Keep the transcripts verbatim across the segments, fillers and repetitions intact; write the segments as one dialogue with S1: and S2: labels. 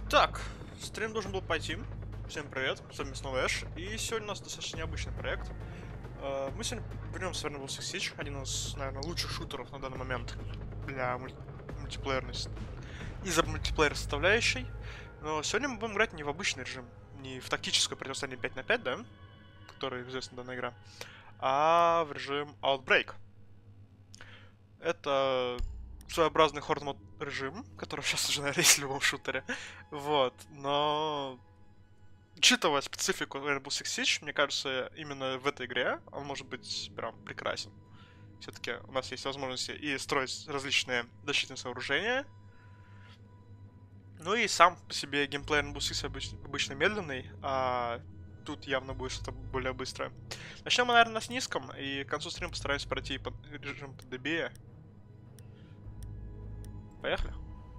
S1: Так, стрим должен был пойти. Всем привет, с вами снова Эш. И сегодня у нас достаточно необычный проект. Мы сегодня вернемся в Rainbow Six Siege, один из, наверное, лучших шутеров на данный момент для мульти мультиплеерной из-за мультиплеер составляющей. Но сегодня мы будем играть не в обычный режим, не в тактическое противостояние пять на пять, да, который известна данная игра, а в режим Outbreak. Это своеобразный хорд мод режим, который сейчас уже, наверное, есть в любом шутере. Вот, но учитывая специфику Rainbow Six Siege, мне кажется, именно в этой игре он может быть прям прекрасен. Все-таки у нас есть возможности и строить различные защитные сооружения. Ну и сам по себе геймплей Rainbow Six обычно, обычно медленный, а тут явно будет что-то более быстрое. Начнем мы, наверное, с низком, и к концу стрима постараемся пройти под режим под ди би. Поехали.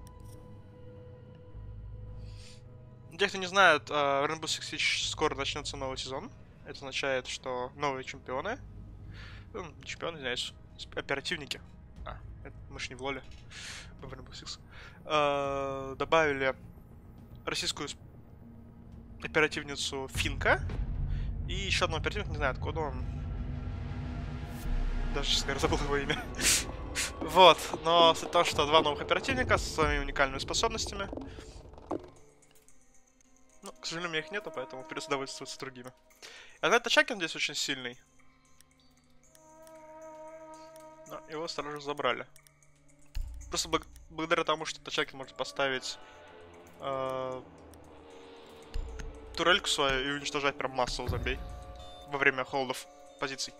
S1: Для тех, кто не знает, Rainbow Six Siege скоро начнется новый сезон. Это означает, что новые чемпионы, ну, чемпионы, извиняюсь, оперативники. А, это, мы ж не в лоле, в Rainbow Six. Э, добавили российскую оперативницу Финка. И еще одного оперативника, не знаю, откуда он. Даже, честно говоря, забыл его имя. Вот, но суть в том, что два новых оперативника со своими уникальными способностями. Ну, к сожалению, у меня их нету, поэтому придется довольствоваться другими. А этот Чакин здесь очень сильный. Но его сразу же забрали. Просто благ благодаря тому, что Тачакин может поставить э турельку свою и уничтожать прям массово зомбей во время холдов позиций.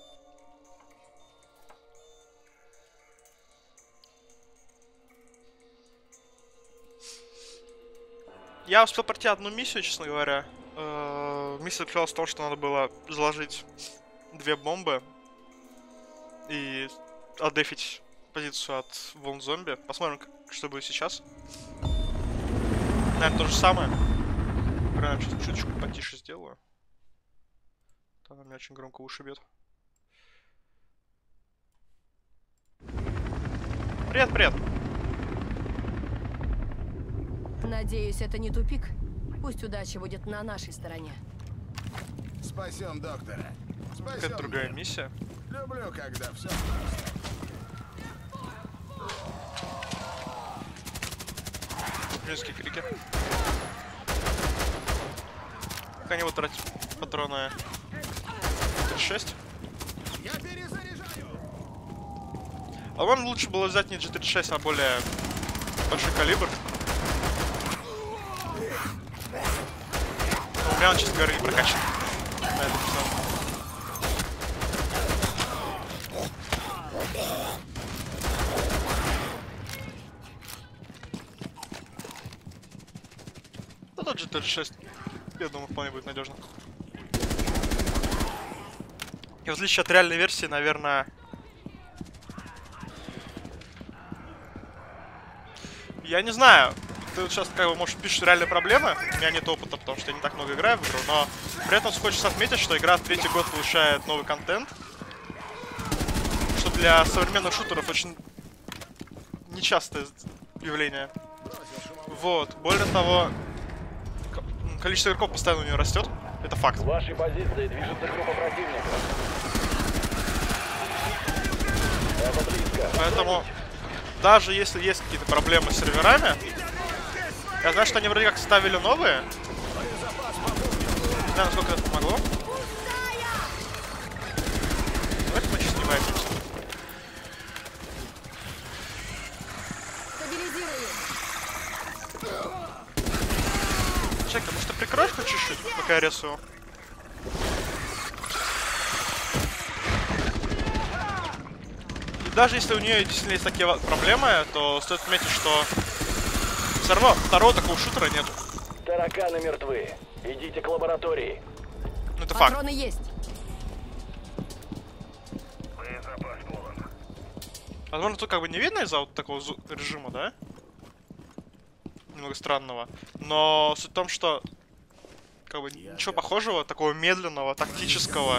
S1: Я успел пройти одну миссию, честно говоря. Э -э миссия заключалась в том, что надо было заложить две бомбы и отдефить позицию от волн зомби. Посмотрим, как, что будет сейчас. Наверное, то же самое. Наверное, сейчас чуточку потише сделаю. Там меня очень громко уши бьет. Привет, привет.
S2: Надеюсь, это не тупик. Пусть удача будет на нашей стороне.
S3: Спасем доктора. Спасем.
S1: Какая-то другая миссия.
S3: Люблю, когда все.
S1: Женские крики. Пока не вот тратить патроны тридцать шесть.
S3: Я перезаряжаю.
S1: А вам лучше было взять не джи тридцать шесть, а более большой калибр. Но у меня он, честно говоря, не прокачан. На этом все. Ну тот джи тридцать шесть, я думаю, вполне будет надежно. И в отличие от реальной версии, наверное, я не знаю, ты вот сейчас, как бы, может, пишешь реальные проблемы, у меня нет опыта, потому что я не так много играю в игру, но при этом хочется отметить, что игра в третий год получает новый контент, что для современных шутеров очень нечастое явление. Вот, более того, количество игроков постоянно у нее растет, это факт.
S4: В вашей позиции движется группа противника. Это близко.
S1: Поэтому, даже если есть какие-то проблемы с серверами, я знаю, что они вроде как ставили новые. Не знаю, насколько это помогло. Давайте мы сейчас снимаемся. Чек, а может ты прикроешь хоть чуть-чуть, пока я рисую? И даже если у нее действительно есть такие проблемы, то стоит отметить, что все равно второго такого шутера нету.
S4: Тараканы мертвы. Идите к лаборатории.
S1: Ну это факт.
S2: Патроны есть.
S1: Возможно, тут как бы не видно из-за вот такого режима, да? Немного странного. Но суть в том, что как бы ничего похожего, такого медленного, тактического,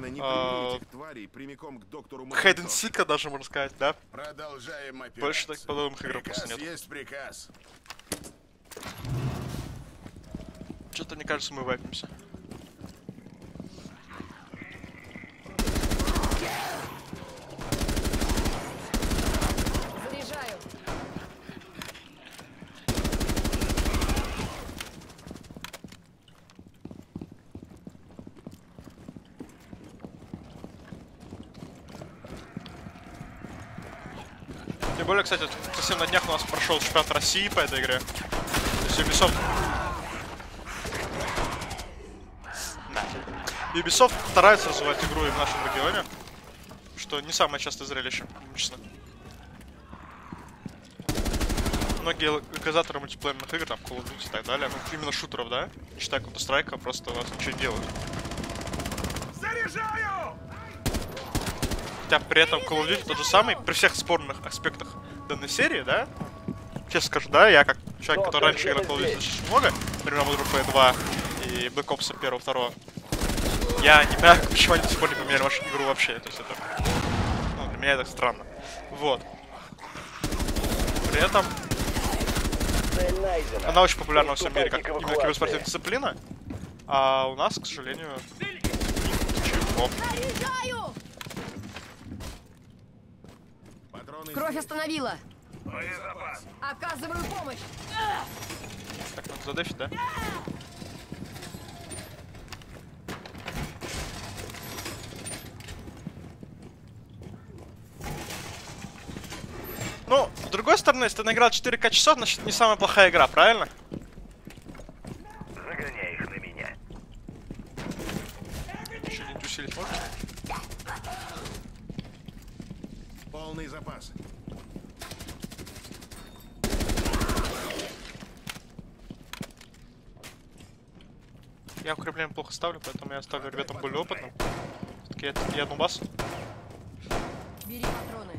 S1: хейд энд сика даже, можно сказать, да?
S3: Продолжаем операцию.
S1: Больше так подобных игр просто нет.
S3: Есть приказ.
S1: Что-то мне кажется, мы вайпимся.
S2: Заряжаю.
S1: Тем более, кстати, совсем на днях у нас прошел чемпионат России по этой игре. То есть Ubisoft... Да. Ubisoft старается развивать игру и в нашем регионе, что не самое частое зрелище, честно. Многие локализаторы мультиплеерных игр, там Call of Duty и так далее, ну именно шутеров, да, не считая Counter-Strike, просто у нас ничего не делают.
S3: Заряжаю!
S1: Хотя при этом Call of Duty тот же самый, при всех спорных аспектах данной серии, да, честно скажу, да, я как человек, который раньше играл в Call of Duty достаточно много, например, Modern Warfare два и Black Ops один, два, я не понимаю, почему они до сих пор не поменяли вашу игру вообще, то есть это, ну, для меня это странно. Вот. При этом
S4: Цель найдена.
S1: она очень популярна во всем мире, как
S4: Приступайте к
S1: именно киберспортивная
S4: эвакуации.
S1: дисциплина, а у нас, к сожалению, ничего.
S2: Заряжаю!
S3: Патроны
S2: Кровь
S3: здесь.
S2: остановила.
S3: Боезапас.
S2: Оказываю помощь.
S1: Так, надо задефить, да? Ну, с другой стороны, если ты наиграл четыре ка часов, значит не самая плохая игра, правильно?
S4: Загоняй их на меня.
S1: Чуть-чуть усилить можно?
S3: Полный запас.
S1: Я укрепление плохо ставлю, поэтому я ставлю ребятам более опытным. Все-таки я, я нубас.
S2: Бери патроны.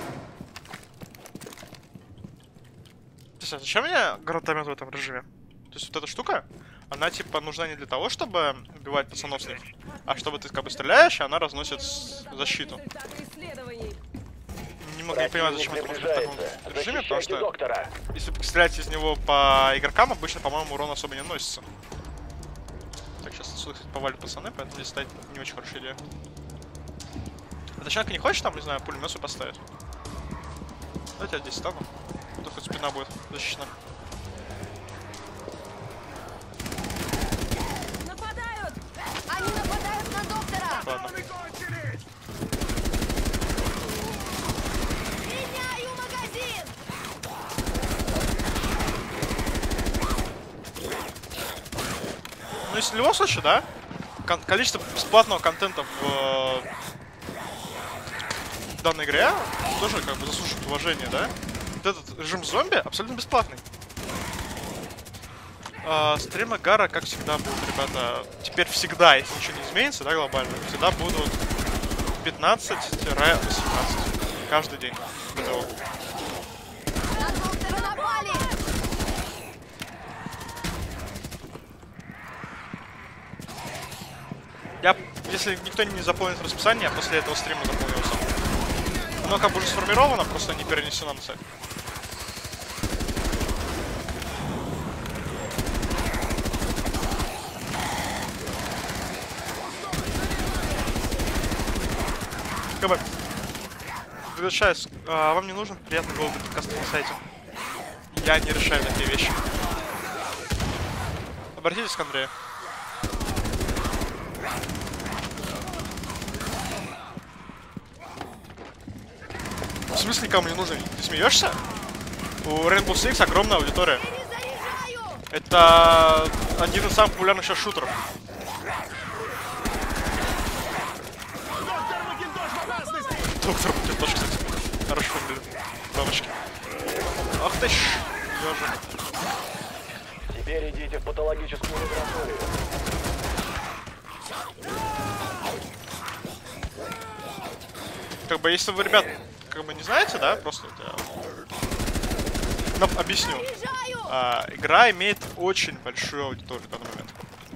S1: А зачем мне гранатомет в этом режиме? То есть вот эта штука, она типа нужна не для того, чтобы убивать пацанов с них, а чтобы ты как бы стреляешь, и она разносит с- защиту.
S2: Результаты исследований.
S1: Немного не понимаю, зачем это нужно в таком
S4: Приближается.
S1: режиме, потому
S4: Защищайте
S1: что
S4: доктора.
S1: если стрелять из него по игрокам, обычно, по-моему, урон особо не наносится. Так, сейчас отсюда, кстати, повалят пацаны, поэтому здесь стоять не очень хорошая идея. А Тачанка не хочешь там, не знаю, пулемет свой поставить? Давайте я здесь стану. То хоть спина будет защищена.
S2: Нападают! Они нападают на доктора!
S1: Ладно.
S3: кончились!
S2: Меняю магазин!
S1: Ну, если в любом случае, да, кон- количество бесплатного контента в, э, в данной игре тоже как бы заслуживает уважения, да? Вот этот режим зомби абсолютно бесплатный. А, стримы Гара, как всегда, будут, ребята, теперь всегда, если ничего не изменится, да, глобально, всегда будут пятнадцать-восемнадцать каждый день. БТО.
S2: На доктора напали!
S1: Я, если никто не заполнит расписание, я после этого стрима заполнился. Оно как бы уже сформировано, просто не перенесено на сайт. Как бы, возвращаясь, а, вам не нужен приятный голос для подкаста на сайте. Я не решаю такие вещи. Обратитесь к Андрею. В смысле никому не нужен? Ты смеешься? У Rainbow Six огромная аудитория.
S2: Перезаряжаю!
S1: Это один из самых популярных сейчас шутеров. Доктор Макинтош, кстати. Хорошо, блин. Бабочки. Ах ты ж. Ёжик.
S4: Теперь идите в патологическую лабораторию.
S1: Как бы, если вы, ребят, как бы не знаете, да, просто это... Ну, объясню.
S2: Заряжаю!
S1: А, игра имеет очень большую аудиторию в данный момент.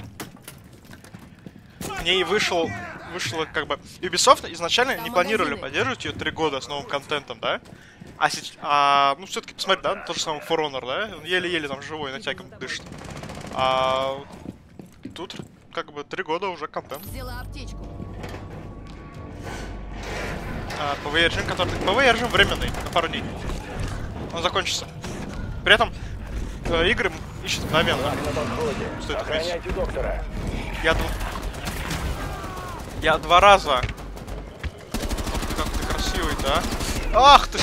S1: В ней вышел, вышло как бы... Ubisoft изначально не планировали поддерживать ее три года с новым контентом, да? А, сейчас, а ну, все-таки посмотри, да, тот же самый For Honor, да? Он еле-еле там живой, натягом дышит. А тут как бы три года уже контент.
S2: Взяла аптечку.
S1: А, пэ вэ е режим, который... пэ вэ е режим временный, на пару дней. Он закончится. При этом э, игры ищут мгновенно.
S4: Враг на подходе.
S1: Стоит отметить.
S4: Охраняйте доктора.
S1: Я, дв... Я два раза. Ох, как ты красивый-то, а? Ах ты ж!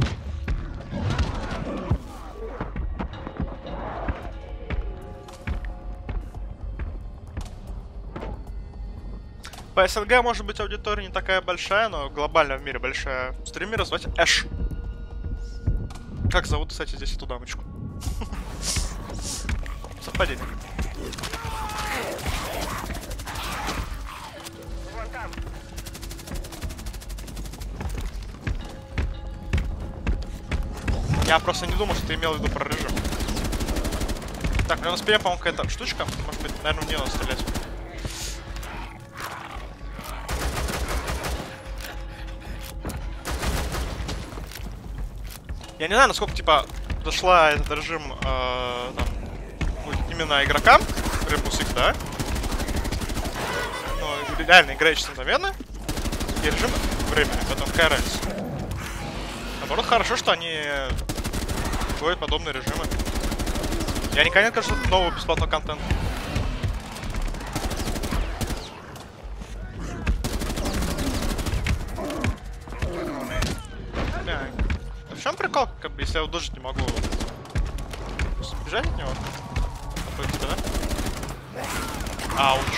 S1: По эс эн гэ может быть аудитория не такая большая, но глобально в мире большая. Стримера звать Эш. Как зовут, кстати, здесь эту дамочку? Совпадение. Я просто не думал, что ты имел в виду про рыжую. Так, у меня на спине, по-моему, какая-то штучка. Может быть, наверное, мне надо стрелять. Я не знаю, насколько, типа, дошла этот режим, э, там, ну, именно игрокам, Rainbow Six, да? Но реально играющие мгновенно, и режим времени, поэтому какая разница. Наоборот, хорошо, что они вводят подобные режимы. Я никогда не кажу нового бесплатного контента. В чем прикол, как бы, если я удожить не могу? Бежать от него? Такой типа, да? Ауч.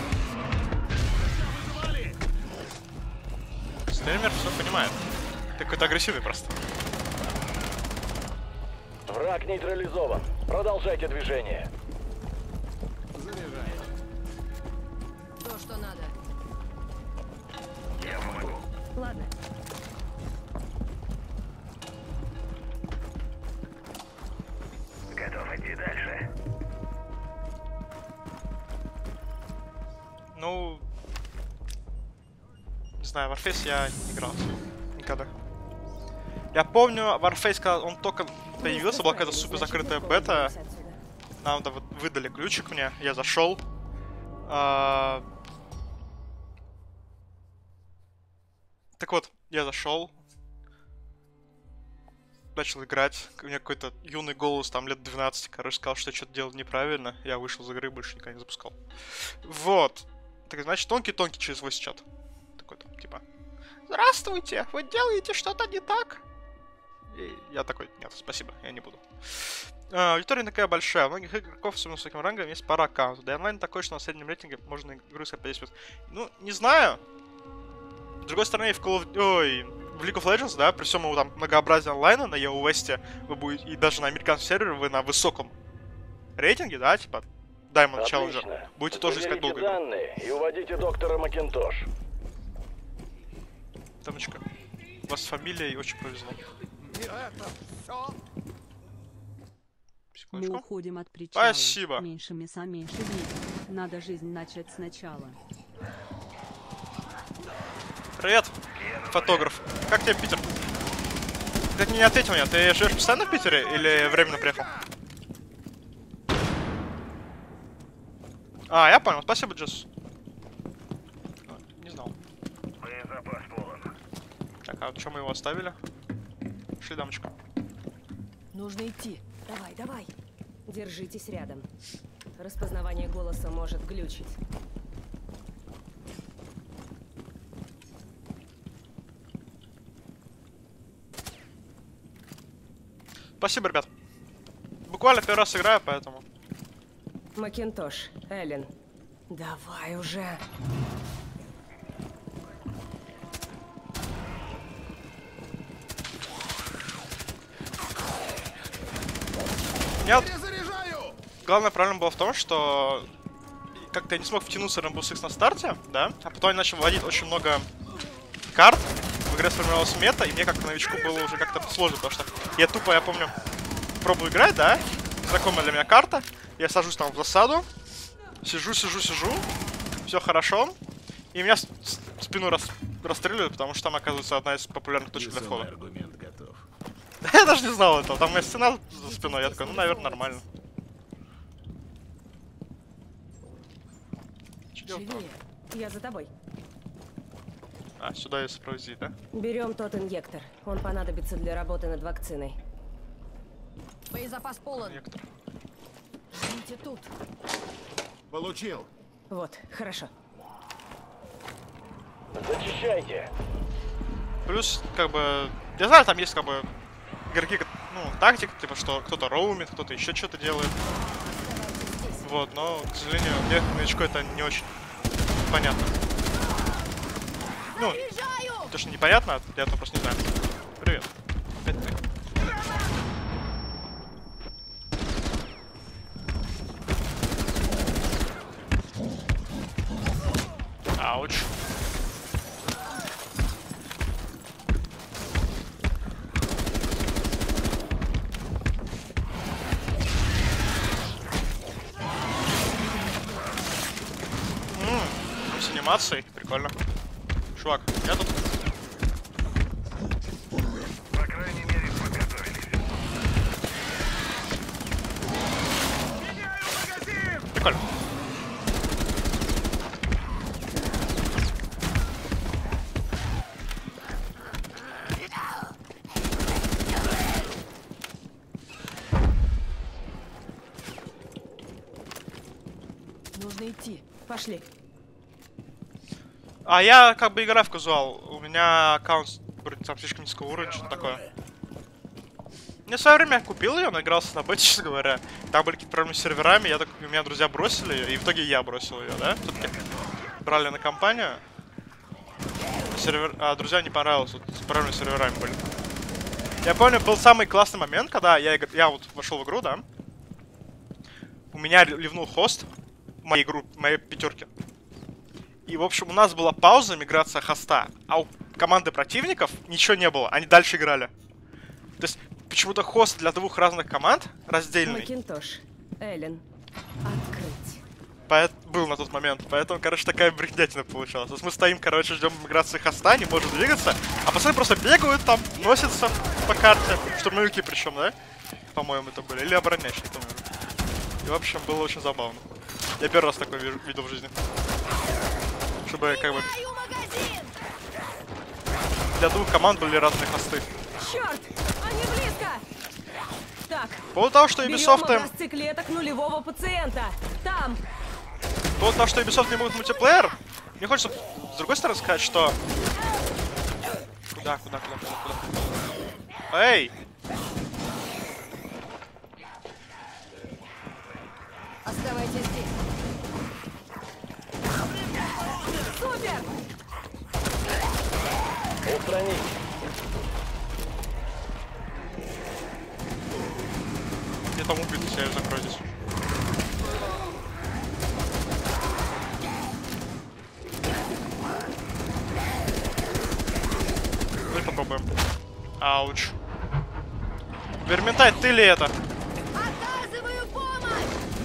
S1: Стример все понимает. Ты какой-то агрессивный просто.
S4: Враг нейтрализован. Продолжайте движение.
S2: То, что надо.
S3: Я помогу.
S2: Ладно.
S3: Готов идти дальше.
S1: Ну... Не знаю, Warface я не играл. Никогда. Я помню, Warface, когда он только появился, была какая-то супер закрытая бета. Нам там выдали ключик мне, я зашел. А... Так вот, я зашел. Начал играть. У меня какой-то юный голос, там лет двенадцать, короче, сказал, что я что-то делал неправильно. Я вышел из игры, больше никогда не запускал. Вот. Так значит, тонкий-тонкий через voice чат. Такой-то, типа. Здравствуйте, вы делаете что-то не так? И я такой, нет, спасибо, я не буду. А, аудитория такая большая, у многих игроков, особенно с таким рангом, есть пара аккаунтов. Да и онлайн такой, что на среднем рейтинге можно игру искать по десять минут. Ну, не знаю. С другой стороны, в Call of... Ой, в League of Legends, да, при всем его там многообразии онлайна на и о West вы будете, и даже на американском сервере вы на высоком рейтинге, да, типа Diamond Challenger, будете тоже искать долго.
S4: Данные и уводите доктора Макинтош.
S1: Тамочка, у вас с фамилией очень повезло.
S5: Мы
S1: Секундочку.
S5: уходим от причала.
S1: Спасибо.
S5: Меньше мяса, меньше денег. Надо жизнь начать сначала.
S1: Привет, фотограф. Как тебе Питер? Ты не ответил мне, ты живешь постоянно в Питере или временно приехал? А, я понял, спасибо, Джесс. Не знал.
S3: Боезапас полон.
S1: Так, а что мы его оставили? Шли, дамочка.
S2: Нужно идти.
S6: Давай, давай. Держитесь рядом. Распознавание голоса может глючить.
S1: Спасибо, ребят. Буквально первый раз играю, поэтому.
S6: Макинтош, Эллен. Давай уже.
S1: Я... Главная проблема была в том, что как-то я не смог втянуться в Rainbow Six на старте, да, а потом я начал вводить очень много карт, в игре сформировалась мета, и мне как новичку было уже как-то сложно, потому что я тупо, я помню, пробую играть, да, знакомая для меня карта, я сажусь там в засаду, сижу, сижу, сижу, все хорошо, и меня в спину рас... расстреливают, потому что там, оказывается, одна из популярных точек для входа.
S3: Аргумент готов.
S1: Я даже не знал этого, там моя стена за спиной, я такой, ну, наверное, нормально.
S2: Живее.
S6: Я за тобой.
S1: А, сюда есть провози, да?
S6: Берем тот инъектор. Он понадобится для работы над вакциной.
S2: Боезапас полон.
S1: Инъектор.
S2: Ждите тут.
S3: Получил.
S6: Вот, хорошо.
S4: Зачищайте.
S1: Плюс, как бы, я знаю, там есть, как бы, игроки, ну, тактик, типа, что кто-то роумит, кто-то еще что-то делает. Вот, но, к сожалению, мне, новичку, это не очень понятно. Ну, то, что непонятно, я этого просто не знаю. Привет. Опять ты. Ауч. Ммм, с анимацией, прикольно. Чувак, я тут.
S3: По крайней мере, подготовились. Меняю магазин!
S1: Прикольно.
S2: Нужно идти.
S6: Пошли.
S1: А я как бы играю в казуал. У меня аккаунт вроде там слишком низкого уровня, что-то такое. Я в свое время купил ее, наигрался на бете, честно говоря. Там были какие-то проблемы с серверами, я так, у меня друзья бросили ее, и в итоге я бросил ее, да? Все-таки брали на компанию. Сервер... А друзьям не понравилось, вот с проблемами с серверами были. Я помню, был самый классный момент, когда я, игр... я вот вошел в игру, да? У меня ливнул хост в моей игру, в моей пятерке. И, в общем, у нас была пауза, миграция хоста, а у команды противников ничего не было, они дальше играли. То есть, почему-то хост для двух разных команд раздельный.
S6: Макинтош. Эллен. Открыть.
S1: Поэт... Был на тот момент, поэтому, короче, такая бредятина получалась. То есть мы стоим, короче, ждем миграции хоста, не можем двигаться, а пацаны просто бегают там, носятся по карте, штурмовики причем, да? По-моему, это были, или обороняющие, не помню. И, в общем, было очень забавно. Я первый раз такое вижу, видел в жизни. Чтобы, как бы... Для двух команд были разные хосты.
S6: Черт! Они близко! Так,
S1: По поводу того, что
S6: берем
S1: Ubisoft...
S6: магаз циклеток нулевого пациента. Там!
S1: По поводу того, что Ubisoft не могут мультиплеер, мне хочется с другой стороны сказать, что... Куда, куда, куда, куда, куда? Эй!
S2: Оставайтесь здесь.
S6: Супер!
S4: Устранить.
S1: Я там убит, если я закрою здесь. Давай попробуем. Ауч. Верминтай, ты ли это?
S2: Оказываю помощь!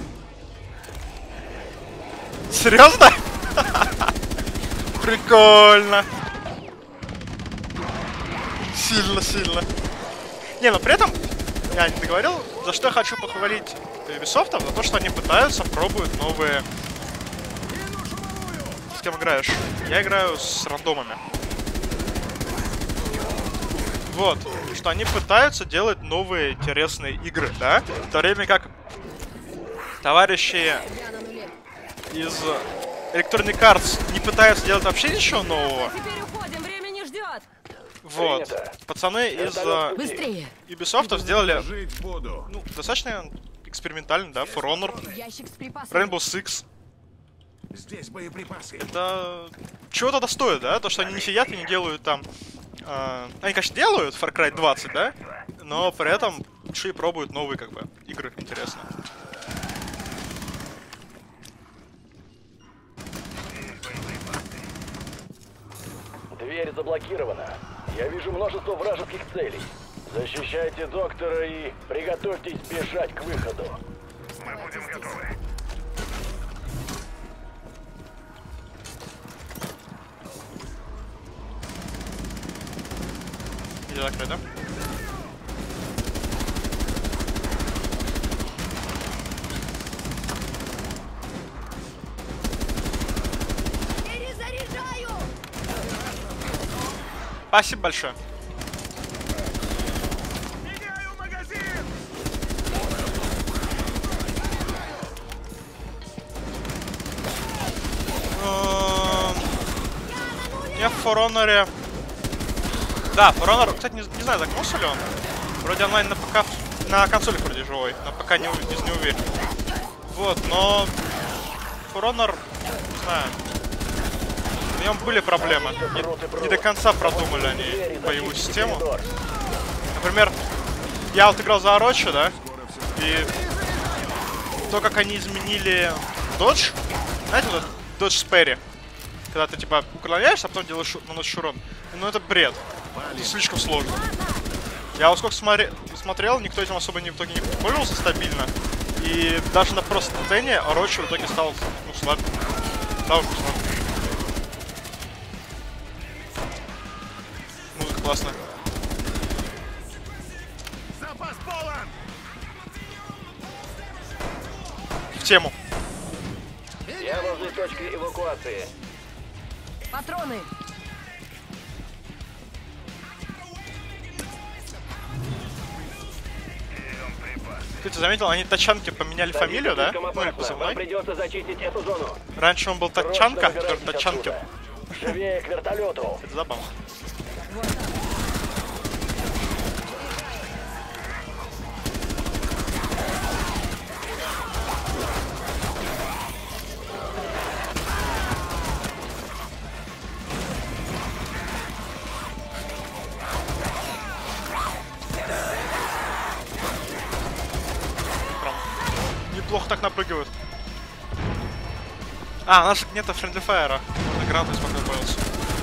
S1: Серьезно? Прикольно. Сильно, сильно. Не, но при этом я не договорил, за что я хочу похвалить Ubisoft, за то, что они пытаются, пробуют новые... С кем играешь? Я играю с рандомами. Вот, что они пытаются делать новые интересные игры, да? В то время как товарищи
S2: Я на нуле.
S1: из Electronic Arts не пытаются делать вообще ничего нового.
S6: Теперь уходим, время не ждет.
S1: Вот.
S4: Принято.
S1: Пацаны из э,
S2: Быстрее!
S1: Ubisoft сделали,
S3: Жить буду.
S1: ну, достаточно экспериментально, да, For Honor,
S2: Ящик с припасами.
S1: Rainbow Six.
S3: Здесь боеприпасы.
S1: Это чего-то стоит, да? То, что они не сидят и не делают там... э, Они, конечно, делают Far Cry двадцать, да? Но при этом еще и пробуют новые, как бы, игры интересные.
S4: Дверь заблокирована. Я вижу множество вражеских целей. Защищайте доктора и приготовьтесь бежать к выходу.
S3: Мы будем готовы.
S1: Иди закрой, да? Спасибо большое.
S3: Меняю магазин!
S1: Я в For Honor... Да, For Honor, кстати, не, не знаю, загнулся ли он. Вроде онлайн на ПК, на консолях вроде живой, на ПК не, не, не уверен. Вот, но For Honor, не знаю, в нем были проблемы. Не, не до конца продумали они боевую систему. Например, я вот играл за Orochi, да, и то, как они изменили додж, знаете, вот этот додж спэри, когда ты типа уклоняешься, а потом делаешь, наносишь урон. Ну это бред. Это слишком сложно. Я вот сколько смотри, смотрел, никто этим особо не, в итоге не пользовался стабильно. И даже на просто Тене Orochi в итоге стал, ну, слаб. Стал вкусно. Музыка классная.
S3: Запас полон!
S1: В тему.
S4: Я возле точки эвакуации.
S2: Патроны!
S1: Ты заметил, они тачанки поменяли фамилию, да? Ну или позывной.
S4: Вам придется зачистить эту зону.
S1: Раньше он был тачанка, теперь тачанки.
S4: Живее к вертолету.
S1: Это забавно. Неплохо так напрыгивают. А, у нас же нет Friendly Fire. Можно гранаты успокоиться.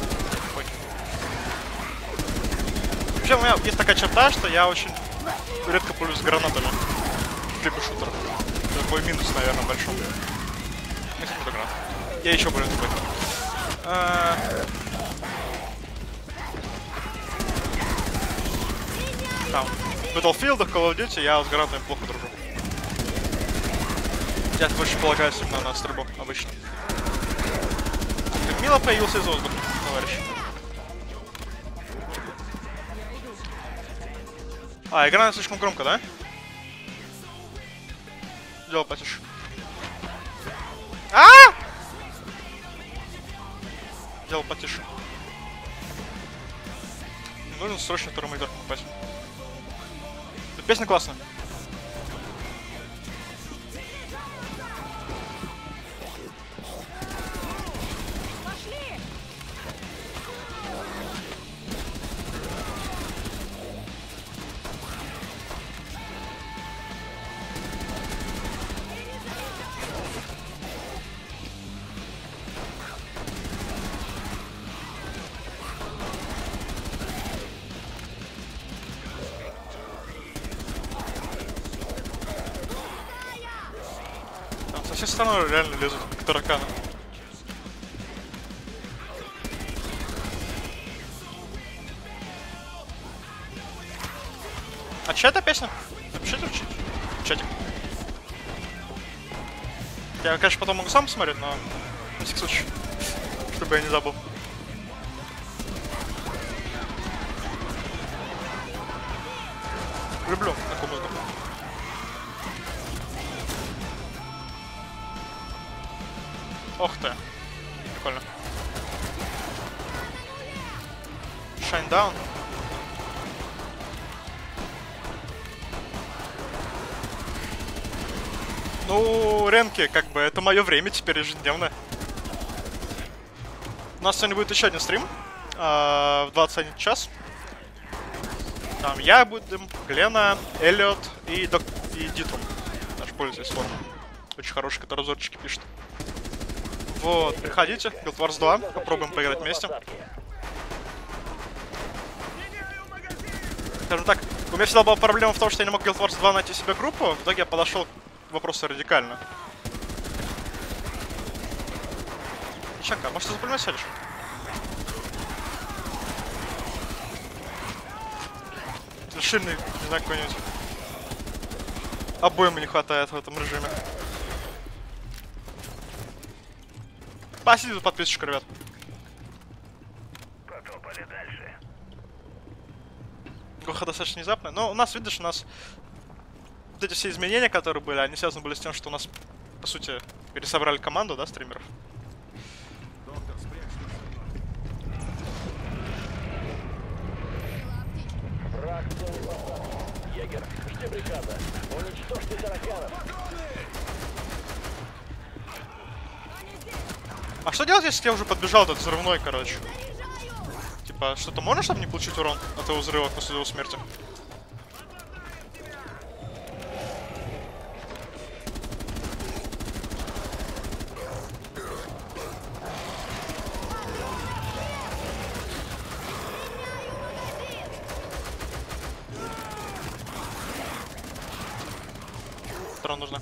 S1: Вообще, у меня есть такая черта, что я очень редко пользуюсь гранатами. Либо шутером. Это мой минус, наверное, большой. Не кстати, гранат. Я еще более тупой. А... Там, в Battlefield, в Call of Duty я с гранатами плохо дружу. Я больше полагаюсь именно на стрельбу, обычно. Как мило появился из воздуха, товарищ. А, игра слишком громко, да? Дело потише. А! Дело потише. Нужно срочно второй монитор покупать. Песня классная. Со всех сторон реально лезут к тараканам. А чья это песня? Напишите в чат. Чатик. Я, конечно, потом могу сам посмотреть, но на всякий случай, чтобы я не забыл. Люблю такую музыку. Ох ты. Прикольно. Shine Down. Ну, ренки, как бы, это мое время теперь ежедневно. У нас сегодня будет еще один стрим. Э, в двадцать один час. Там я будем, Глена, Эллиот и, док... и Дитрум. Наш пользователь формы. Очень хороший, который разорчики пишет. Вот, приходите, Guild Wars два, попробуем поиграть вместе. Скажем так, у меня всегда была проблема в том, что я не мог Guild Wars два найти себе группу, в итоге я подошел к вопросу радикально. Чака, может ты за пулемет сядешь? Шильный, не знаю, какой-нибудь. Обоим не хватает в этом режиме. Спасибо за подписочку, ребят.
S3: Потопали дальше.
S1: Гоха достаточно внезапная. Но у нас, видишь, у нас вот эти все изменения, которые были, они связаны были с тем, что у нас, по сути, пересобрали команду, да, стримеров.
S3: Доктор, спрячься.
S4: Враг в зоне посадки. Егер, жди приказа. Уничтожьте тараканов.
S1: А что делать, если я уже подбежал этот взрывной, короче? Типа, что-то можно, чтобы не получить урон от его взрыва после его смерти? Патрон нужно.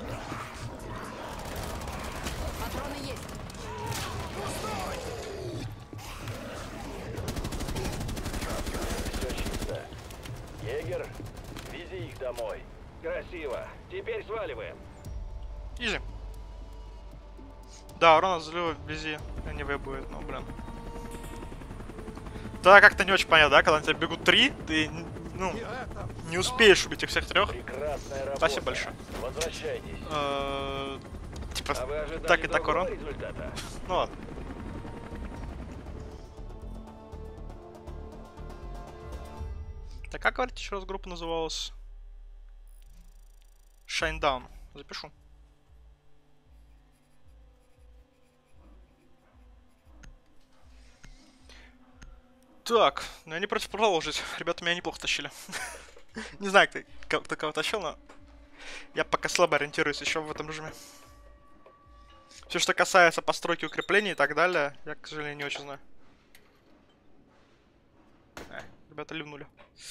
S2: Патроны есть.
S4: Все чисто. Егер, вези их домой. Красиво. Теперь сваливаем.
S1: Изи. Да, урон от взрыва вблизи не будет, ну блин. Да, как-то не очень понятно, да? Когда на тебя бегут три, ты, ну, не успеешь убить их всех трех.
S4: Прекрасная работа.
S1: Спасибо большое.
S4: Возвращайтесь.
S1: Э, Типа,
S4: А вы ожидали
S1: так и так
S4: другого
S1: урон.
S4: результата?
S1: Ну ладно. Так, как, говорите, еще раз группа называлась? Shinedown. Запишу. Так, ну я не против продолжить. Ребята меня неплохо тащили. Не знаю, кто, кто кого тащил, но я пока слабо ориентируюсь еще в этом режиме. Все, что касается постройки укреплений и так далее, я, к сожалению, не очень знаю. Э, ребята ливнули.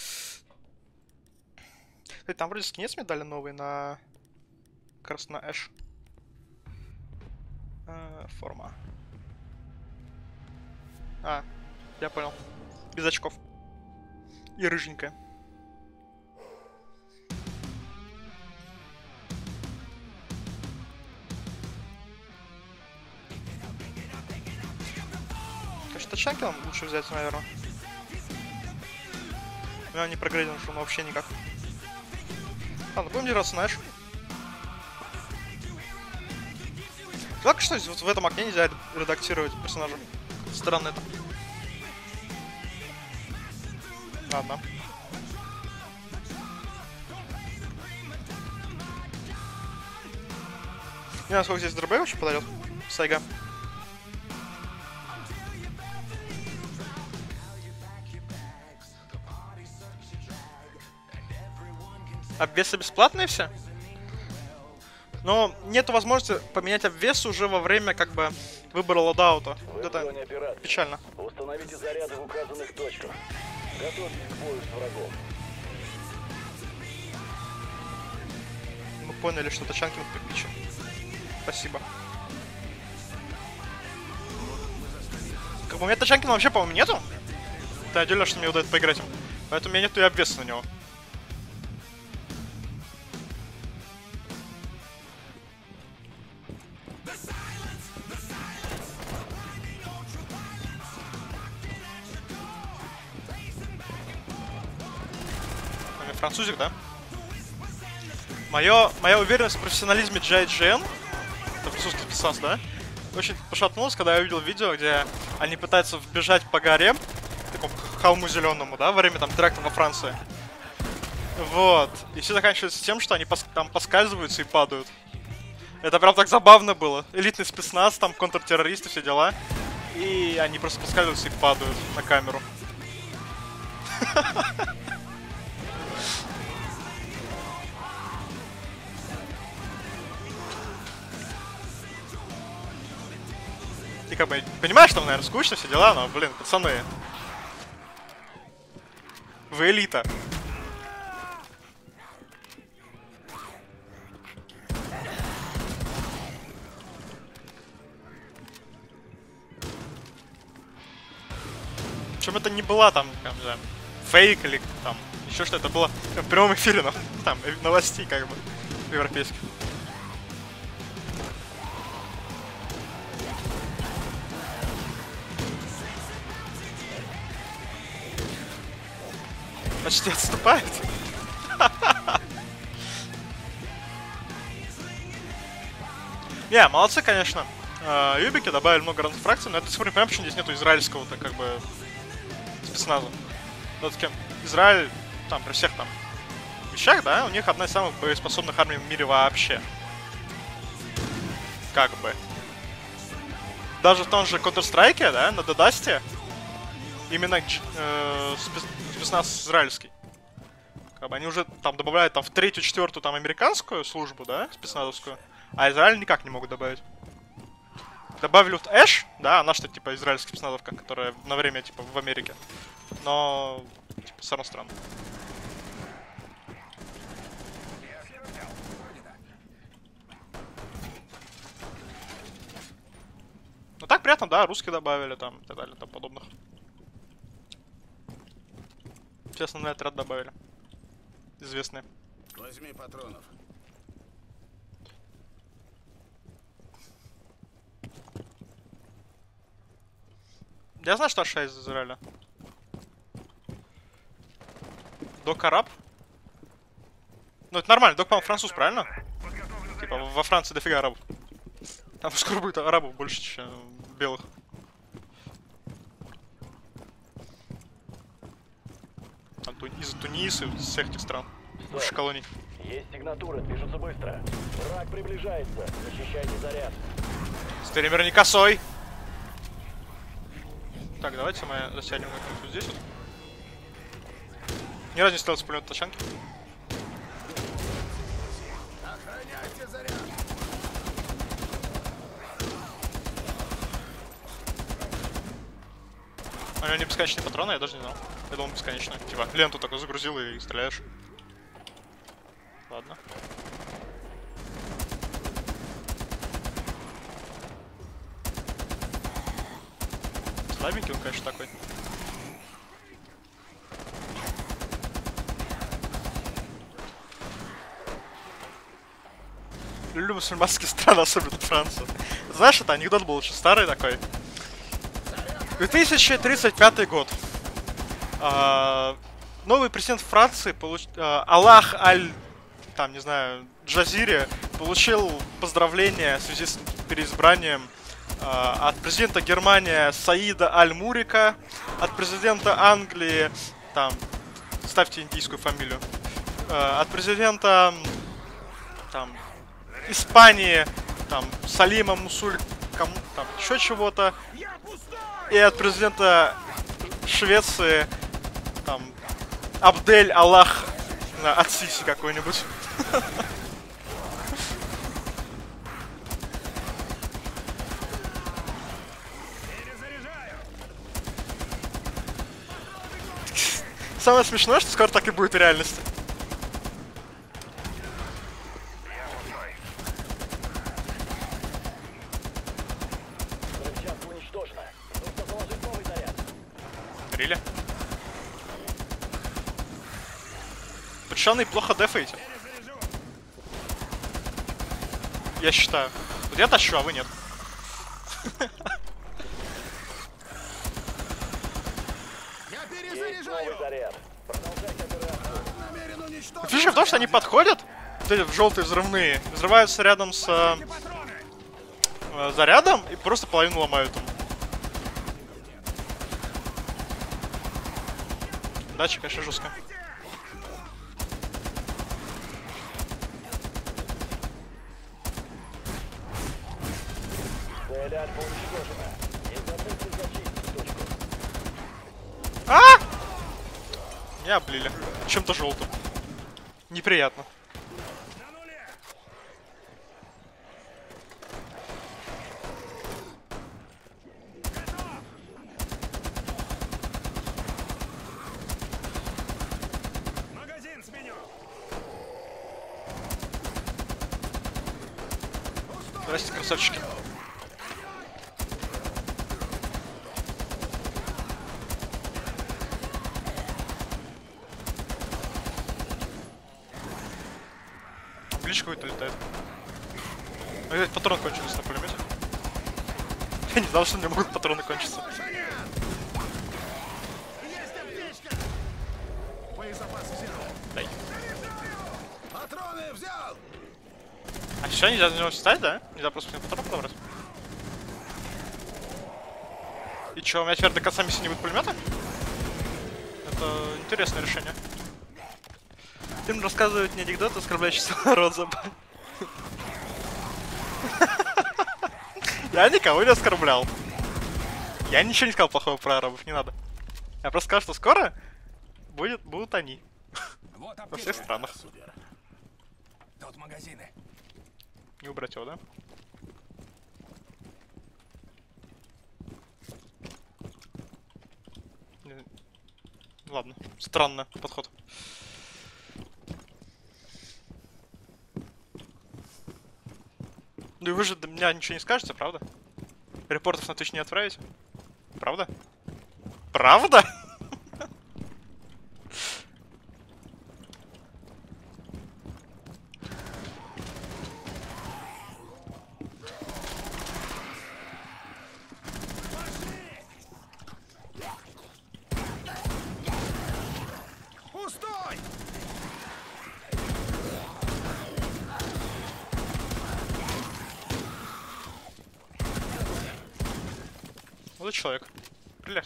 S1: Кстати, там вроде скинец мне дали новый на... Как раз на Эш. Э, форма. А, я понял. Без очков. И рыженькая. Конечно, тачанки нам лучше взять, наверное. Но не прогрейден, что он вообще никак. Ладно, будем держаться на Эш. Жалко, что вот в этом окне нельзя редактировать персонажа. Странно это. Ладно. Не знаю, сколько здесь дробей вообще подойдет. Сайга. Обвесы бесплатные все? Но нету возможности поменять обвес уже во время как бы выбора лодаута.
S4: Вы
S1: Вот
S4: в зоне
S1: это
S4: операции.
S1: печально.
S4: Установите заряды в указанных точках. Готовьтесь к бою с врагом.
S1: Мы поняли, что тачанки мы припичем. Спасибо. Как бы у меня тачанки вообще, по-моему, нету. Это отдельно, что мне удается поиграть им. Поэтому у меня нету и обвеса на него. Французик, да? Моё, моя уверенность в профессионализме джей джи эн, это французский спецназ, да? Очень пошатнулась, когда я увидел видео, где они пытаются вбежать по горе, такому холму зеленому, да, во время там теракта во Франции. Вот. И все заканчивается тем, что они пос там поскальзываются и падают. Это прям так забавно было. Элитный спецназ, там контртеррористы, все дела. И они просто поскальзываются и падают на камеру. И как бы, понимаешь, там, наверное, скучно, все дела, но, блин, пацаны. Вы элита. Причем это не была там, как бы, фейк или там еще что-то, это было в прямом эфире, ну, там, новостей, как бы, европейских. Почти отступает. Не, молодцы, конечно. Юбики добавили много разных фракций, но я до сих пор не понимаю, почему здесь нету израильского-то, как бы, спецназа. Вот с кем Израиль, там, при всех там вещах, да, у них одна из самых боеспособных армий в мире вообще. Как бы. Даже в том же Counter-Strike, да, на Дедасте, именно э, спец... спецназ израильский. Как бы они уже там добавляют там в третью, четвертую там американскую службу, да, спецназовскую, а Израиль никак не могут добавить. Добавили вот Эш, да, она что типа израильская спецназовка, которая на время типа в Америке. Но типа все равно странно. Ну так приятно, да, русские добавили там и так далее, там подобных. Все основной отряд добавили. Известные.
S3: Возьми патронов.
S1: Я знаю, что Аша из Израиля. Док араб? Ну это нормально, Док, по-моему, француз, правильно? Типа во Франции дофига арабов. Там скоро будет арабов больше, чем белых. Там из Туниса, из всех этих стран. Бывших колоний.
S4: Есть сигнатуры, движутся быстро. Враг приближается. Защищайте заряд.
S1: Стример не косой. Так, давайте мы засядем как-нибудь вот здесь вот. Ни разу не стал с пулемет тачанки.
S3: Охраняйте заряд.
S1: А у него не бесконечные патроны, я даже не знал. Я думал бесконечно. Типа, ленту такой загрузил и стреляешь. Ладно. Слабенький он, конечно, такой. Люблю мусульманские страны, особенно Францию. Знаешь, это анекдот был очень старый такой. две тысячи тридцать пятый год. А, новый президент Франции, получ... а, Аллах Аль... там, не знаю, Джазири, получил поздравления в связи с переизбранием а, от президента Германии Саида Аль-Мурика, от президента Англии, там, ставьте индийскую фамилию, а, от президента, там, Испании, там, Салима Мусуль, кому, там, еще чего-то, и от президента Швеции, там, Абдель Аллах, не знаю, от Сиси какой-нибудь. Самое смешное, что скоро так и будет в реальности.
S4: Взрывчатка уничтожена. Нужно заложить новый заряд.
S1: Рили? Ученые плохо дефаете. Я считаю. Вот я тащу, а вы нет.
S3: Я
S4: Есть
S3: перезаряжаю.
S4: новый заряд. Продолжайте операцию.
S3: Намерен уничтожить.
S1: Фишка в том, что они подходят, вот эти желтые взрывные, взрываются рядом с э, э, зарядом и просто половину ломают им. Дача, конечно, жестко.
S4: Цель Альфа уничтожена. Не забудьте зачистить точку.
S1: А! Меня облили. Чем-то желтым. Неприятно.
S3: Магазин сменю.
S1: Здрасте, красавчики. Глич какой-то летает. А я патрон кончился на пулемете. Я не знал, что у меня могут патроны кончиться.
S3: боезапас взял.
S1: Дай.
S3: Патроны взял!
S1: А все, нельзя за него встать, да? Нельзя просто мне патрон подобрать? И чё, у меня теперь до конца миссии не будет пулемета? Это интересное решение. Фильм рассказывает не анекдоты, оскорбляющий народ, забавно. Я никого не оскорблял. Я ничего не сказал плохого про арабов, не надо. Я просто сказал, что скоро будет, будут они.
S3: Вот
S1: Во всех странах.
S3: Супер. Тут магазины.
S1: Не убрать его, да? Не- Ладно, странный подход. Ну и вы же до меня ничего не скажете, правда? Репортов на Twitch не отправите? Правда? Правда?
S3: Пустой!
S1: Вот человек. Бля.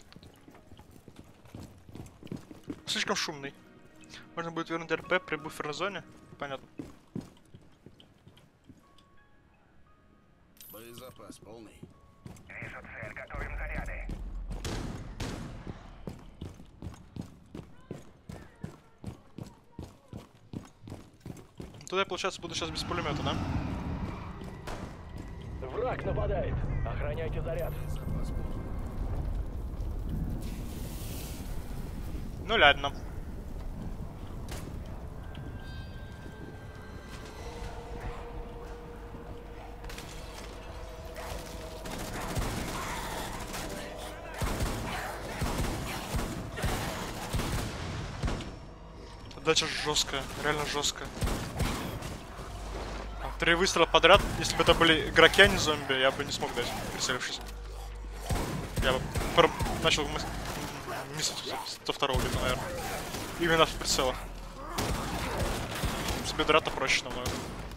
S1: Слишком шумный. Можно будет вернуть РП при буферной зоне? Понятно.
S3: Боезапас полный.
S7: Вижу цель, готовим заряды.
S1: Туда я, получается, буду сейчас без пулемета, да?
S4: Враг нападает. Охраняйте заряд.
S3: Боезапас полный.
S1: Ну ладно. Дача жесткая, реально жесткая. Три выстрела подряд. Если бы это были игроки, а не зомби, я бы не смог дать, прицелившись. Я бы пр- начал мыс- мыслить со второго где-то, наверное. Именно в прицелах. С бедра-то проще намного.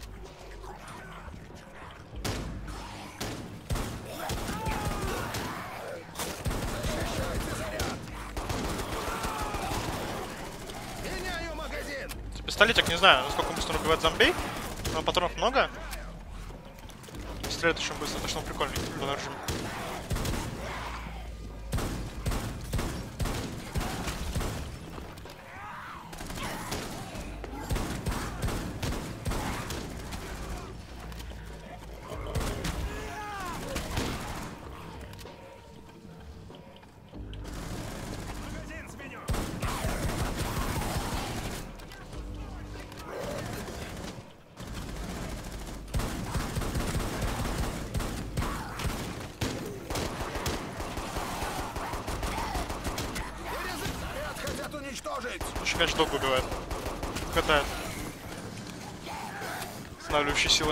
S3: Меняю магазин!
S1: Пистолетик, не знаю, насколько быстро он убивает зомби, но патронов много. Стреляет очень быстро, это что он прикольный в данном режиме.
S3: Магазин сменю! Заряд хотят уничтожить!
S1: Очень, конечно, долго убивает. Хватает. Останавливающие силы.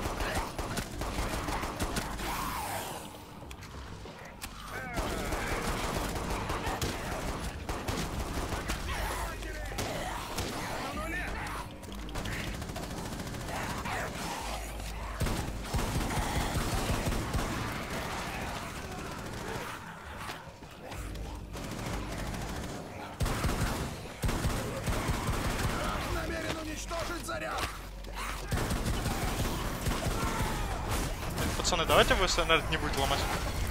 S3: Намерен уничтожить заряд!
S1: Пацаны, давайте вы, наверное, не будете ломать.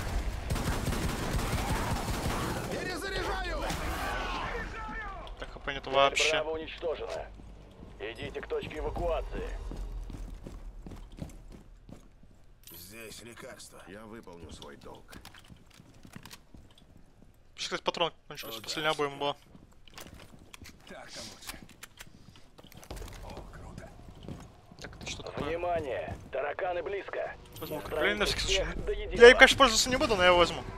S3: Перезаряжаю!
S1: Так, хп нету
S4: Цель
S1: вообще.
S4: Браво уничтожена. Идите к точке эвакуации.
S3: Здесь лекарство. Я выполню свой долг.
S1: Еще, кстати, патрон кончился. Последняя обойма была.
S3: Так-то лучше. О, круто.
S1: Так, это что такое?
S4: Внимание! Тараканы близко.
S1: Возьму
S4: Устраните
S1: кокаин на всякий случай.
S4: всех до единого.
S1: Я им, конечно, пользоваться не буду, но я его возьму.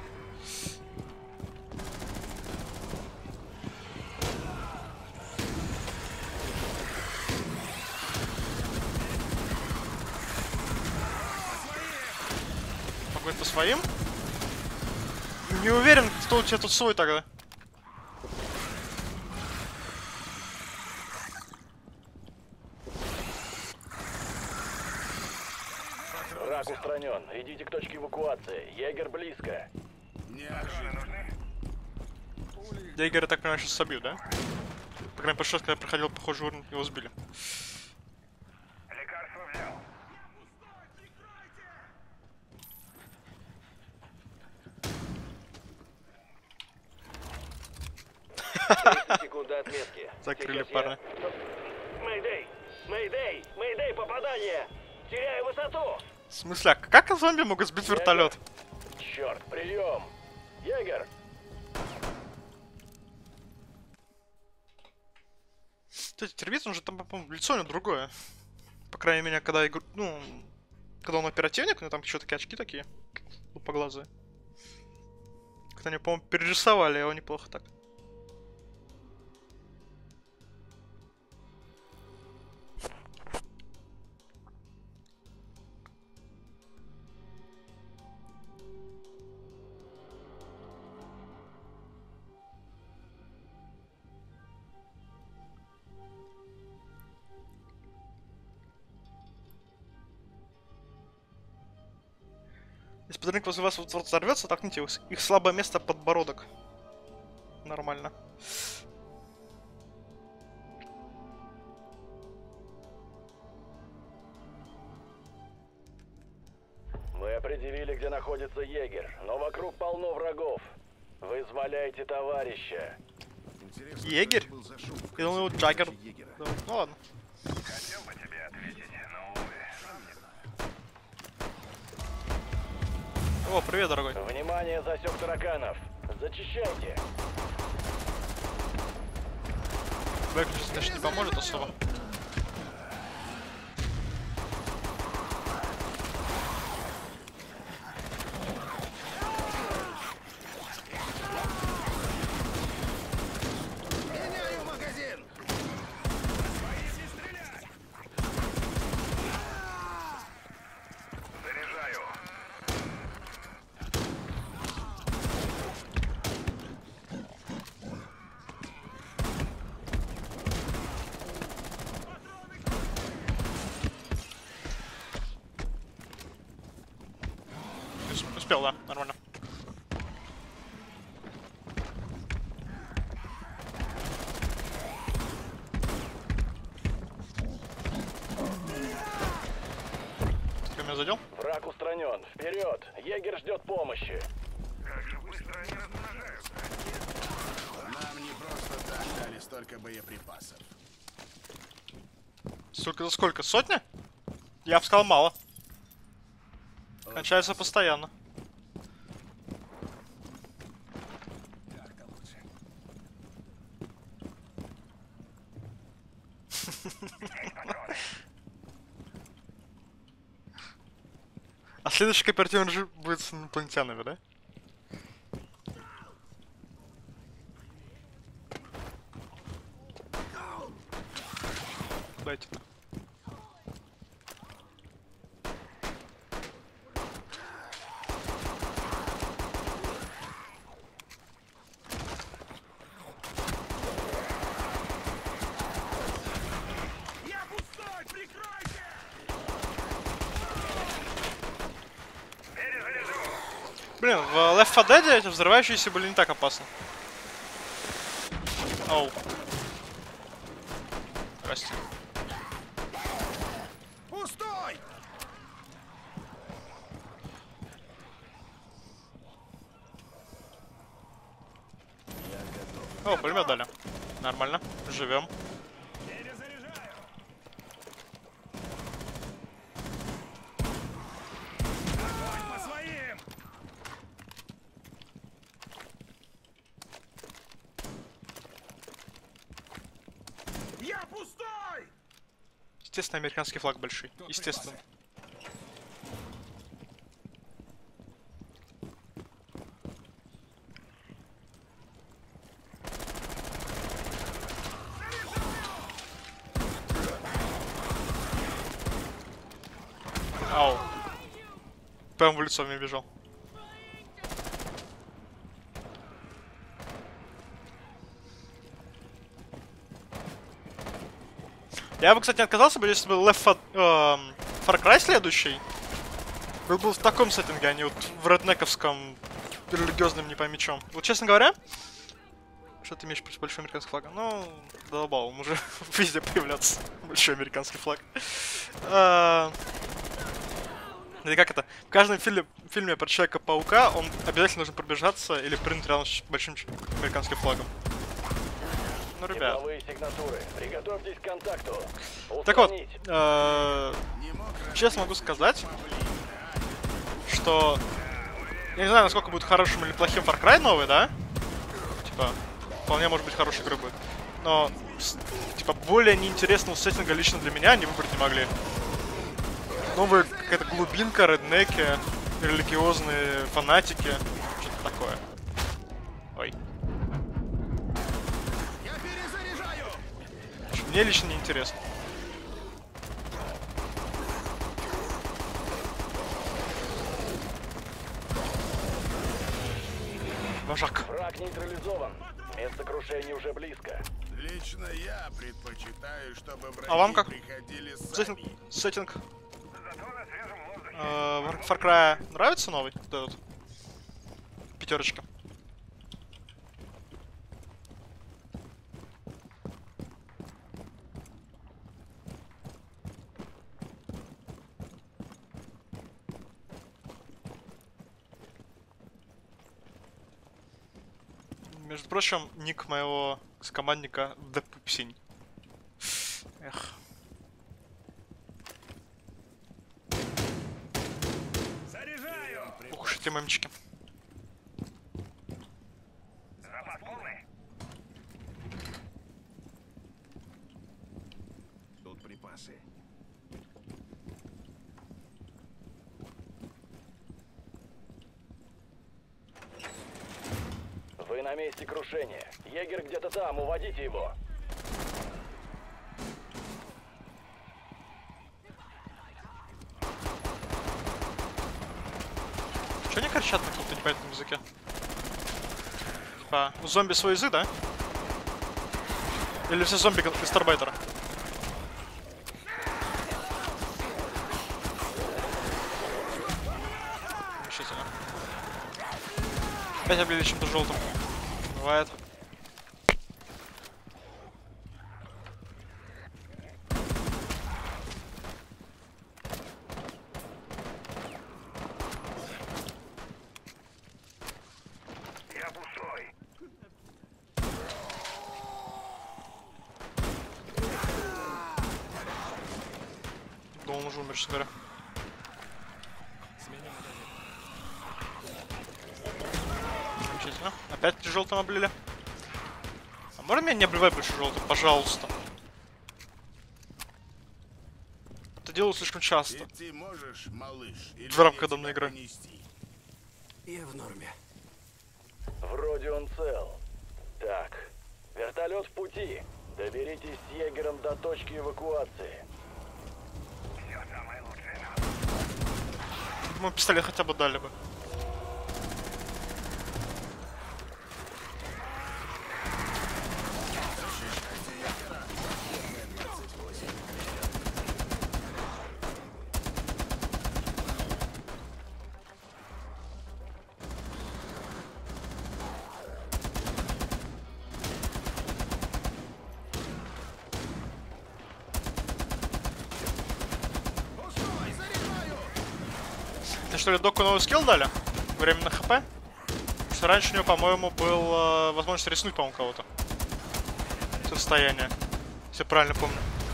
S1: Могу это по своим? Не уверен, кто у тебя тут свой тогда.
S4: Враг устранен. Идите к точке эвакуации. Егер близко.
S3: Неожиданно.
S1: Егера, так понимаю, сейчас собью, да? По крайней мере, прошлый раз, когда я проходил похожий уровень, его сбили.
S7: Лекарство взял.
S4: тридцать секунд до отметки.
S1: Закрыли
S4: Сейчас
S1: парня.
S4: я- Мэйдэй! Мэйдэй! Мэйдэй, попадание! Теряю высоту!
S1: В смысле, а как зомби могут сбить вертолет?
S4: Черт, прием! Егер!
S1: Кстати, телевизор уже там, по-моему, лицо у него другое. По крайней мере, когда игру... Ну, когда он оперативник, у него там еще такие очки такие. Лупоглазые. Как-то они, по-моему, перерисовали его неплохо так. Если подорник возле вас вот взорвется, толкните их. Их слабое место подбородок. Нормально.
S4: Мы определили, где находится егерь, но вокруг полно врагов. Вызволяйте товарища.
S3: Интересно,
S1: Егерь?
S3: что это был за шум в
S1: Я думал, его
S3: конце
S1: Джаггер.
S3: передачи Егера?
S1: Да, ну ладно.
S7: Хотел бы тебе ответить, но увы.
S1: О, привет, дорогой.
S4: Внимание, засек тараканов. Зачищайте.
S1: Выключить, конечно, не поможет особо.
S3: Меняю магазин!
S7: Заряжаю.
S1: Ус- Успел, да, нормально. Ты меня задел?
S4: Враг устранен. Вперед! Егерь ждет помощи.
S7: Как же быстро они размножаются.
S3: Нам не просто так дали столько боеприпасов.
S1: Столько за сколько? Сотня? Я бы сказал мало. Кончается постоянно.
S3: Так-то лучше.
S1: А следующий кооперативный режим будет с инопланетянами, да? Дайте-то.
S3: Я пустой! Прикройте!
S7: Перезаряжу.
S1: Блин, в Left four Dead эти взрывающиеся были не так опасны. Оу. Здрасте.
S3: Пустой!
S1: О, пулемет дали. Нормально. Живем.
S7: Перезаряжаю. Огонь по своим.
S3: Я пустой!
S1: Естественно, американский флаг большой. Естественно. Ау. Прям в лицо мне бежал. Я бы, кстати, не отказался бы, если бы Left four, эм, Far Cry следующий Был бы в таком сеттинге, а не вот в реднековском религиозном не пойми чем. Вот честно говоря, что ты имеешь против большого американского флага? Ну, долбал, он уже везде появляться. Большой американский флаг. А... Или как это? В каждом фильме, фильме про Человека-паука он обязательно должен пробежаться или прыгнуть рядом с большим американским флагом. Ну, ребят.
S4: Тепловые сигнатуры. Приготовьтесь к контакту.
S1: Так вот,
S4: Устранить.
S1: э, честно могу сказать, что я не знаю, насколько будет хорошим или плохим Far Cry новый, да? Типа, вполне может быть хорошей игрой будет. Но, с- типа, более неинтересного сеттинга лично для меня они выбрать не могли. Новая какая-то глубинка, реднеки, религиозные фанатики, что-то такое. Ой.
S3: Я перезаряжаю!
S1: Мне лично не интересно. Вожак.
S4: Враг нейтрализован. Место крушения уже близко.
S3: Лично я предпочитаю, чтобы враги
S1: А вам как?
S3: приходили
S1: Сеттинг.
S3: сами.
S1: Сеттинг. Э, Far Cry нравится новый? Вот этот. Пятерочка. Между прочим, ник моего командника The Pupsень. Эх.
S7: Заряжаю!
S1: Ух уж эти мемчики.
S7: Запас полный?
S3: Тут припасы.
S4: Вы на месте крушения. Егерь где-то там, уводите его.
S1: Что они кричат на каком-то непонятном языке? Типа, у зомби свой язык, да? Или все зомби как из Старбайтера? Решительно. Опять облили чем-то желтым. Бывает.
S7: Я пустой.
S1: Думал, он уже умер, честно говоря. Замечательно. Опять желтым облили. А можно меня не обливать больше желтым, пожалуйста? Это делаю слишком часто.
S3: Идти можешь, малыш? Или
S1: В рамках
S3: мне
S1: данной
S3: тебя
S1: игры.
S3: понести?
S8: Я в норме.
S4: Вроде он цел. Так, вертолет в пути. Доберитесь с егером до точки эвакуации.
S7: Все самое лучшее.
S1: Думаю, пистолет хотя бы дали бы.
S3: Пустой, заряжаю!
S1: Ты что ли доку новый скилл дали? Время на хп? Потому что раньше у него, по-моему, был э, возможность рискнуть, по-моему, кого-то. Состояние. Если я правильно помню.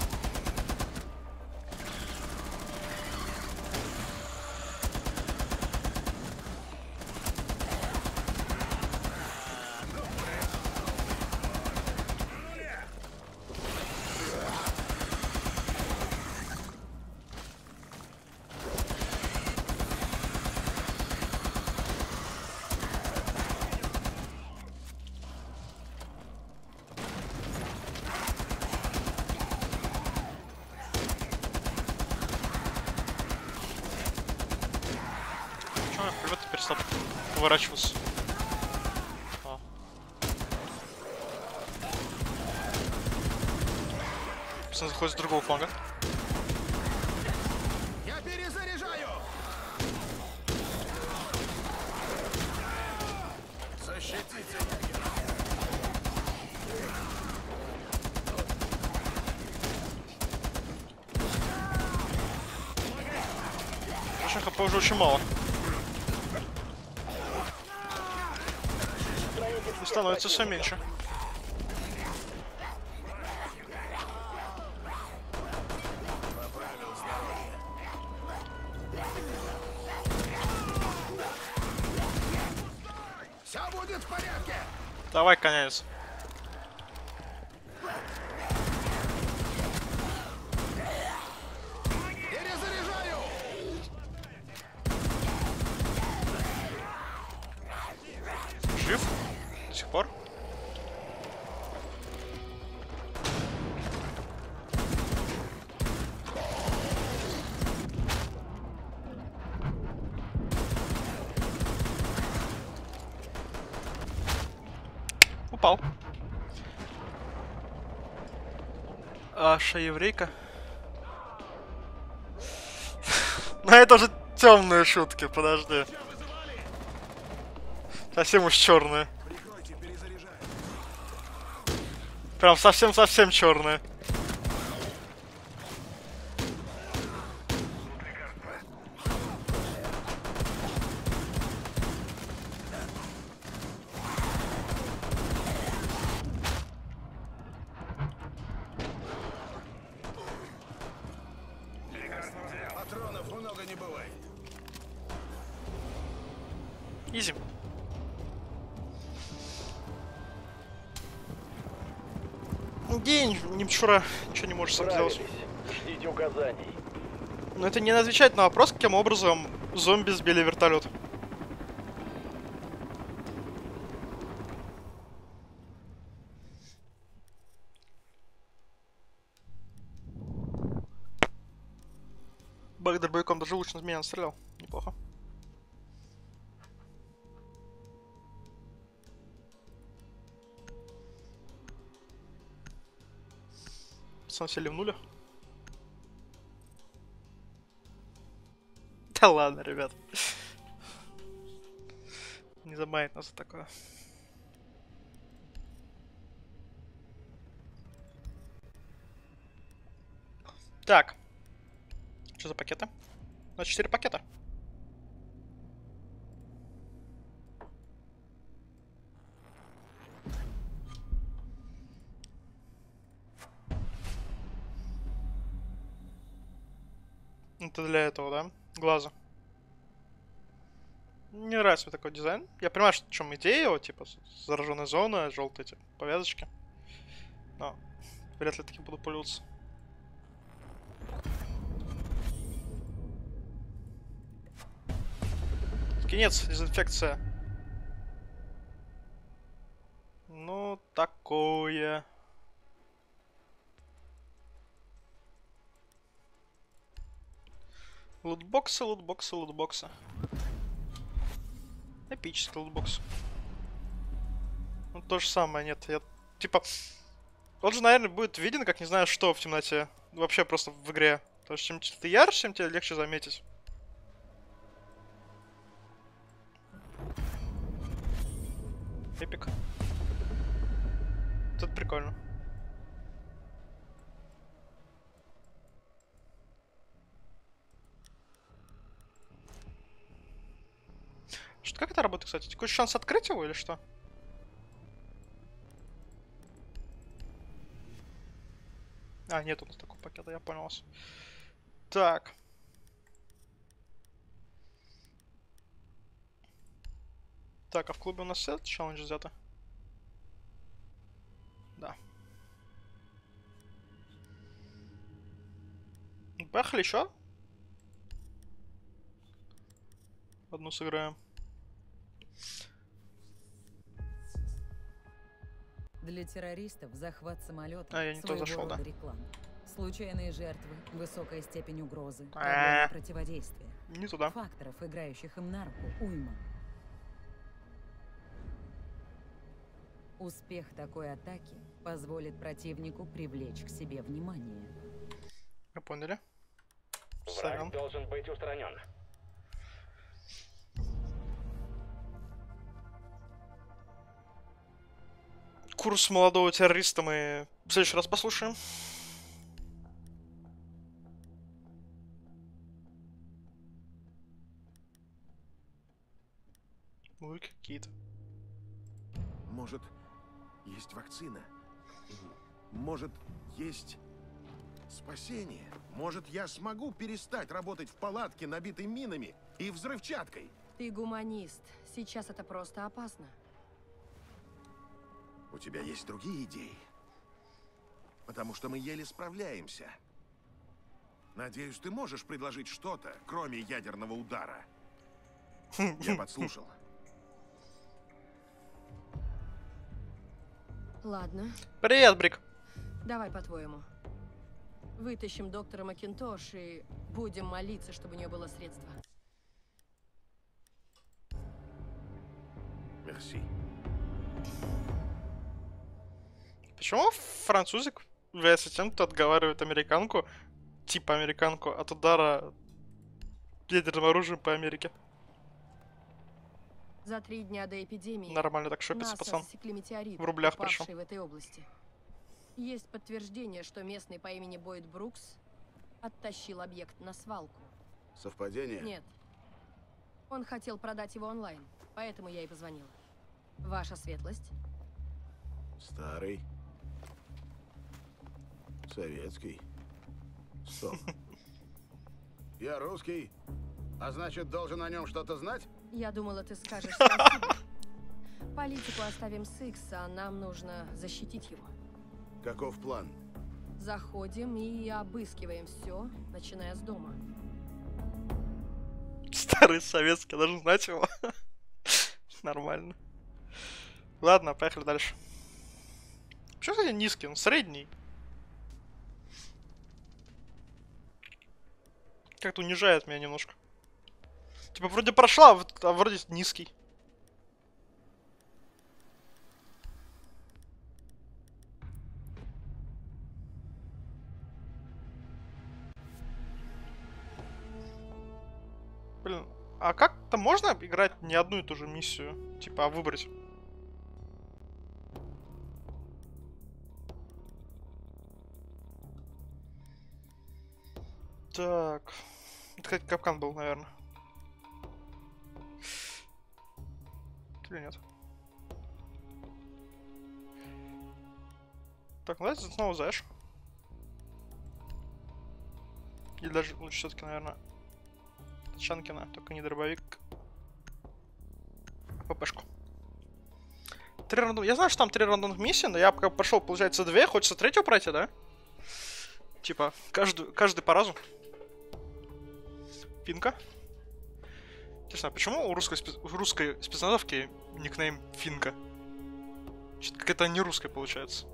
S1: Почему я привет теперь стал поворачиваться? О. Пацан заходит с другого фланга.
S3: Я перезаряжаю!
S1: Конечно, хп уже очень мало. И становится все меньше.
S3: Все будет в порядке.
S1: Давай, конец.
S3: Перезаряжаю.
S1: Жив? До сих пор? Упал. Аша еврейка. Ну это уже темные шутки, подожди. Совсем уж черные.
S3: Прикройте, перезаряжаю.
S1: Прям совсем-совсем черные.
S3: Патронов много не бывает.
S1: Изи. День, немчура, ничего не можешь сам сделать.
S4: Справились. Ждите указаний.
S1: Но это не отвечает на вопрос, каким образом зомби сбили вертолет. Бэк дробовиком даже лучше меня стрелял. Неплохо. Пацаны все ливнули. Да ладно, ребят. Не забавит нас такое. Так. Что за пакеты? На четыре пакета. Это для этого, да? Глаза. Не нравится мне такой дизайн. Я понимаю, что в чем идея его, типа зараженная зона, желтые эти повязочки. Но вряд ли таким буду пользоваться. Конец, дезинфекция. Ну, такое. Лутбоксы, лутбоксы, лутбоксы. Эпический лутбокс. Ну, то же самое, нет, я... Типа... Он же, наверное, будет виден, как не знаю что в темноте. Вообще просто в игре. Потому что чем ты ярче, тем тебе легче заметить. Эпик. Тут прикольно. Что, как это работает, кстати? Какой шанс открыть его или что? А, нет у нас такого пакета, я понял вас. Так. Так, а в клубе у нас этот челлендж взято? Да. Поехали еще. Одну сыграем.
S9: Для террористов захват самолета
S1: А, я не то зашел, да?
S9: реклама. Случайные жертвы, высокая степень угрозы,
S1: А-а-а.
S9: противодействия.
S1: Не туда.
S9: Факторов, играющих им на руку, уйма. Успех такой атаки позволит противнику привлечь к себе внимание.
S1: Вы поняли?
S4: Враг
S1: Сорян.
S4: должен быть устранен.
S1: Курс молодого террориста мы в следующий раз послушаем. Луки какие-то.
S3: Может, есть вакцина? Может, есть спасение? Может, я смогу перестать работать в палатке, набитой минами и взрывчаткой?
S2: Ты гуманист. Сейчас это просто опасно.
S3: У тебя есть другие идеи? Потому что мы еле справляемся. Надеюсь, ты можешь предложить что-то, кроме ядерного удара. Я подслушал.
S2: Ладно,
S1: Привет, Брик.
S2: давай по-твоему. Вытащим доктора Макинтош и будем молиться, чтобы у нее было средство.
S3: Мерси.
S1: Почему французик является тем, кто отговаривает американку, типа американку, от удара ядерным оружием по Америке?
S2: За три дня до эпидемии
S1: Нормально так шопится,
S2: НАСА
S1: пацан.
S2: засекли метеорит,
S1: В рублях
S2: упавший
S1: причем.
S2: в этой области. Есть подтверждение, что местный по имени Бойд Брукс оттащил объект на свалку.
S3: Совпадение?
S2: Нет. Он хотел продать его онлайн, поэтому я и позвонила. Ваша светлость?
S3: Старый. Советский. Стоп. Я русский, а значит, должен о нем что-то знать?
S2: Я думала, ты скажешь спасибо. Политику оставим с Икс, а нам нужно защитить его.
S3: Каков план?
S2: Заходим и обыскиваем все, начиная с дома.
S1: Старый советский, даже знать его. Нормально. Ладно, поехали дальше. Почему, кстати, низкий? Он средний. Как-то унижает меня немножко. Типа, вроде прошла, а вот- а вроде низкий. Блин, а как-то можно играть не одну и ту же миссию? Типа, а выбрать? Так. Это как капкан был, наверное. Или нет? Так, ну давайте снова Зэш. Или даже лучше все-таки, наверное, Чанкина, только не дробовик. А ППшку. Три рандом... Я знаю, что там три рандомных миссии, но я пока прошел, получается, две. Хочется третью пройти, да? Типа, каждый, каждый по разу. Финка. Интересно, а почему у русской, спе... у русской спецназовки никнейм Финка? Что-то какая-то не русская получается.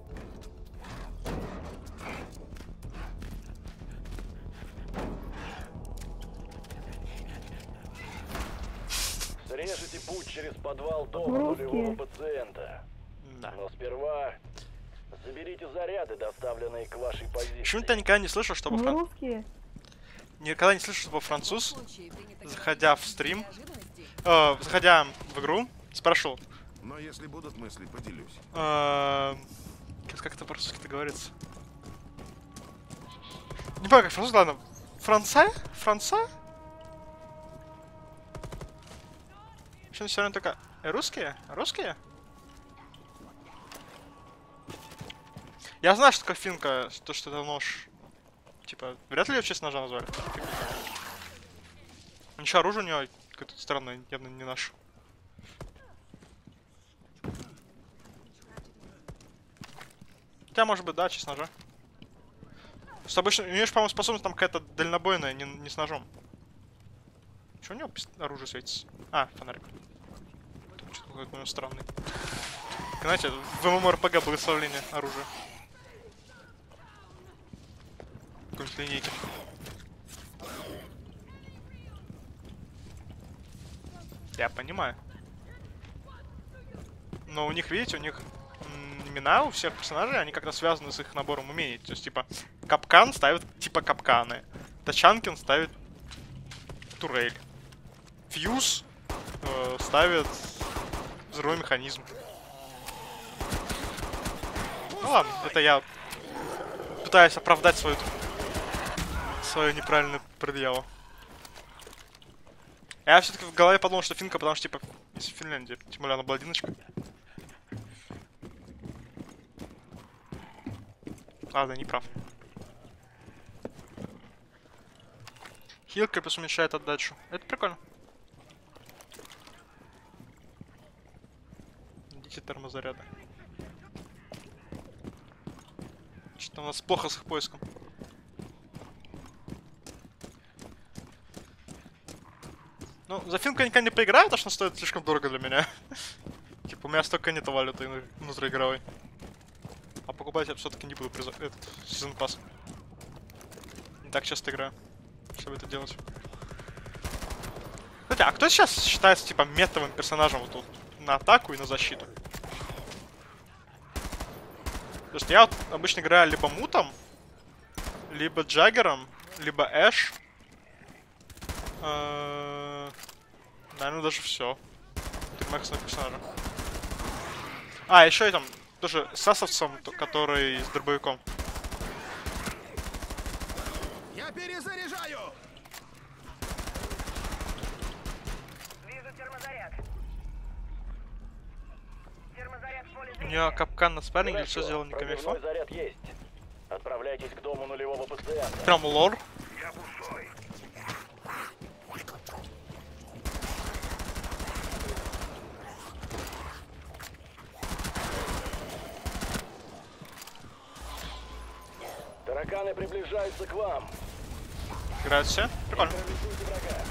S4: Срежете путь через подвал дома нулевого пациента.
S1: Да.
S4: Но сперва заберите заряды, доставленные к вашей позиции.
S1: Почему-то я никогда не слышал, чтобы фран...
S10: Русские?
S1: Никогда не слышал, чтобы француз, заходя в стрим, э, заходя в игру, спрашивал.
S3: Но если будут мысли, поделюсь.
S1: Э, как, как это по-русски-то говорится? Не понимаю, как француз, ладно. Франция? Франция? Почему все равно только... Э, русские? Русские? Я знаю, что такое финка, то, что это нож. Типа, вряд ли ее в честь ножа назвали. Ничего, оружие у него какое-то странное, явно не наше. Хотя, может быть, да, честь ножа. Что обычно, у нее же, по-моему, способность там какая-то дальнобойная, не, не с ножом. Чего у него оружие светится? А, фонарик. Что-то какой-то у него странный. Знаете, в ММО-РПГ благословление оружия. Какой-нибудь линейки. Я понимаю. Но у них, видите, у них м, имена у всех персонажей, они как-то связаны с их набором умений. То есть, типа, Капкан ставит типа капканы. Тачанкин ставит турель. Фьюз э, ставит взрывной механизм. Ну ладно, это я пытаюсь оправдать свою свою неправильную предъяву. Я все-таки в голове подумал, что финка, потому что, типа, Из Финляндии. Тем более она блондиночка. Ладно, не прав. Хилка плюс уменьшает отдачу. Это прикольно. Идите термозаряды. Что-то у нас плохо с их поиском. Ну, за финку я никогда не поиграю, потому что она стоит слишком дорого для меня. Типа, у меня столько нет валюты внутриигровой. А покупать я все-таки не буду этот сезон пасс. Не так часто играю, чтобы это делать. Кстати, а кто сейчас считается типа метовым персонажем вот тут на атаку и на защиту? Потому что я вот обычно играю либо Мутом, либо Джаггером, либо Эш. Наверное, даже все. Три максимум персонажа. А, еще и там тоже с асовцем, который с дробовиком.
S3: Я перезаряжаю!
S7: Вижу термозаряд. Термозаряд в поле
S1: У
S7: зрения.
S1: нее капкан на спарринге, или
S4: Хорошо,
S1: все сделано не камильфо.
S4: пробивной заряд есть. Отправляйтесь к дому нулевого пациента.
S1: Прям лор.
S7: Я бусой.
S4: Тараканы приближаются к вам.
S1: Играют все. Прикольно.
S4: Нейтрализуйте врага.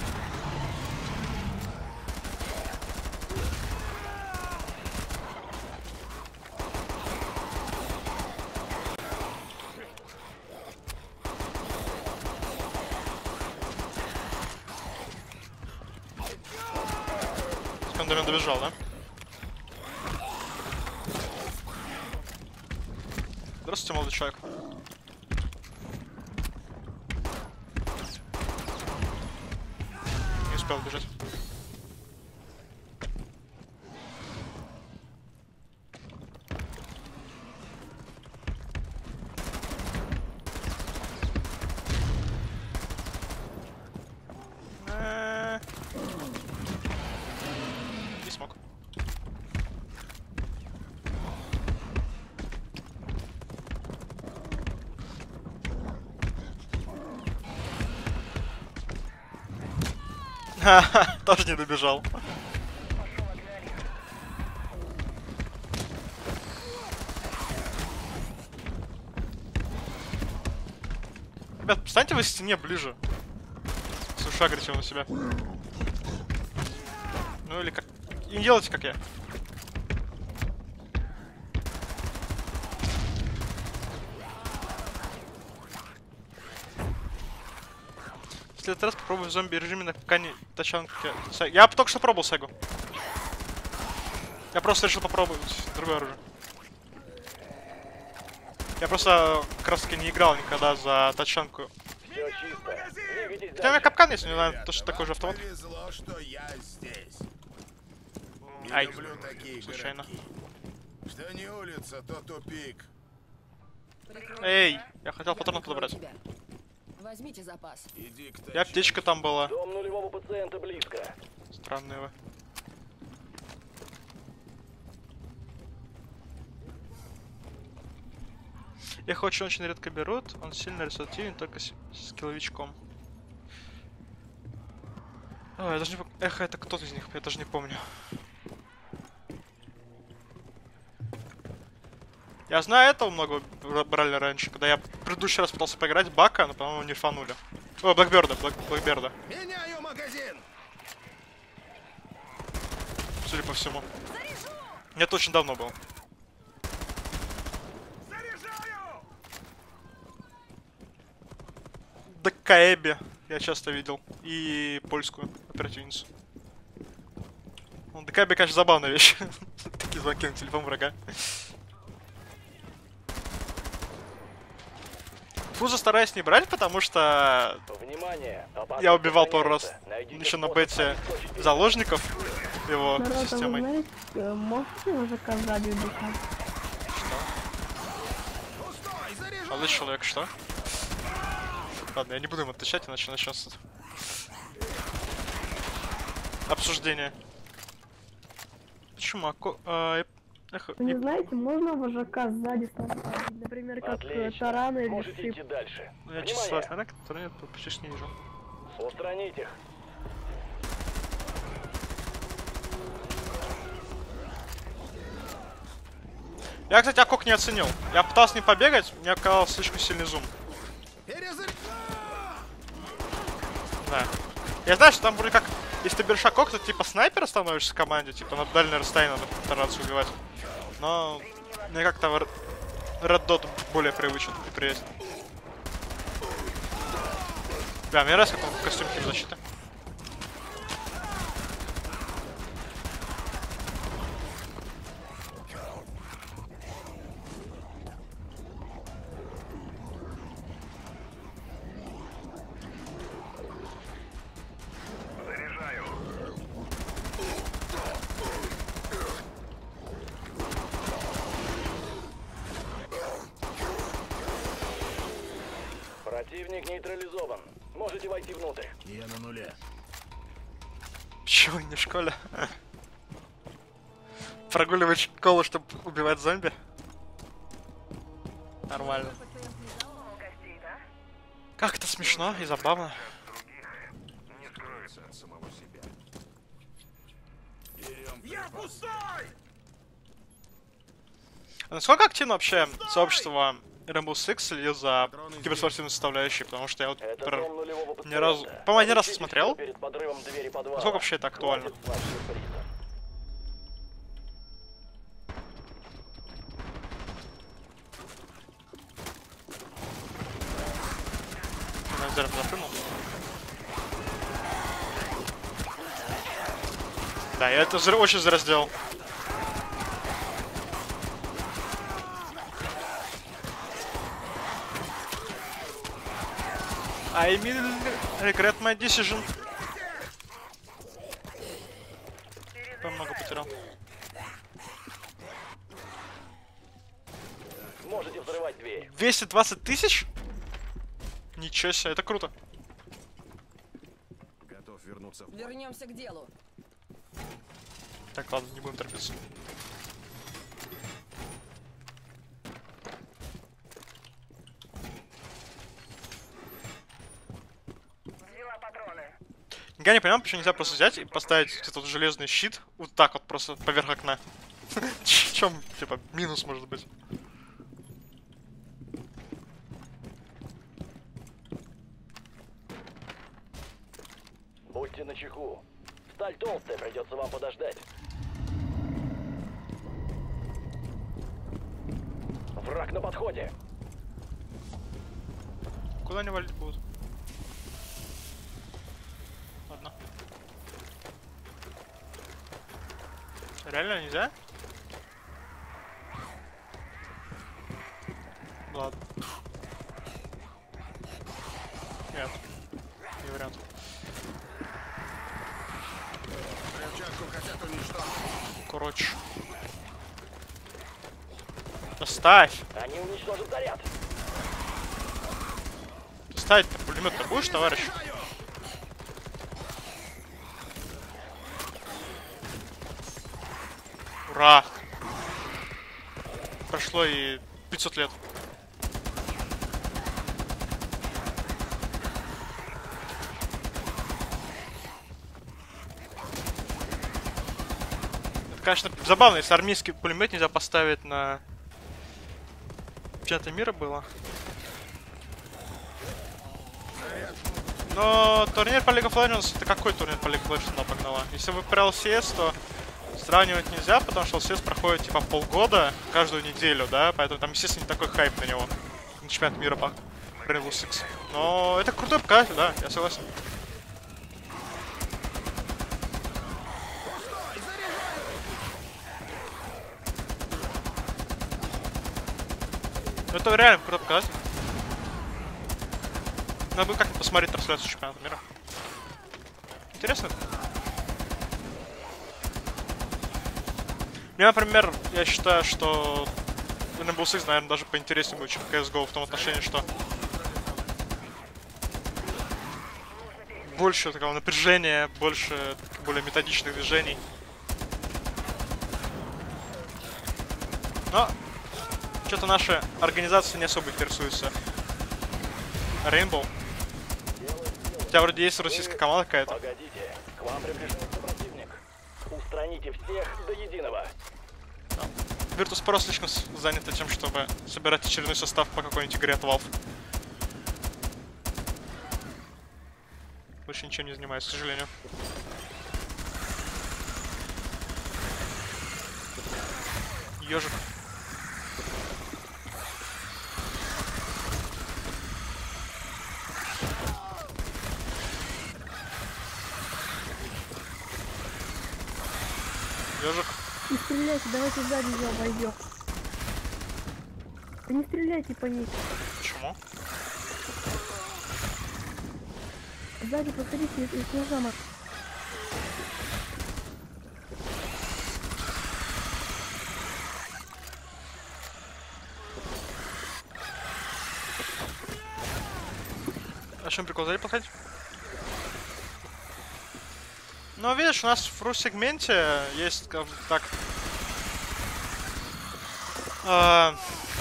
S1: Секундомент добежал, да? Здравствуйте, молодой человек. Не успел бежать. Э, Не смог. Ха-ха, тоже не добежал. Ребят, встаньте вы к стене ближе. Слушай, агрессивно на себя. Ну или как... И не делайте, как я. В следующий раз попробую в зомби-режиме на ткани тачанке. Я только что пробовал Сегу. Я просто решил попробовать другое оружие. Я просто как раз таки не играл никогда за тачанку.
S4: Все чисто. Двигайтесь
S1: Хотя у меня
S4: дальше.
S1: капкан есть, не знаю, точно такой же автомат.
S3: Повезло, что я здесь. Не
S1: Ай,
S3: люблю такие
S1: случайно.
S3: городки. Что не улица, то тупик.
S1: Эй, я хотел
S2: Я
S1: патроны
S2: прикрою
S1: подобрать.
S2: тебя. Возьмите запас.
S3: Иди к
S1: И аптечка там была.
S4: Дом нулевого пациента близко.
S1: Странные вы. Их очень-очень редко берут. Он сильно результативен только с, с киловичком. Ой, я даже не пом- Эх, это кто из них? Я даже не помню. Я знаю, этого много бра- брали раньше, когда я в предыдущий раз пытался поиграть Бака, но, по-моему, не фанули. О, Блэкберда, Блэк, Блэкберда,
S3: Меняю магазин!
S1: судя по всему. Это очень давно было.
S7: Заряжаю!
S1: Дакаэбе я часто видел. И польскую оперативницу. Ну, Дакаэбе, конечно, забавная вещь. Такие звонки на телефон врага. Фуза стараюсь не брать, потому что
S4: Внимание! Опасность
S1: я убивал пару раз
S4: сохраняется. Найдите
S1: еще на
S4: способ
S1: бете
S4: обесточить их.
S1: заложников его
S10: Народ, а вы
S1: системой.
S10: знаете, э, можете его заказать в ДК?
S3: Пустой, заряжаю!
S1: Молодой человек, что? Ладно, я не буду им отвечать, иначе начнется обсуждение. почему? А, ко- а, эх,
S10: Вы не
S1: не-
S10: знаете, можно вожака сзади ставить, например, как э, таран или
S4: Можете
S10: шип.
S4: идти дальше.
S1: Ну, я чисто
S4: Внимание!
S1: фонарик, который нет, почти не вижу.
S4: Устранить их.
S1: Я, кстати, окок не оценил. Я пытался не побегать, мне оказался слишком сильный зум. Да. Я знаю, что там вроде как, если ты берешь окок, то типа снайпер становишься в команде, типа на дальнее расстояние надо стараться убивать. Но мне как-то в Red Dot более привычен и приятен. Да, мне нравится, как он в костюме химзащиты.
S7: Заряжаю.
S4: Противник нейтрализован. Можете войти внутрь.
S3: Я на нуле.
S1: Чего, не в школе? Прогуливать школу, чтобы убивать зомби? Нормально.
S7: Гостей, да?
S1: Как это смешно и забавно.
S3: Не скроется от самого себя.
S7: Я пустой!
S1: А насколько активно вообще сообщество Rainbow Six следит за киберспортивной составляющей? Потому что я вот
S4: Это
S1: про-
S4: дом нулевого
S1: ни разу,
S4: пациента.
S1: по-моему, один раз
S4: Отключитесь
S1: смотрел.
S4: перед подрывом двери подвала.
S1: Насколько вообще это актуально?
S4: Хватит знать сюрприза.
S1: Я на зеркало запрыгнул. Да, я это зря- очень зря сделал. I immediately regret my decision. Там много потерял.
S4: Можете взрывать дверь.
S1: двести двадцать тысяч? Ничего себе, это круто.
S3: Готов вернуться в
S6: Вернемся к делу.
S1: Так, ладно, не будем торопиться.
S7: Взяла патроны.
S1: Я не понимаю, почему нельзя просто взять и поставить этот железный щит вот так вот просто поверх окна. В чем, типа, минус может быть?
S4: Будьте начеку. Сталь толстая, придется вам подождать. Враг на подходе.
S1: Куда они валить будут? Ладно. Реально нельзя? Ладно. Нет. Не вариант.
S3: Взрывчатку хотят уничтожить.
S1: Короче. Доставь!
S4: Они уничтожат заряд.
S1: Доставить-то пулемет-то будешь, товарищ? Ура! Прошло и пятьсот лет. Это, конечно, забавно, если армейский пулемет нельзя поставить на чемпионате мира было. Но турнир по League of Legends, это какой турнир по League of Legends она погнала? Если вы про эл си эс, то сравнивать нельзя, потому что эл си эс проходит типа полгода, каждую неделю, да, поэтому там, естественно, не такой хайп на него. На чемпионат мира по Rainbow Six. Но это крутой показатель, да, я согласен. Это реально крутой показатель. Надо будет как-нибудь посмотреть трансляцию чемпионата мира. Интересно. Мне, например, я считаю, что Rainbow Six, наверное, даже поинтереснее будет, чем си эс го в том отношении, что больше такого напряжения, больше более методичных движений. Но что-то наша организация не особо интересуется Rainbow. У тебя вроде есть российская команда какая-то.
S4: Погодите, к вам приближается противник. Устраните всех до единого.
S1: Virtus.pro слишком занята тем, чтобы собирать очередной состав по какой-нибудь игре от Valve. Больше ничем не занимаюсь, к сожалению. Ёжик. Ёжик.
S10: Не стреляйте, давайте сзади ее обойдем. Да не стреляйте по ней.
S1: Почему?
S10: Сзади подходите и с ножом.
S1: А чем прикол, сзади подходить? Ну, видишь, у нас в рус-сегменте есть, как так, э,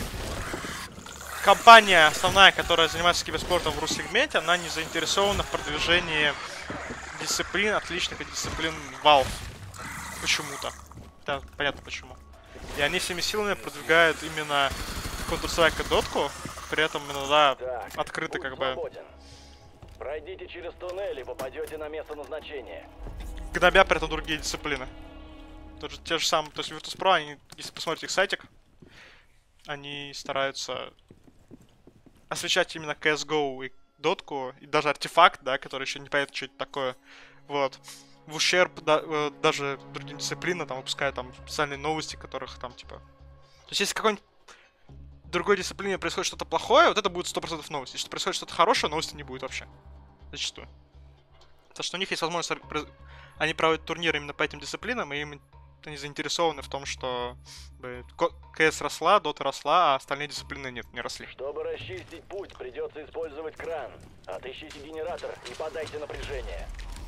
S1: компания основная, которая занимается киберспортом в рус-сегменте, она не заинтересована в продвижении дисциплин, отличных от дисциплин Valve. Почему-то. Да, понятно почему. И они всеми силами продвигают именно Counter-Strike и Дотку, при этом иногда
S4: Так,
S1: открыты
S4: путь
S1: как бы...
S4: свободен. Пройдите через туннель и попадете на место назначения.
S1: гнобя при этом другие дисциплины. Тот же, те же самые, то есть Virtus.pro, они, если посмотрите их сайтик, они стараются освещать именно си эс го и дотку, и даже артефакт, да, который еще не понятно, что это такое, вот, в ущерб да, э, даже другим дисциплинам, там, выпускают там специальные новости, которых там, типа... То есть, если какой-нибудь другой дисциплине происходит что-то плохое, вот это будет сто процентов новость. Если происходит что-то хорошее, новости не будет вообще. Зачастую. Потому что у них есть возможность... Они проводят турниры именно по этим дисциплинам, и им они заинтересованы в том, что КС росла, Дота росла, а остальные дисциплины нет, не росли.
S4: Чтобы расчистить путь, придется использовать кран. Отыщите генератор и подайте напряжение.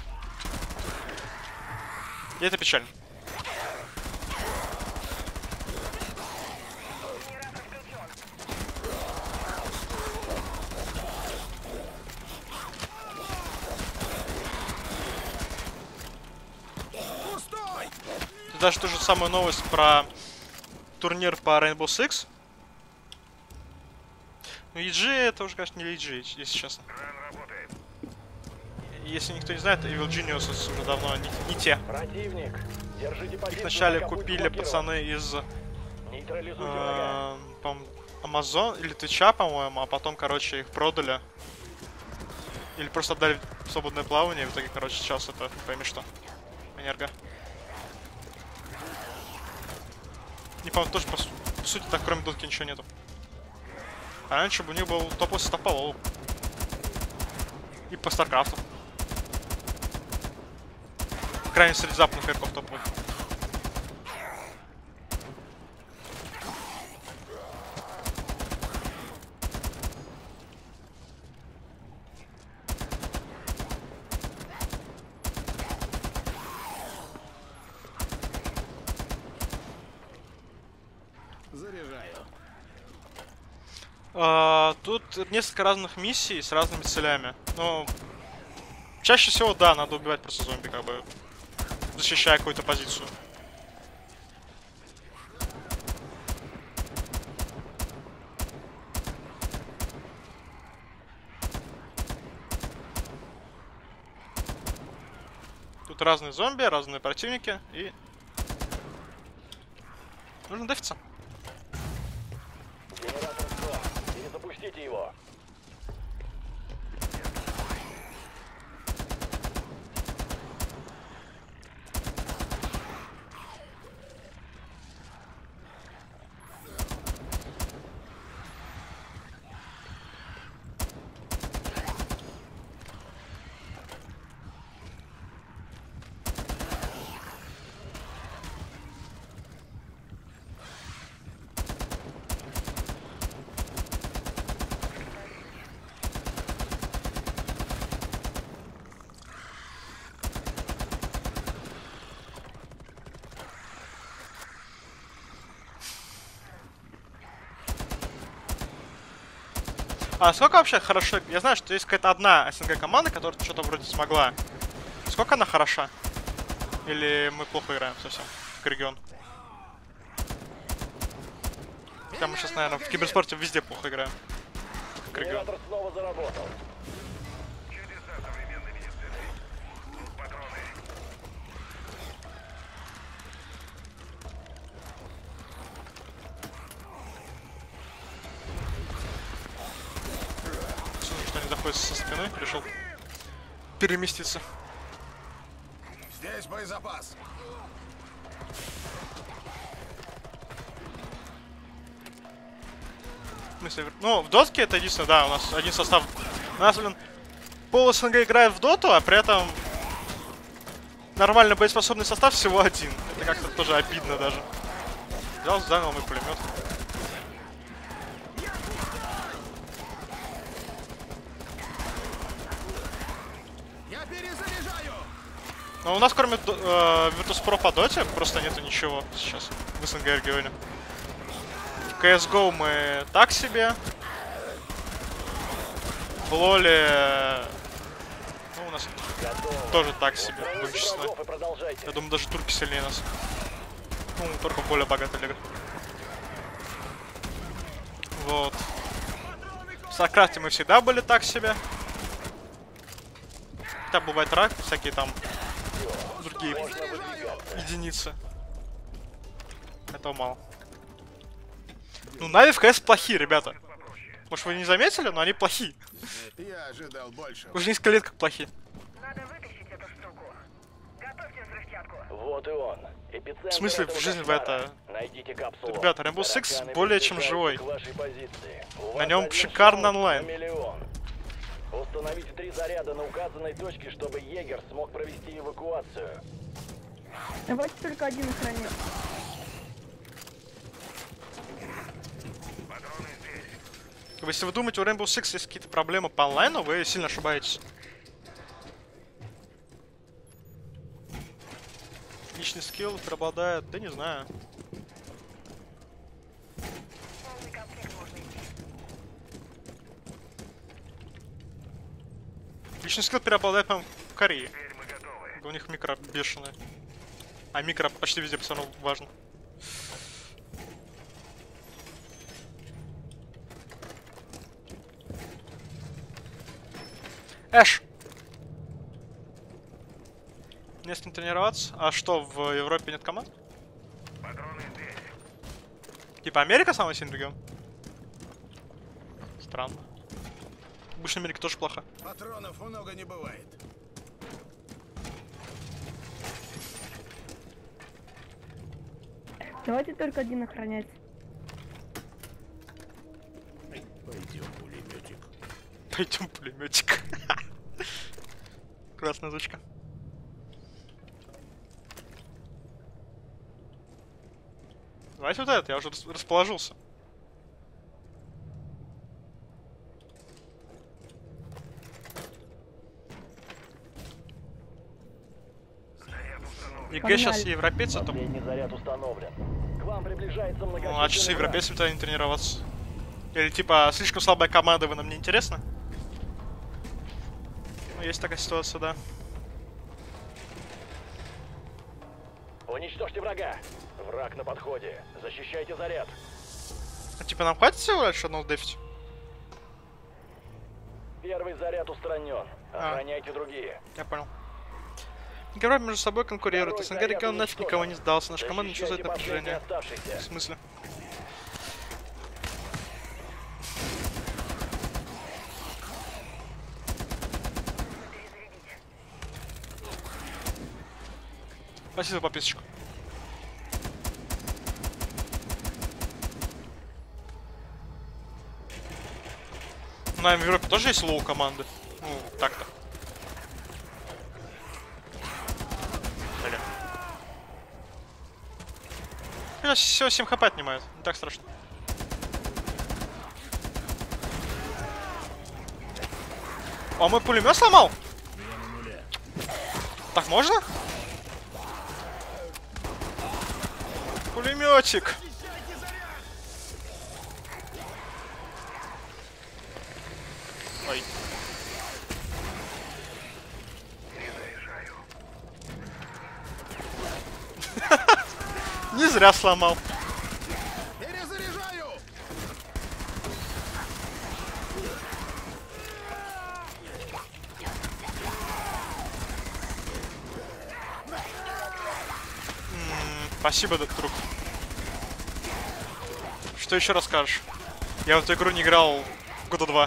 S1: И это печально. Даже ту же самую новость про турнир по Rainbow Six. Ну, и джи это уже, конечно, не и джи, если честно. Если никто не знает, Evil Geniuses уже давно не, не те.
S4: Противник, держите позицию.
S1: Их вначале купили пацаны из э, Amazon или Twitch'а, по-моему, а потом, короче, их продали. Или просто отдали в свободное плавание, и в итоге, короче, сейчас это, пойми что, Энерго. Не помню, тоже по, по сути так, кроме дотки ничего нету. А раньше бы у них был топовый состав по лолу. И по Старкрафту. Крайне среди западных игроков топовых. Uh, тут несколько разных миссий с разными целями. Но чаще всего, да, надо убивать просто зомби, как бы защищая какую-то позицию. Тут разные зомби, разные противники, и нужно дефиться.
S4: Запустите его.
S1: А сколько вообще хорошо? Я знаю, что есть какая-то одна СНГ команда, которая что-то вроде смогла. Сколько она хороша? Или мы плохо играем совсем? Как регион? Хотя мы сейчас, наверное, в киберспорте везде плохо играем. Как регион.
S4: Генератор снова заработал.
S1: Что не заходит со спины, решил переместиться.
S3: Здесь боезапас.
S1: В смысле, ну, в дотке это единственное, да, у нас один состав. У нас, блин, пол СНГ играет в доту, а при этом нормально боеспособный состав всего один. Это как-то тоже обидно даже. Взял заново мой пулемет.
S3: Я перезаряжаю.
S1: Но у нас кроме э, Virtus.pro по доте просто нету ничего сейчас в СНГ регионе. В си эс го мы так себе. В лоле... Ну, у нас тоже так себе, количество. Я думаю, даже турки сильнее нас. Ну, только более богатая лига. Вот. В Старкрафте мы всегда были так себе. Хотя бывает рак, всякие там другие единицы. Этого мало. Ну, Нави в КС плохие, ребята. Может, вы не заметили, но они плохие.
S3: Я ожидал больше.
S1: Уже несколько лет как плохие.
S7: Надо вытащить эту штуку. Готовьте взрывчатку.
S4: Вот и он. Эпицентр
S1: В смысле,
S4: этого
S1: в жизни в
S4: кошмара.
S1: это...
S4: Найдите капсулу.
S1: Ребята, Rainbow Six
S4: Тараканы
S1: более чем
S4: приближаются
S1: живой.
S4: к вашей позиции. У
S1: На
S4: вас
S1: нем
S4: один
S1: шикарный
S4: шанс
S1: онлайн.
S4: на миллион. Установите три заряда на указанной точке, чтобы егерь смог провести эвакуацию.
S10: Давайте только один охранять.
S1: Если вы думаете, у Rainbow Six есть какие-то проблемы по онлайну, вы сильно ошибаетесь. Личный скилл преобладает, да не знаю.
S7: Полный комплект можно идти.
S1: Личный скилл преобладает, по-моему, в Корее. У них микро бешеные. А микро почти везде все равно важно. Эш! Не с ним тренироваться? А что, в Европе нет команд? Типа Америка самый сильный регион? Странно. Обычно Америка тоже плохо.
S3: Патронов много не бывает.
S10: Давайте только один охранять.
S3: Пойдем, пулеметик.
S1: Пойдем пулеметик. Красная озвучка. Давайте вот это, я уже расположился. ЕГЭ сейчас европейцы там.
S4: Последний заряд установлен. К вам приближается
S1: Ну,
S4: многочисленный
S1: а что с
S4: враг.
S1: европейцами-то не тренироваться? Или типа слишком слабая команда, вы нам не интересно? Ну, есть такая ситуация, да.
S4: Уничтожьте врага. Враг на подходе. Защищайте заряд.
S1: А типа нам хватит всего лишь одного дефить?
S4: Первый заряд устранен.
S1: А.
S4: Охраняйте другие.
S1: Я понял. Герои между собой конкурируют.
S4: Второй
S1: СНГ
S4: заряд
S1: регион нафиг
S4: уничтожен.
S1: никого не сдался. Наша команда не
S4: Защищайте
S1: чувствует
S4: последний
S1: напряжения.
S4: оставшийся.
S1: В смысле? Спасибо за подписочку. Наверное, в Европе тоже есть лоу команды. Ну, так-то. Блин. Сейчас всего семь хп отнимает. Не так страшно. А мой пулемет сломал? Так можно? Пулеметчик. Ой. Не зря сломал.
S3: Перезаряжаю!
S1: М-м, спасибо, друг. Что еще расскажешь? Я в эту игру не играл года два.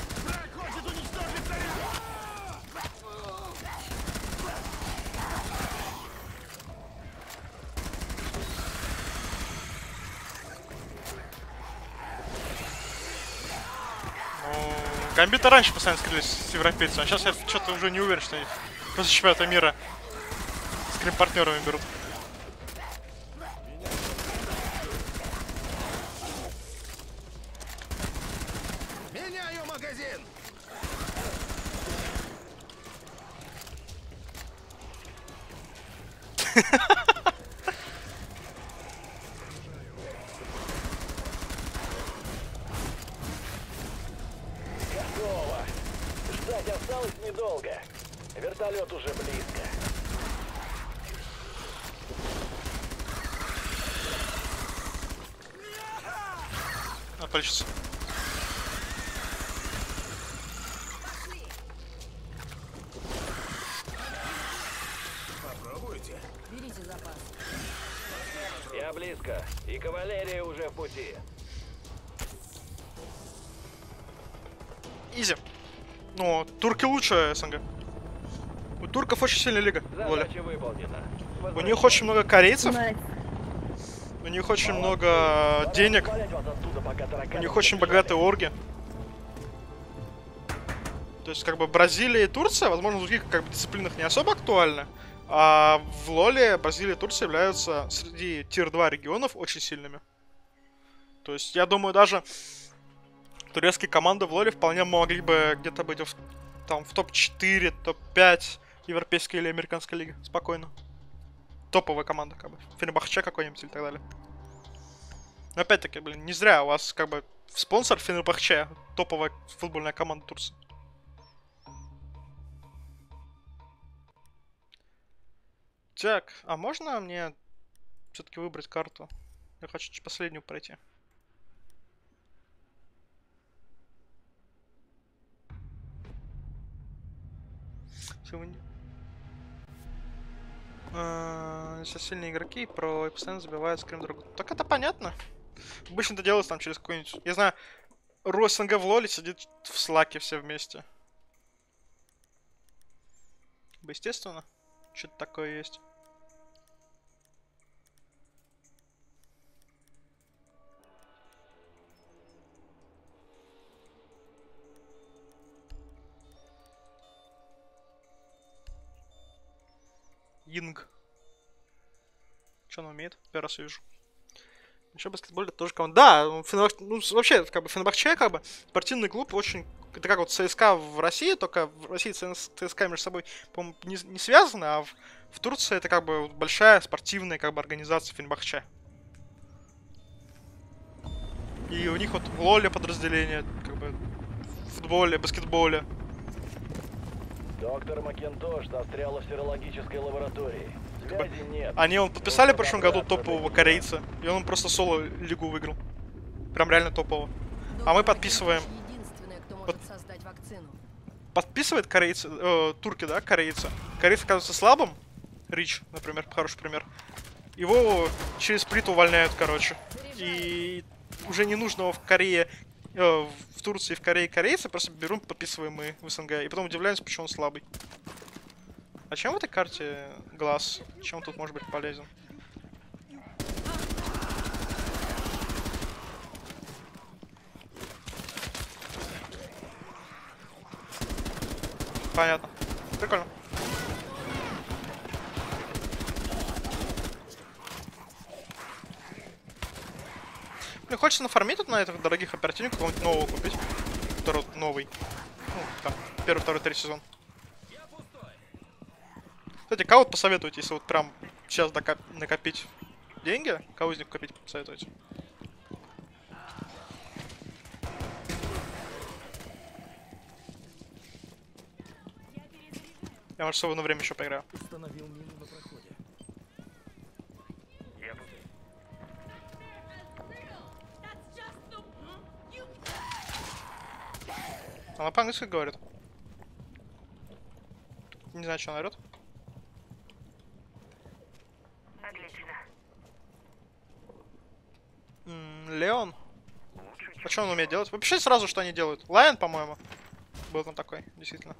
S1: Гамбиты раньше постоянно скрылись с европейцами, а сейчас я что-то уже не уверен, что они после чемпионата мира скрим-партнерами берут.
S3: Меняю магазин!
S4: Готово. Ждать осталось недолго. Вертолет уже близко.
S1: Отлично.
S3: Попробуйте.
S6: Берите запас.
S4: Я близко. И кавалерия уже в пути.
S1: Изи. Но турки лучше СНГ. У турков очень сильная лига. Воля.
S4: Задача выполнена.
S1: У них очень много корейцев.
S10: Найс.
S1: У них очень много денег. У них очень богатые орги. То есть, как бы, Бразилия и Турция, возможно, в других как бы, дисциплинах не особо актуальны. А в Лоле Бразилия и Турция являются среди тир-два регионов очень сильными. То есть, я думаю, даже турецкие команды в Лоле вполне могли бы где-то быть в, там, в топ четыре, топ пять европейской или американской лиги. Спокойно. Топовая команда, как бы. Фенербахче какой-нибудь или так далее. Но опять-таки, блин, не зря у вас, как бы, спонсор Фенербахче, топовая футбольная команда Турции. Так, а можно мне все-таки выбрать карту? Я хочу чуть последнюю пройти. Сейчас сильные игроки про и постоянно забивают скрим другу. Так это понятно. Обычно это делается там через какой-нибудь... Я знаю, Ру СНГ в Лоле сидит в слаке все вместе. Естественно, что-то такое есть. Инг. Что он умеет? Первый раз вижу. Еще баскетбол это тоже команда. Да, Фенербах... ну, вообще, как бы, Фенербахче, как бы, спортивный клуб очень... Это как вот ЦСКА в России, только в России ЦСКА между собой, по-моему, не, не связаны, а в, в Турции это как бы большая спортивная как бы организация Фенербахче. И у них вот в Лоле подразделение, как бы, в футболе, баскетболе.
S4: Доктор Макинтош застряла в серологической лаборатории. Связи нет.
S1: Они он подписали в прошлом году топового корейца, и он просто соло-лигу выиграл. Прям реально топового. А мы подписываем... Под... Подписывает корейцы, э, турки, да, корейцы. Корейцы оказывается слабым. Рич, например, хороший пример. Его через сплит увольняют, короче. И уже не нужного в Корее, э, в Турции, в Корее корейцы просто берем, подписываем мы в СНГ. И потом удивляемся, почему он слабый. А чем в этой карте глаз? Чем он тут может быть полезен? Понятно. Прикольно. Мне хочется нафармить тут на этих дорогих оперативников, кого-нибудь нового купить. Который вот новый. Ну, там, первый, второй, третий сезон. Кстати, кого вот посоветуете, если вот прям сейчас накопить деньги? Кого из них купить посоветуете? Я, может, свободное время еще поиграю.
S8: Установил мину на проходе.
S7: Я тут.
S1: Она по-английски говорит. Не знаю, что она орёт.
S7: Отлично.
S1: М, Леон. А что он умеет делать? Вы пишите сразу, что они делают. Лайон, по-моему. Был там такой, действительно.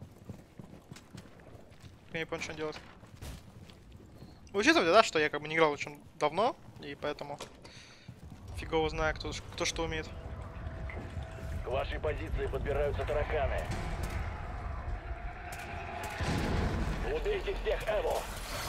S1: Я не понял, что он делает. Вы учитываете, да, что я как бы не играл очень давно, и поэтому фигово знаю, кто, кто что умеет.
S4: К вашей позиции подбираются тараканы. Убейте всех Эво!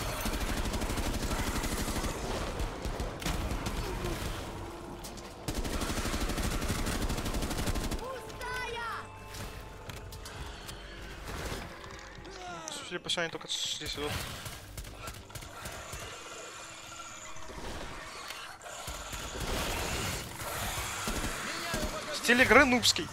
S1: Судя по всему, они только здесь идут. Стиль игры нубский.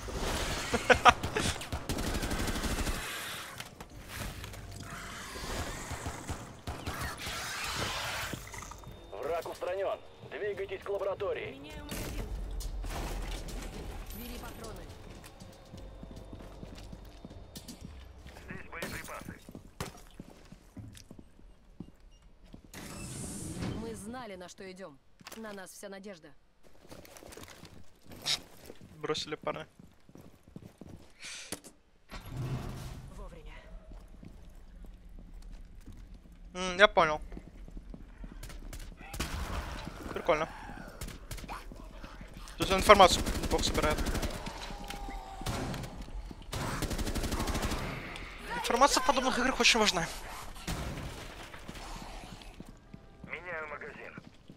S4: Враг устранен. Двигайтесь к лаборатории.
S6: Меняю магазин. Бери патроны.
S7: Здесь боеприпасы.
S2: Мы знали, на что идем. На нас вся надежда.
S1: Бросили парня.
S6: Вовремя.
S1: М, я понял. Прикольно. То есть он информацию неплохо собирает. Информация в подобных играх очень важна.
S7: Меняю магазин.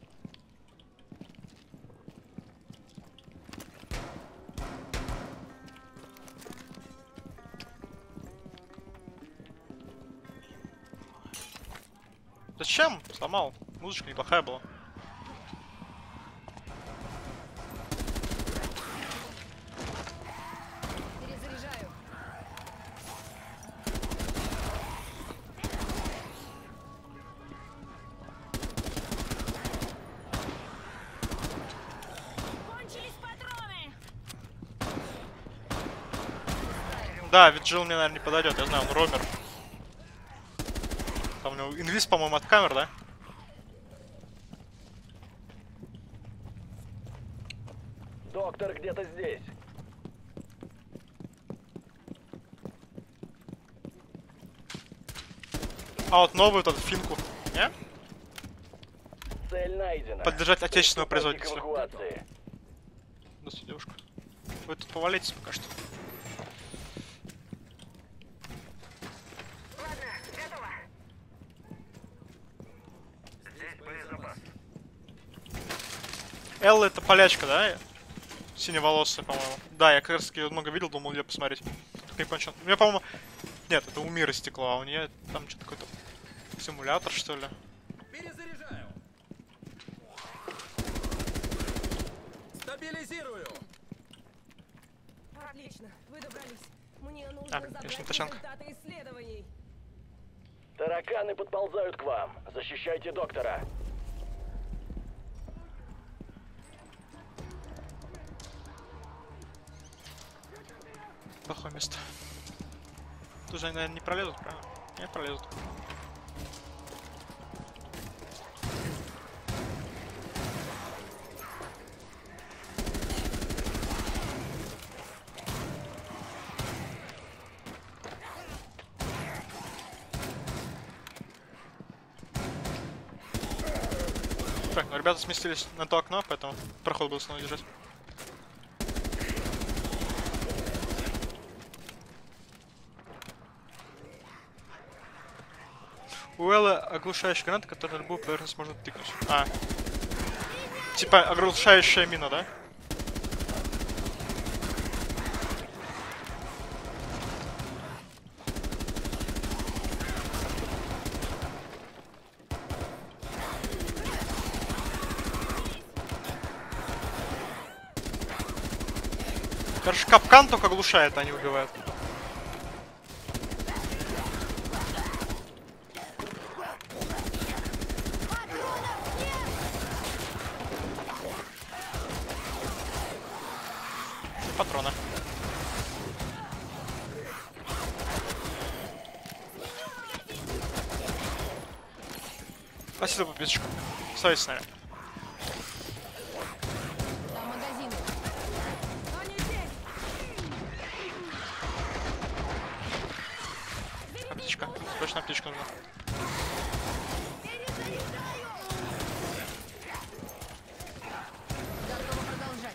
S1: Зачем? Сломал. Музычка неплохая была.
S2: Перезаряжаю.
S6: Кончились патроны!
S1: Да, Виджил мне, наверное, не подойдет. Я знаю, он ромер. Там у него инвиз, по-моему, от камер, да?
S4: Доктор где-то здесь.
S1: А вот новую вот эту финку. Не?
S4: Цель найдена.
S1: Поддержать отечественного
S4: Приступайте к
S1: производителя.
S4: эвакуации.
S1: Здравствуйте, девушка. Вы тут повалитесь пока что.
S7: Ладно, готово. Здесь боезапас.
S1: Элла это полячка, да? Синеволосая, по-моему. Да, я как раз таки много видел, думал ее посмотреть. Только не понял, что... У меня, по-моему... Нет, это у Мира стекло, а у нее там что-то какой-то симулятор, что ли.
S8: Перезаряжаю. Стабилизирую.
S6: Отлично, вы добрались. Мне нужно
S1: А,
S6: забрать
S1: конечно, тачанка.
S6: результаты исследований.
S4: Тараканы подползают к вам. Защищайте доктора.
S1: Плохое место. Тут же они, наверное, не пролезут, правильно? Не пролезут. Так, ну ребята сместились на то окно, поэтому проход буду снова держать. У Эллы оглушающая граната, которая на любую поверхность можно тыкнуть. А. Типа оглушающая мина, да? Короче, капкан только оглушает, а не убивает. Спасибо, подписчик. Оставайтесь с нами.
S2: Там магазины.
S1: Аптечка. Точно аптечка нужна.
S2: Готово продолжать.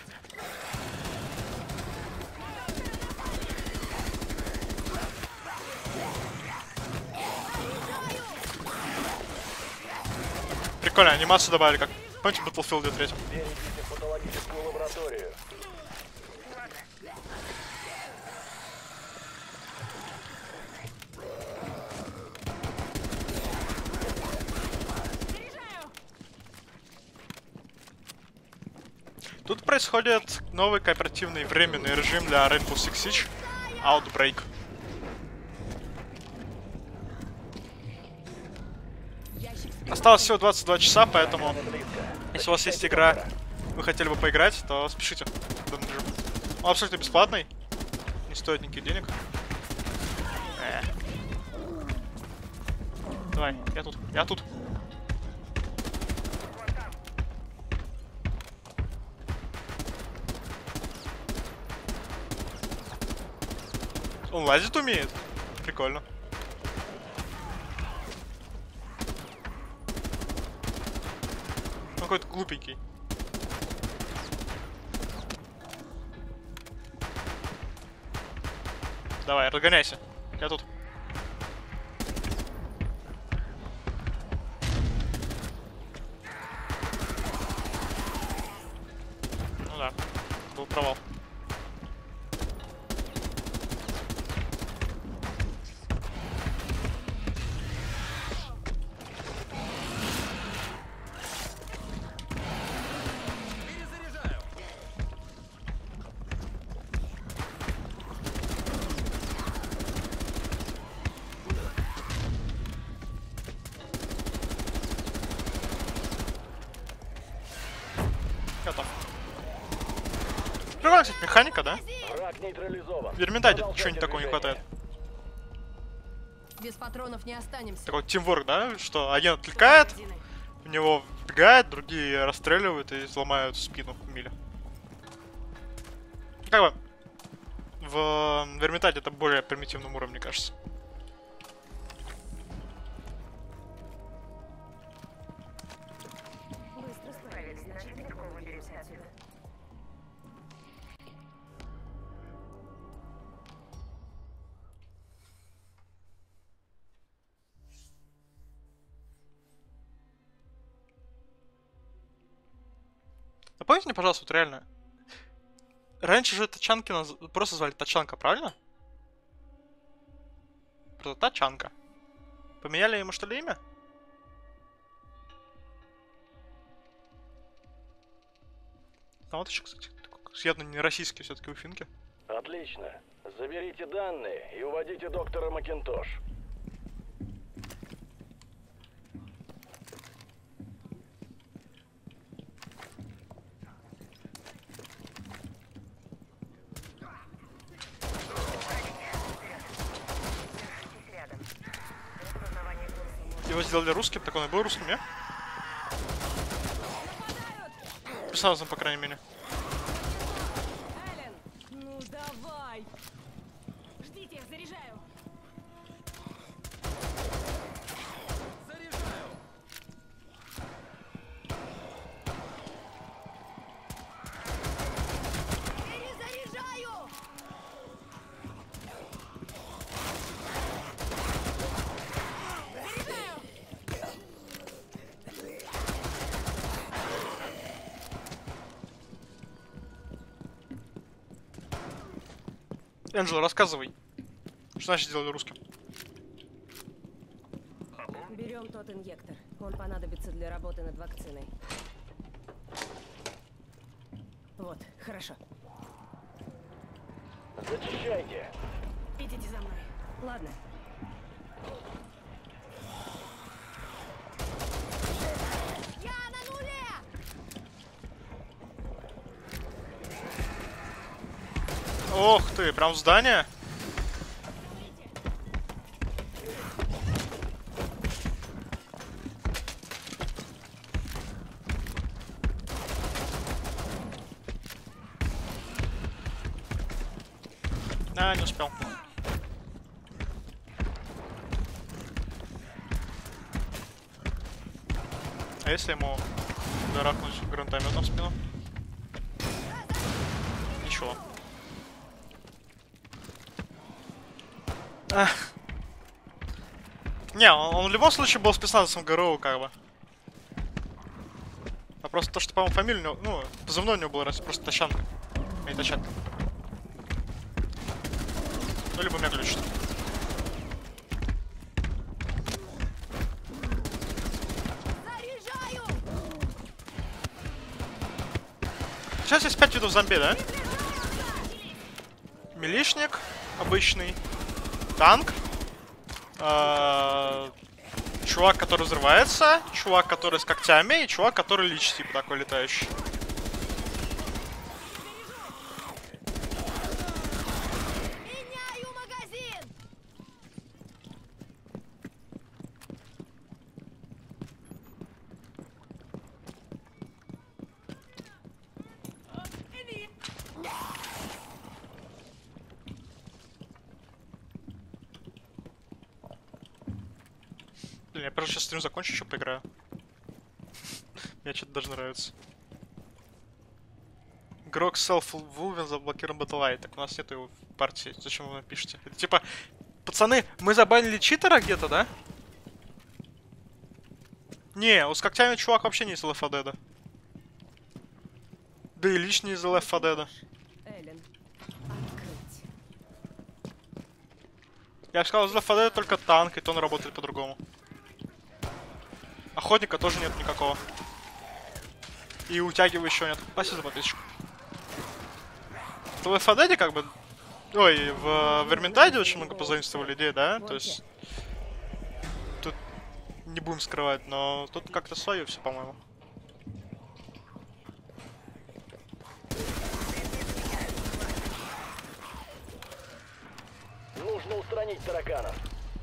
S1: Прикольно, анимацию добавили, как помните в Battlefield три.
S4: Перейдите в патологическую лабораторию.
S1: Тут происходит новый кооперативный временный режим для Rainbow Six Siege Outbreak. Осталось всего двадцать два часа, поэтому если у вас есть игра, вы хотели бы поиграть, то спешите. Он абсолютно бесплатный, не стоит никаких денег. Э. Давай, я тут, я тут. Он лазить умеет? Прикольно. Он какой-то глупенький. Давай, разгоняйся. Я тут. Ну да, был провал. Готов. Прикольная, кстати, механика, да?
S4: Враг нейтрализован.
S1: В Верминтаде что-нибудь такого не хватает.
S2: Без патронов не останемся.
S1: Такой тимворк, да? Что один отвлекает, в него вбегает, другие расстреливают и сломают спину в миле. Как бы в Верминтаде это более примитивном уровне, кажется.
S6: Быстро справились, значит, легко выберемся отсюда.
S1: Напомните мне, пожалуйста, вот реально. Раньше же тачанки наз... просто звали тачанка, правильно? Просто тачанка. Поменяли ему что ли имя? А вот еще, кстати, явно не российские все-таки уфинки.
S4: Отлично. Заберите данные и уводите доктора Макинтош.
S1: Его сделали русским, так он и был русским, не? Писался, по крайней мере.
S6: Ален, ну давай. Ждите, заряжаю.
S8: Заряжаю.
S2: Перезаряжаю!
S1: Энджел, рассказывай. Что значит сделали русским?
S6: Берем тот инъектор. Он понадобится для работы над вакциной. Вот, хорошо.
S4: Зачищайте.
S6: Идите за мной. Ладно.
S2: Я на нуле!
S1: Ох ты, прям в здание? А если ему дарахнуть гранатометом в спину? Ничего. Ах. Не, он, он в любом случае был спецназовцем ГРУ, как бы. А просто то, что, по-моему, фамилия у него, ну, позывной у него был раз, просто Тащанка. А не Тащанка. Ну, либо меня глючит. Сейчас есть пять видов зомби, да? Милишник обычный, танк, э чувак, который взрывается, чувак, который с когтями, и чувак, который лич, типа такой летающий. Блин, я просто сейчас стрим закончу, еще поиграю. Мне что-то даже нравится. Игрок Self-Wolven заблокирован Battle.ай. Так у нас нету его в партии. Зачем вы напишете? Это типа, пацаны, мы забанили читера где-то, да? Не, у с когтями чувак вообще не из Left фор Dead. Да и лишний из Left фор Dead. Я бы сказал, из Left фор Dead только танк, и то он работает по-другому. Охотника тоже нет никакого. И утягивающего нет. Спасибо за подписчику. В Left фор Dead как бы... Ой, в Верминтайде очень много позаимствовали идей, да? То есть... Тут не будем скрывать, но тут как-то свое все, по-моему.
S4: Нужно устранить тараканов.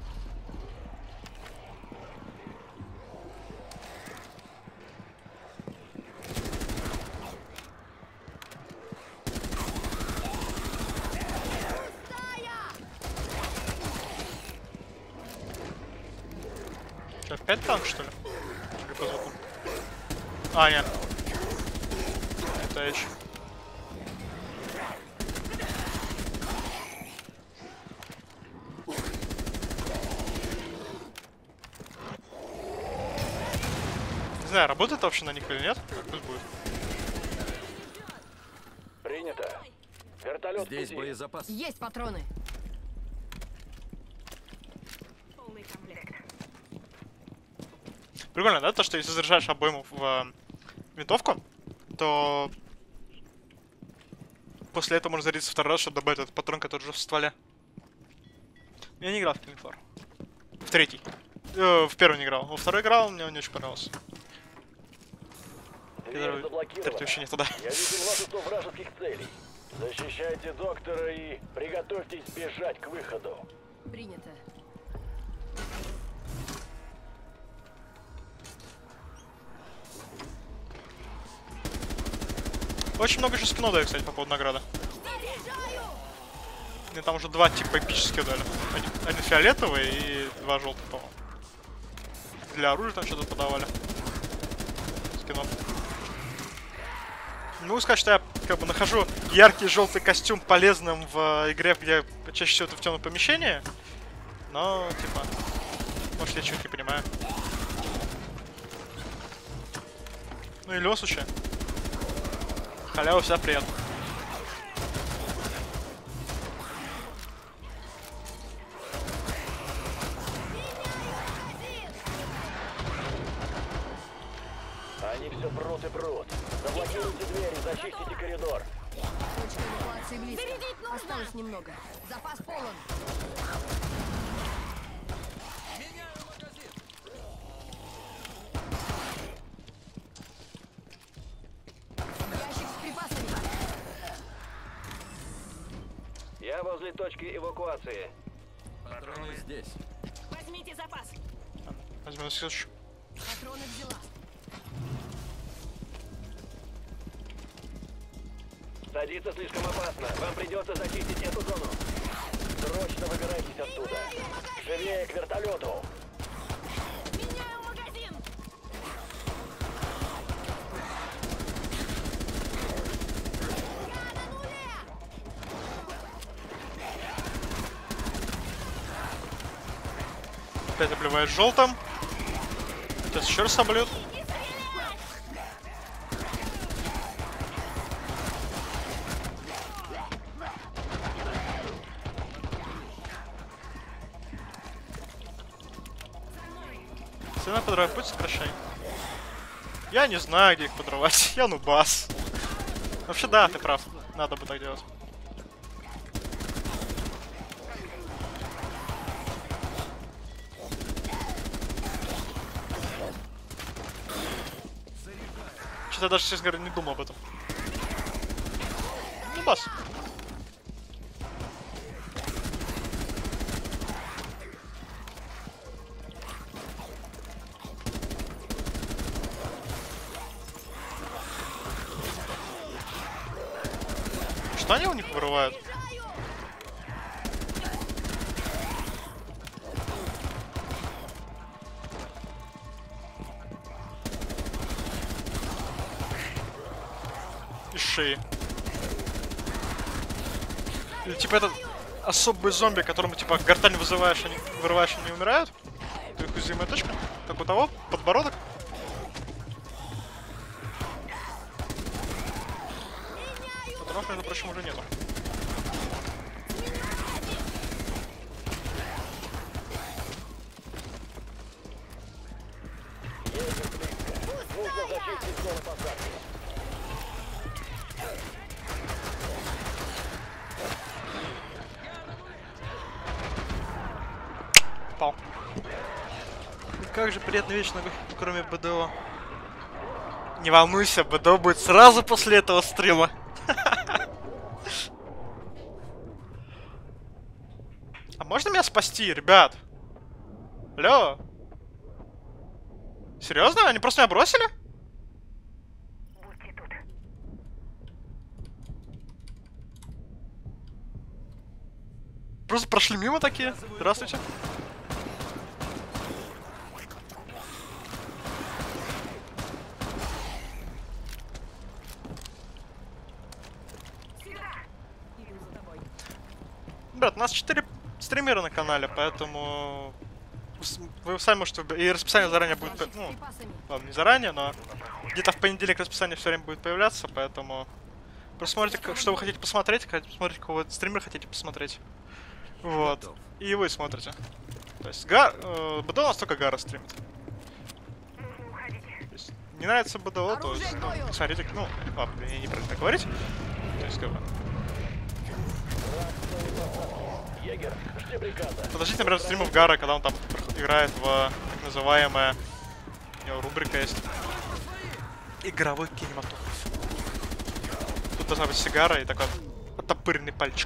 S1: Опять танк, что ли? Или по звуку? А, нет. Это еще. Не знаю, работает вообще на них или нет? Как пусть будет.
S4: Принято. Вертолет
S8: здесь боезапас.
S2: Есть патроны.
S1: Прикольно, да, то, что если заряжаешь обойму в э, винтовку, то после этого можно зарядиться второй раз, чтобы добавить этот патрон, который уже в стволе. Я не играл в Killing Floor. В третий. Э, в первый не играл. Во второй играл, мне он не очень понравился.
S4: Дверь заблокирована.
S1: Третий вообще не туда.
S4: Я вижу множество вражеских целей. Защищайте доктора и приготовьтесь бежать к выходу.
S2: Принято.
S1: Очень много еще скинов дали, кстати, по поводу награды. Мне там уже два типа эпические дали. Один, один фиолетовый и два желтых, по-моему. Для оружия там что-то подавали. Скинов. Не могу сказать, что я как бы нахожу яркий желтый костюм полезным в игре, где чаще всего это в темном помещении. Но, типа, может, я чего-то не понимаю. Ну и в любом случае. Халява вся приятно.
S4: Они все прут и прут. Заблокируйте двери, зачистите коридор.
S2: Точка эвакуации близко. Осталось немного. Запас полон. Ящик с припасами.
S4: Я возле точки эвакуации.
S8: Патроны здесь.
S6: Возьмите запас.
S1: Возьму на следующую.
S2: Патроны взяла.
S4: Садиться слишком опасно. Вам придется зачистить эту зону. Срочно выбирайтесь оттуда. Живее к вертолету.
S6: Меняю магазин.
S1: Опять обливает желтым. Сейчас еще раз обльют. Цена подрывает путь, сокращай. Я не знаю, где их подрывать. Я нубас. Вообще, да, ты прав. Надо бы так делать. Что-то я даже, честно говоря, не думал об этом. Нубас. Что они у них вырывают? Из шеи. Или типа этот особый зомби, которому типа гортань вызываешь, они вырываешь, они умирают? Это их уязвимая точка? Как у того? Подбородок? Между прочим, уже нету. Пал. Как же приятно вечно, кроме БДО. Не волнуйся, БДО будет сразу после этого стрима. А можно меня спасти, ребят? Алло? Серьезно? Они просто меня бросили?
S7: Будьте тут.
S1: Просто прошли мимо такие. Здравствуйте. Ребят, у нас четыре стримера на канале, поэтому вы сами можете... И расписание заранее будет... Ну, ладно, не заранее, но где-то в понедельник расписание все время будет появляться, поэтому... Просто смотрите, что вы хотите посмотреть, смотрите, какого стримера хотите посмотреть. Вот. И вы смотрите. То есть, Гар... Э, БДО у нас только Гара стримит. То есть, не нравится БДО, то есть, ну, смотрите, ну, ладно, я не про это говорить. То есть, как бы...
S4: Егер, жди приказа.
S1: Подождите, например, стримов Гара, когда он там играет в так называемое... У него рубрика есть. Игровой кинематограф. Тут должна быть сигара и такой оттопыренный пальчик.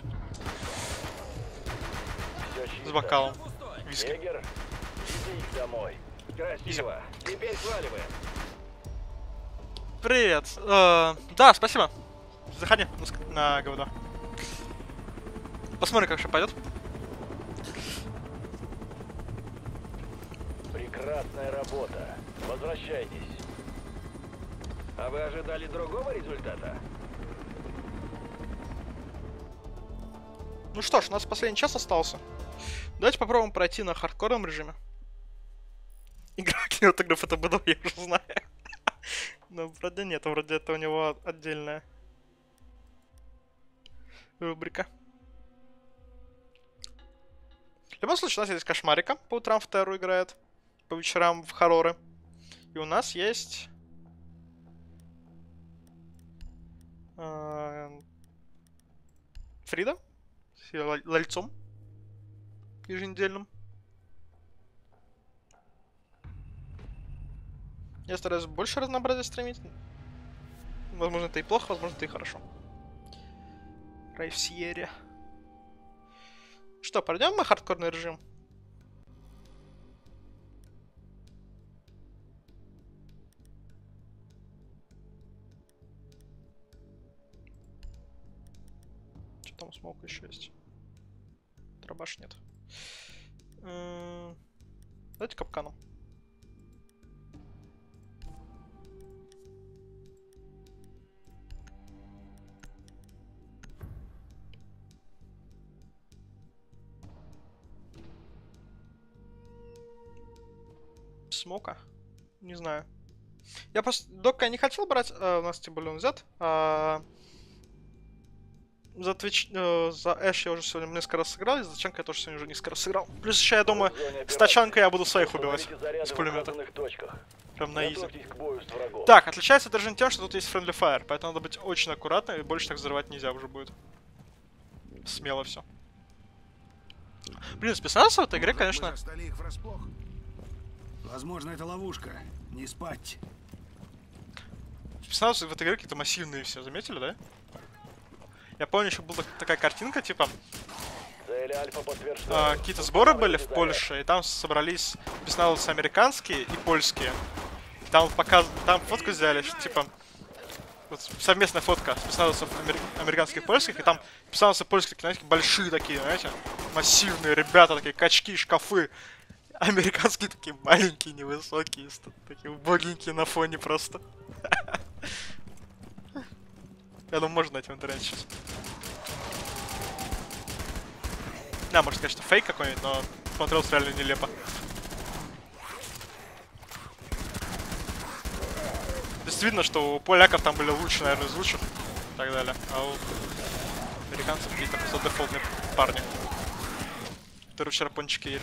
S1: С бокалом. Виски.
S4: Егер, иди их домой. Красиво. Теперь сваливаем.
S1: Привет. Э, да, спасибо. Заходи на говно. Посмотрим, как все пойдет.
S4: Прекрасная работа. Возвращайтесь. А вы ожидали другого результата?
S1: Ну что ж, у нас последний час остался. Давайте попробуем пройти на хардкорном режиме. Игра кинематограф это БДО, я уже знаю. Но вроде нет, вроде это у него отдельная рубрика. В любом случае, у нас есть Кошмарика, по утрам в Терру играет, по вечерам в хорроры. И у нас есть... Э, Фрида с ее лальцом еженедельным. Я стараюсь больше разнообразия стримить. Возможно, это и плохо, возможно, это и хорошо. Рай в Сьерре. Что, пройдем мы хардкорный режим? Что там смолк еще есть? Дробаш нет. М-м- Давайте капканом. смока. Не знаю. Я просто... Дока я не хотел брать, а у нас тем более он взят. А... За Twitch, э, за Эш я уже сегодня несколько раз сыграл, и за Тачанка я тоже сегодня уже несколько раз сыграл. Плюс еще я думаю, с Тачанкой я буду своих убивать. С пулемета. Прям на изи. Так, отличается Держин тем, что тут есть Friendly Fire, поэтому надо быть очень аккуратным, и больше так взрывать нельзя уже будет. Смело все. Блин, спецназ в этой игре, конечно...
S11: Возможно, это ловушка. Не спать.
S1: Спецназ в этой игре какие-то массивные все, заметили, да? Я помню, еще была такая картинка, типа... А, какие-то сборы были в Польше, и там собрались спецназовцы американские и польские. И там показ... там фотку взяли, что, типа... Вот совместная фотка спецназовцев амер... американских и польских, и там спецназовцы польские, знаете, большие такие, знаете, массивные ребята, такие качки, шкафы. Американские такие маленькие, невысокие, такие убогенькие на фоне просто. Я думаю, можно найти в интернете сейчас. Да, может, конечно, фейк какой-нибудь, но смотрелся реально нелепо. То есть видно, что у поляков там были лучше, наверное, из лучших и так далее. А у американцев какие-то просто дефолтные парни, которые вчера пончики ели.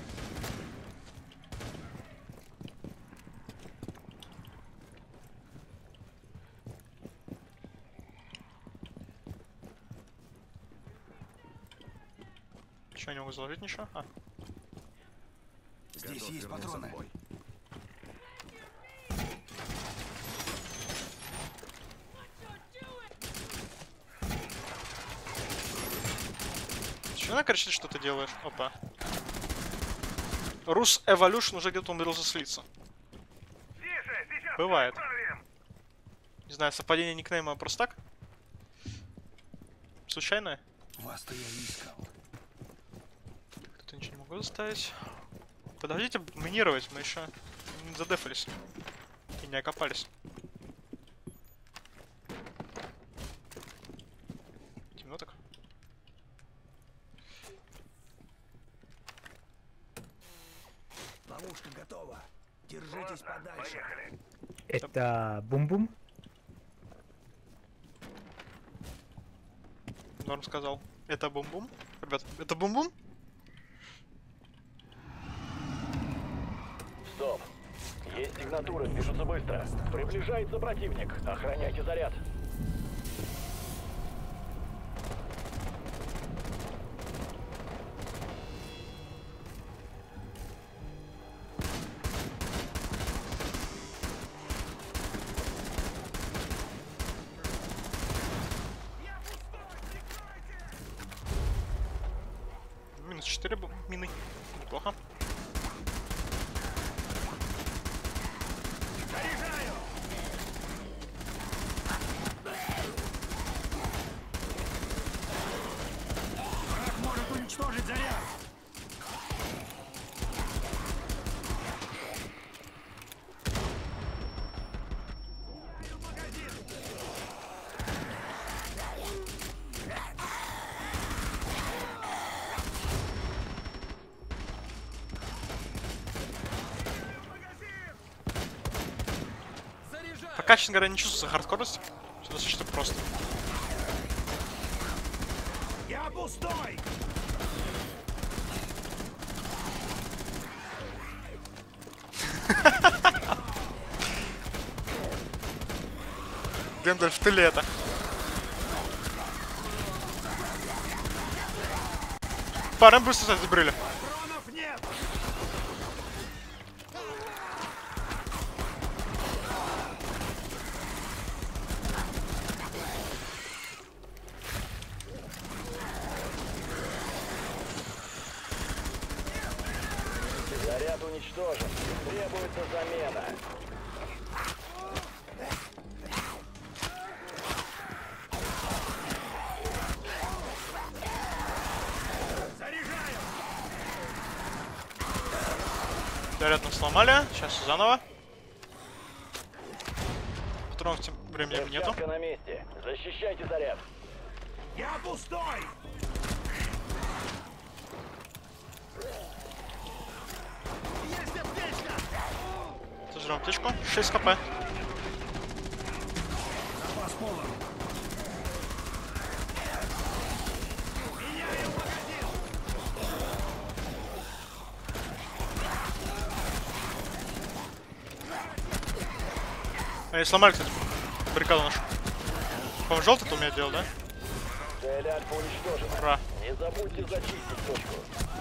S1: Что, я не могу заложить ничего? А.
S11: Здесь есть патроны.
S1: Чего она кричит, что ты делаешь? Опа. Рус Evolution уже где-то умудрился слиться. Бывает. Не знаю, совпадение никнейма просто так? Случайное?
S11: Вас-то я искал.
S1: Тут ничего не могу заставить. Подождите минировать, мы еще не задефались. И не окопались. Темно так.
S11: Ловушка готова. Держитесь подальше.
S12: Это бум-бум?
S1: Норм сказал. Это бум-бум? Ребят, это бум-бум?
S4: Стоп. Есть сигнатура, движутся быстро. Приближается противник. Охраняйте заряд.
S1: Минус четыре мины. Неплохо.
S11: Враг может уничтожить заряд.
S1: Пока, честно говоря, не чувствую хардкорность. Все достаточно просто.
S11: Я пустой!
S1: Гэндальф, ты ли это? Парень быстро, кстати, забрали.
S11: Патронов нет!
S4: Заряд уничтожен. Требуется замена.
S11: Заряжаю!
S1: Заряд нас сломали. Сейчас заново. Патронов тем временем нету.
S4: Взрывчатка на месте. Защищайте заряд.
S11: Я пустой! Есть аптечка!
S1: Возьмем аптечку. шесть хп. Они сломали, кстати, баррикаду нашу. По-моему, желтый это умеет делать, да?
S4: Цель Альфа уничтожена.
S1: Ура.
S4: Не забудьте зачистить точку.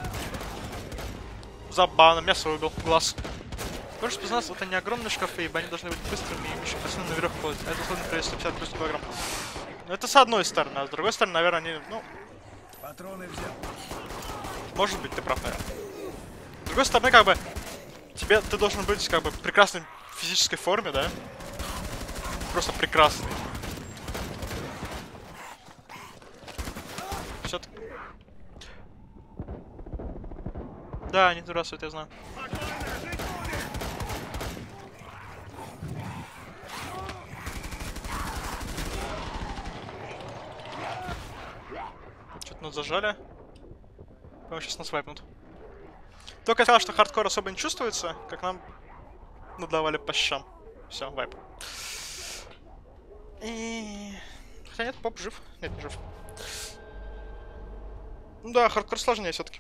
S1: Забавно, мясо выбил, глаз. Хочешь признаться, это не огромные шкафы, ибо они должны быть быстрыми и еще постоянно наверх ходят. А это сложно сто пятьдесят плюс килограмм. Но это с одной стороны, а с другой стороны, наверное, они, ну...
S11: Патроны взял.
S1: Может быть, ты прав, наверное. С другой стороны, как бы, тебе, ты должен быть, как бы, в прекрасной физической форме, да? Просто прекрасный. Все-таки... Да, они здравствуют, я знаю. Что-то нас зажали. По-моему, сейчас нас вайпнут. Только я сказал, что хардкор особо не чувствуется, как нам надавали по щам. Все, вайп. И... Хотя нет, поп жив. Нет, не жив. Ну да, хардкор сложнее все-таки.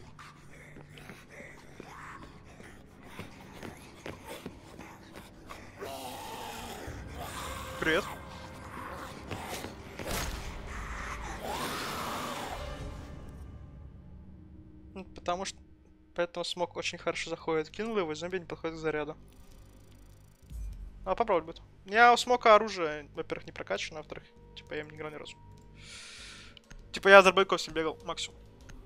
S1: Привет. Потому что... Поэтому смог очень хорошо заходит. Кинул его, и зомби не подходит к заряду. А попробовать будет. Я у смока оружие, во-первых, не прокачано, а во-вторых, типа я им не играл ни разу. Типа я за бойков себе бегал максимум.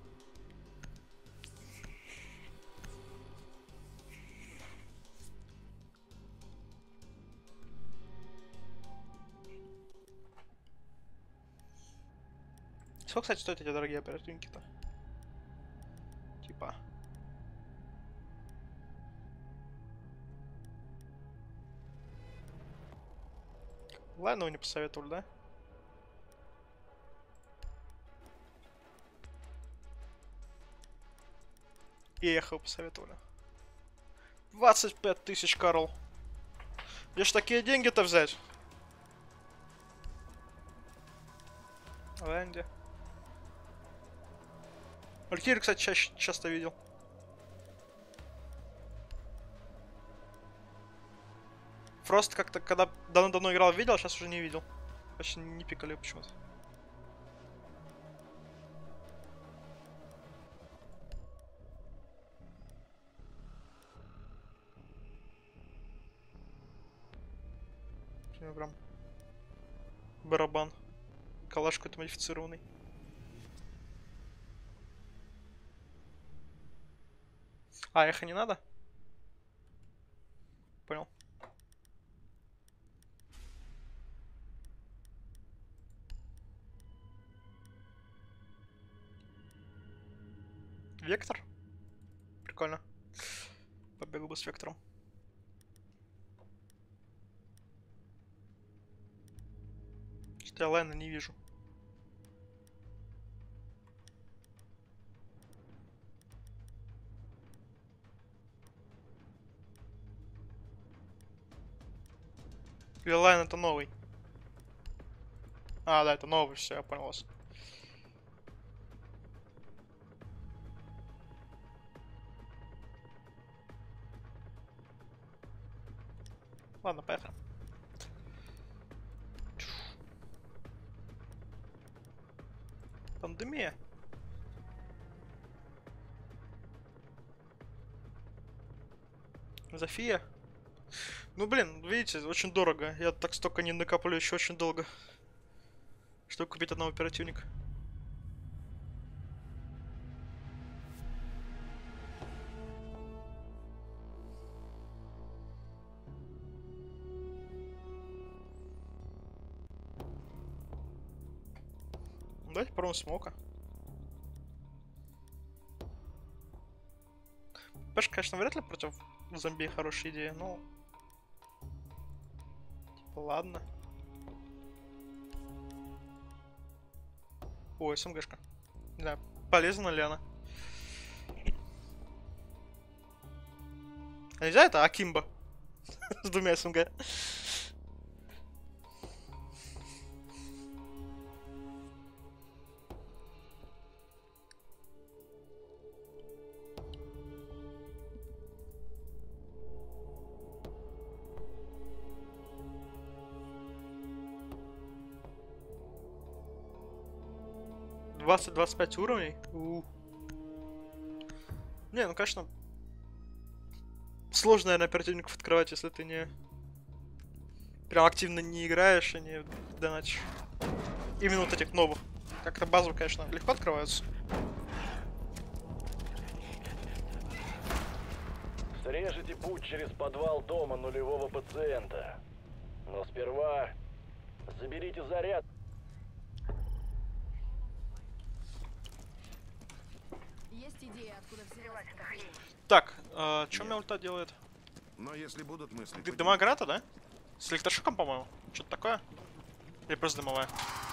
S1: Сколько, кстати, стоят эти дорогие оперативники-то? Типа. Ладно, вы не посоветовали, да? И эхо посоветовали. двадцать пять тысяч, Карл. Где ж такие деньги-то взять? Лэнди. Алькир, кстати, чаще, часто видел. Просто как-то, когда давно-давно играл, видел, а сейчас уже не видел. Вообще не пикали почему-то. Прям барабан. Калаш какой-то модифицированный. А, эхо не надо? Понял. Вектор? Прикольно. Побегал бы с вектором. Что-то я лайна не вижу. Или лайн это новый? А, да, это новый, все, я понял вас. Ладно, поехали. Пандемия. Зофия. Ну блин, видите, очень дорого. Я так столько не накоплю еще очень долго, чтобы купить одного оперативника. Давайте попробуем смока. Пэш, конечно, вряд ли против зомби хорошая идея, но... Типа, ладно. О, СМГшка. Не знаю, полезна ли она. А нельзя это Акимба? С двумя СМГ. двадцать-двадцать пять уровней? У. Не, ну конечно. Сложно, наверное, оперативников открывать, если ты не... Прям активно не играешь и не донатишь. Именно вот этих новых. Как-то базовые, конечно, легко открываются.
S4: Срежете путь через подвал дома нулевого пациента. Но сперва заберите заряд.
S2: Есть идея, откуда взялась эта хрень?
S1: Так, э, что у меня ульта делает?
S3: Но если будут мысли...
S1: Д- Дымовая граната, да? С электрошоком, по-моему? Что-то такое? Или просто дымовая?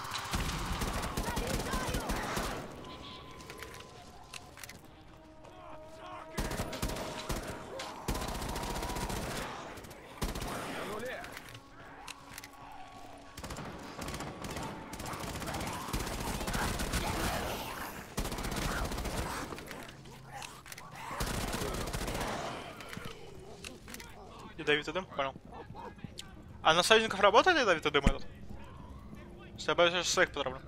S1: Ядовитый дым? Понял. А на союзников работает ядовитый дым этот? Я боюсь, я сейчас своих потравлю.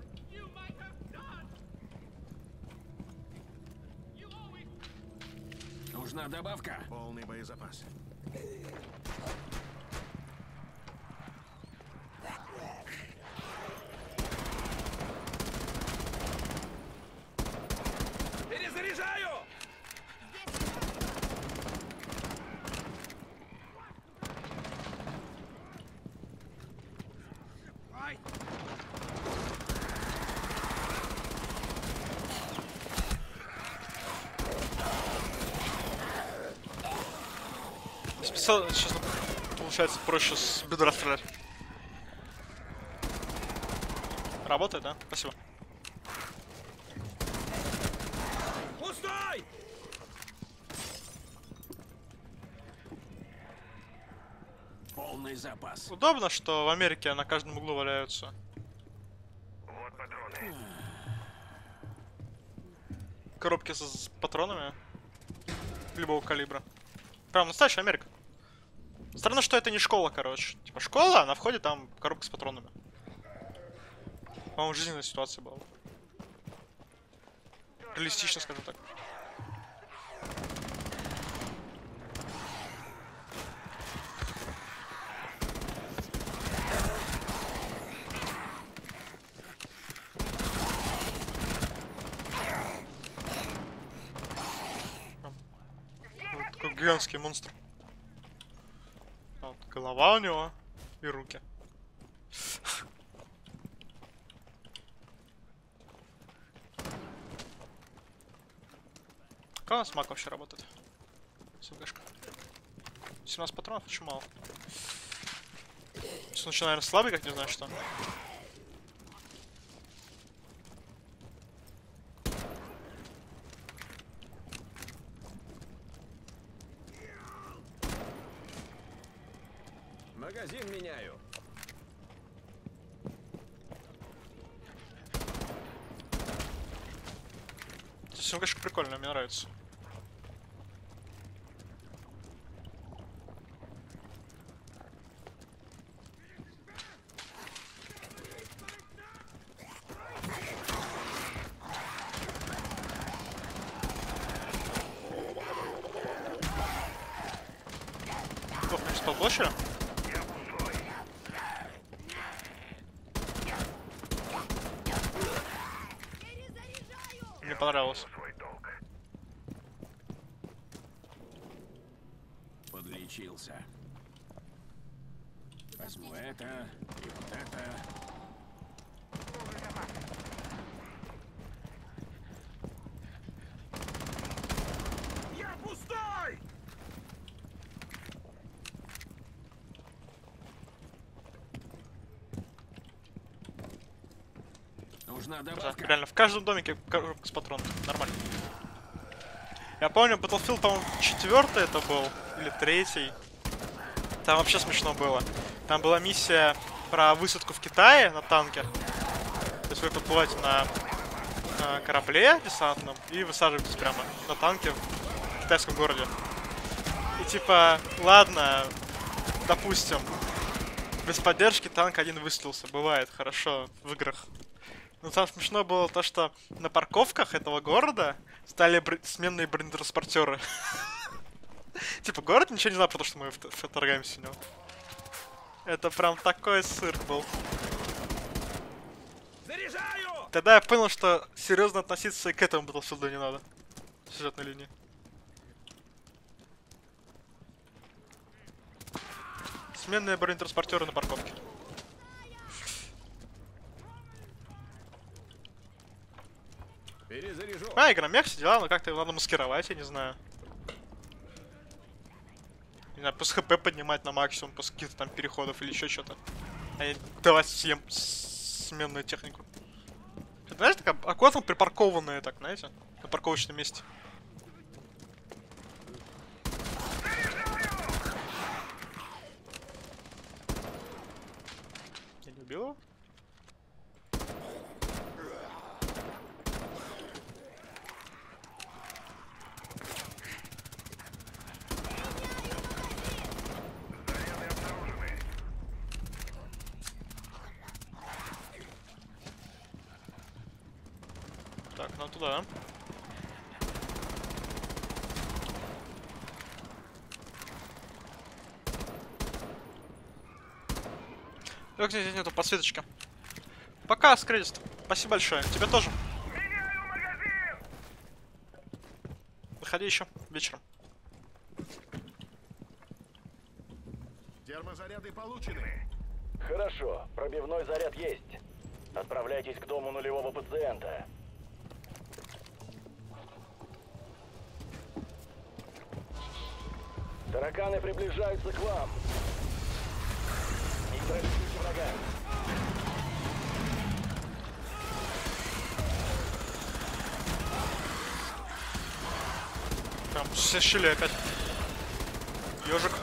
S11: Нужна добавка.
S3: Полный боезапас.
S11: Перезаряжаю! Ай!
S1: Специально сейчас получается проще с бедра стрелять. Работает, да? Спасибо.
S11: Пустой! Полный запас.
S1: Удобно, что в Америке на каждом углу валяются.
S7: Вот патроны.
S1: Коробки с, с патронами любого калибра. Прям настоящая Америка. Странно, что это не школа, короче. Типа школа, а на входе там коробка с патронами. По-моему, жизненная ситуация была. Реалистично, скажем так. Вот такой гигантский монстр. Вот, голова у него и руки. Как у нас маг вообще работает? СМГшка. семнадцать патронов, очень мало. Сейчас он, наверное, слабый, как не знаю что.
S11: Магазин меняю.
S1: СМГшка прикольная, мне нравится. Ох, не спал площадь? Мне понравилось.
S11: Подлечился. Возьму это и вот это. Я пустой! Нужна добавка.
S1: Реально, в каждом домике коробка с патронами. Нормально. Я помню, Battlefield, по-моему, четвертый это был. Или третий. Там вообще смешно было. Там была миссия про высадку в Китае на танке. То есть вы подплываете на, на корабле десантном и высаживаетесь прямо на танке в китайском городе. И типа, ладно, допустим, без поддержки танк один выстрелился. Бывает, хорошо, в играх. Но там смешно было то, что на парковках этого города стали бр... сменные бронетранспортеры. Типа, город ничего не знал, потому что мы вторгаемся в него. Это прям такой цирк был. Тогда я понял, что серьезно относиться и к этому Battlefield не надо. Сюжетной линии. Сменные бронетранспортеры на парковке. А, игромех, все дела, но как-то его надо маскировать, я не знаю. Не знаю, после хп поднимать на максимум, после каких-то там переходов или еще что-то. А не давать всем сменную технику. Это, знаешь, такая аккуратно припаркованная, так, знаете, на парковочном месте. Я не убил его? Так, ну туда. Как здесь нету подсветочки? Пока, Скредист. Спасибо большое. Тебе тоже. Выходи еще вечером.
S3: Термозаряды получены.
S4: Хорошо, пробивной заряд есть. Отправляйтесь к дому нулевого пациента. Тараканы приближаются к вам. Нейтрализуйте врага.
S1: Прям все щели опять. Ежик.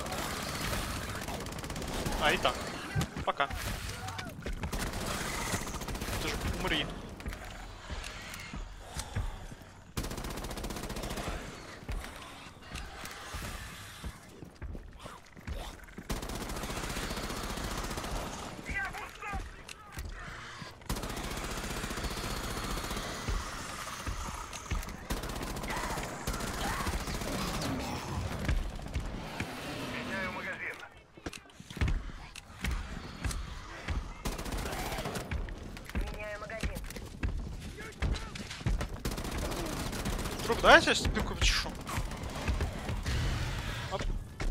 S1: А, и так. Пока. Ты же умри. Друг, да, я тебе спинку почешу. Оп.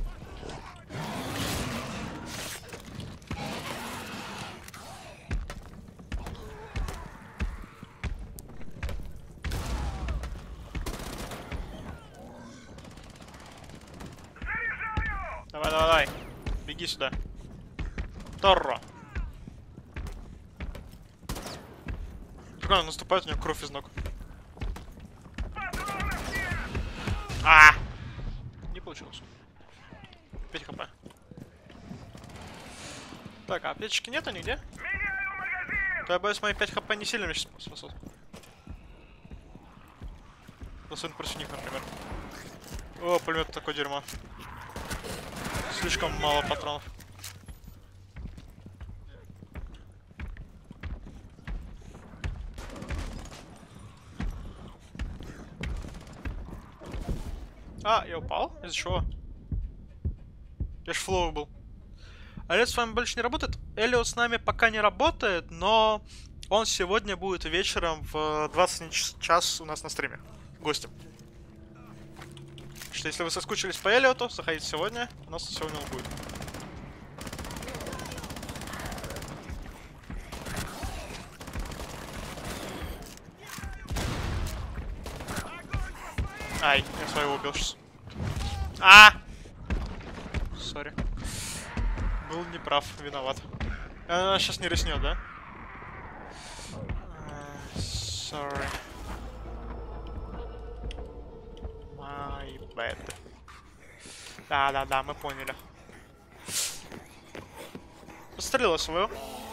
S1: Давай, давай, давай. Беги сюда. Торро. Прикольно, наступает, у него кровь из ног. А! Не получилось. пять хп. Так, а аптечки нету нигде? То я боюсь, мои пять хп не сильно меня сейчас спасут. Особенно против них, например. О, пулемет такое дерьмо. Слишком мало патронов. А, я упал? Из-за чего? Я ж флоу был. Эллиот с вами больше не работает? Эллиот с нами пока не работает, но он сегодня будет вечером в двадцать час у нас на стриме. Гостем. Что если вы соскучились по Эллиоту, заходите сегодня. У нас сегодня он будет. Ай, я своего убил сейчас. А! Сори. Был неправ, виноват. Она сейчас не рискнет, да? Sorry. My bad. Да-да-да, мы поняли. Подстрелила свою.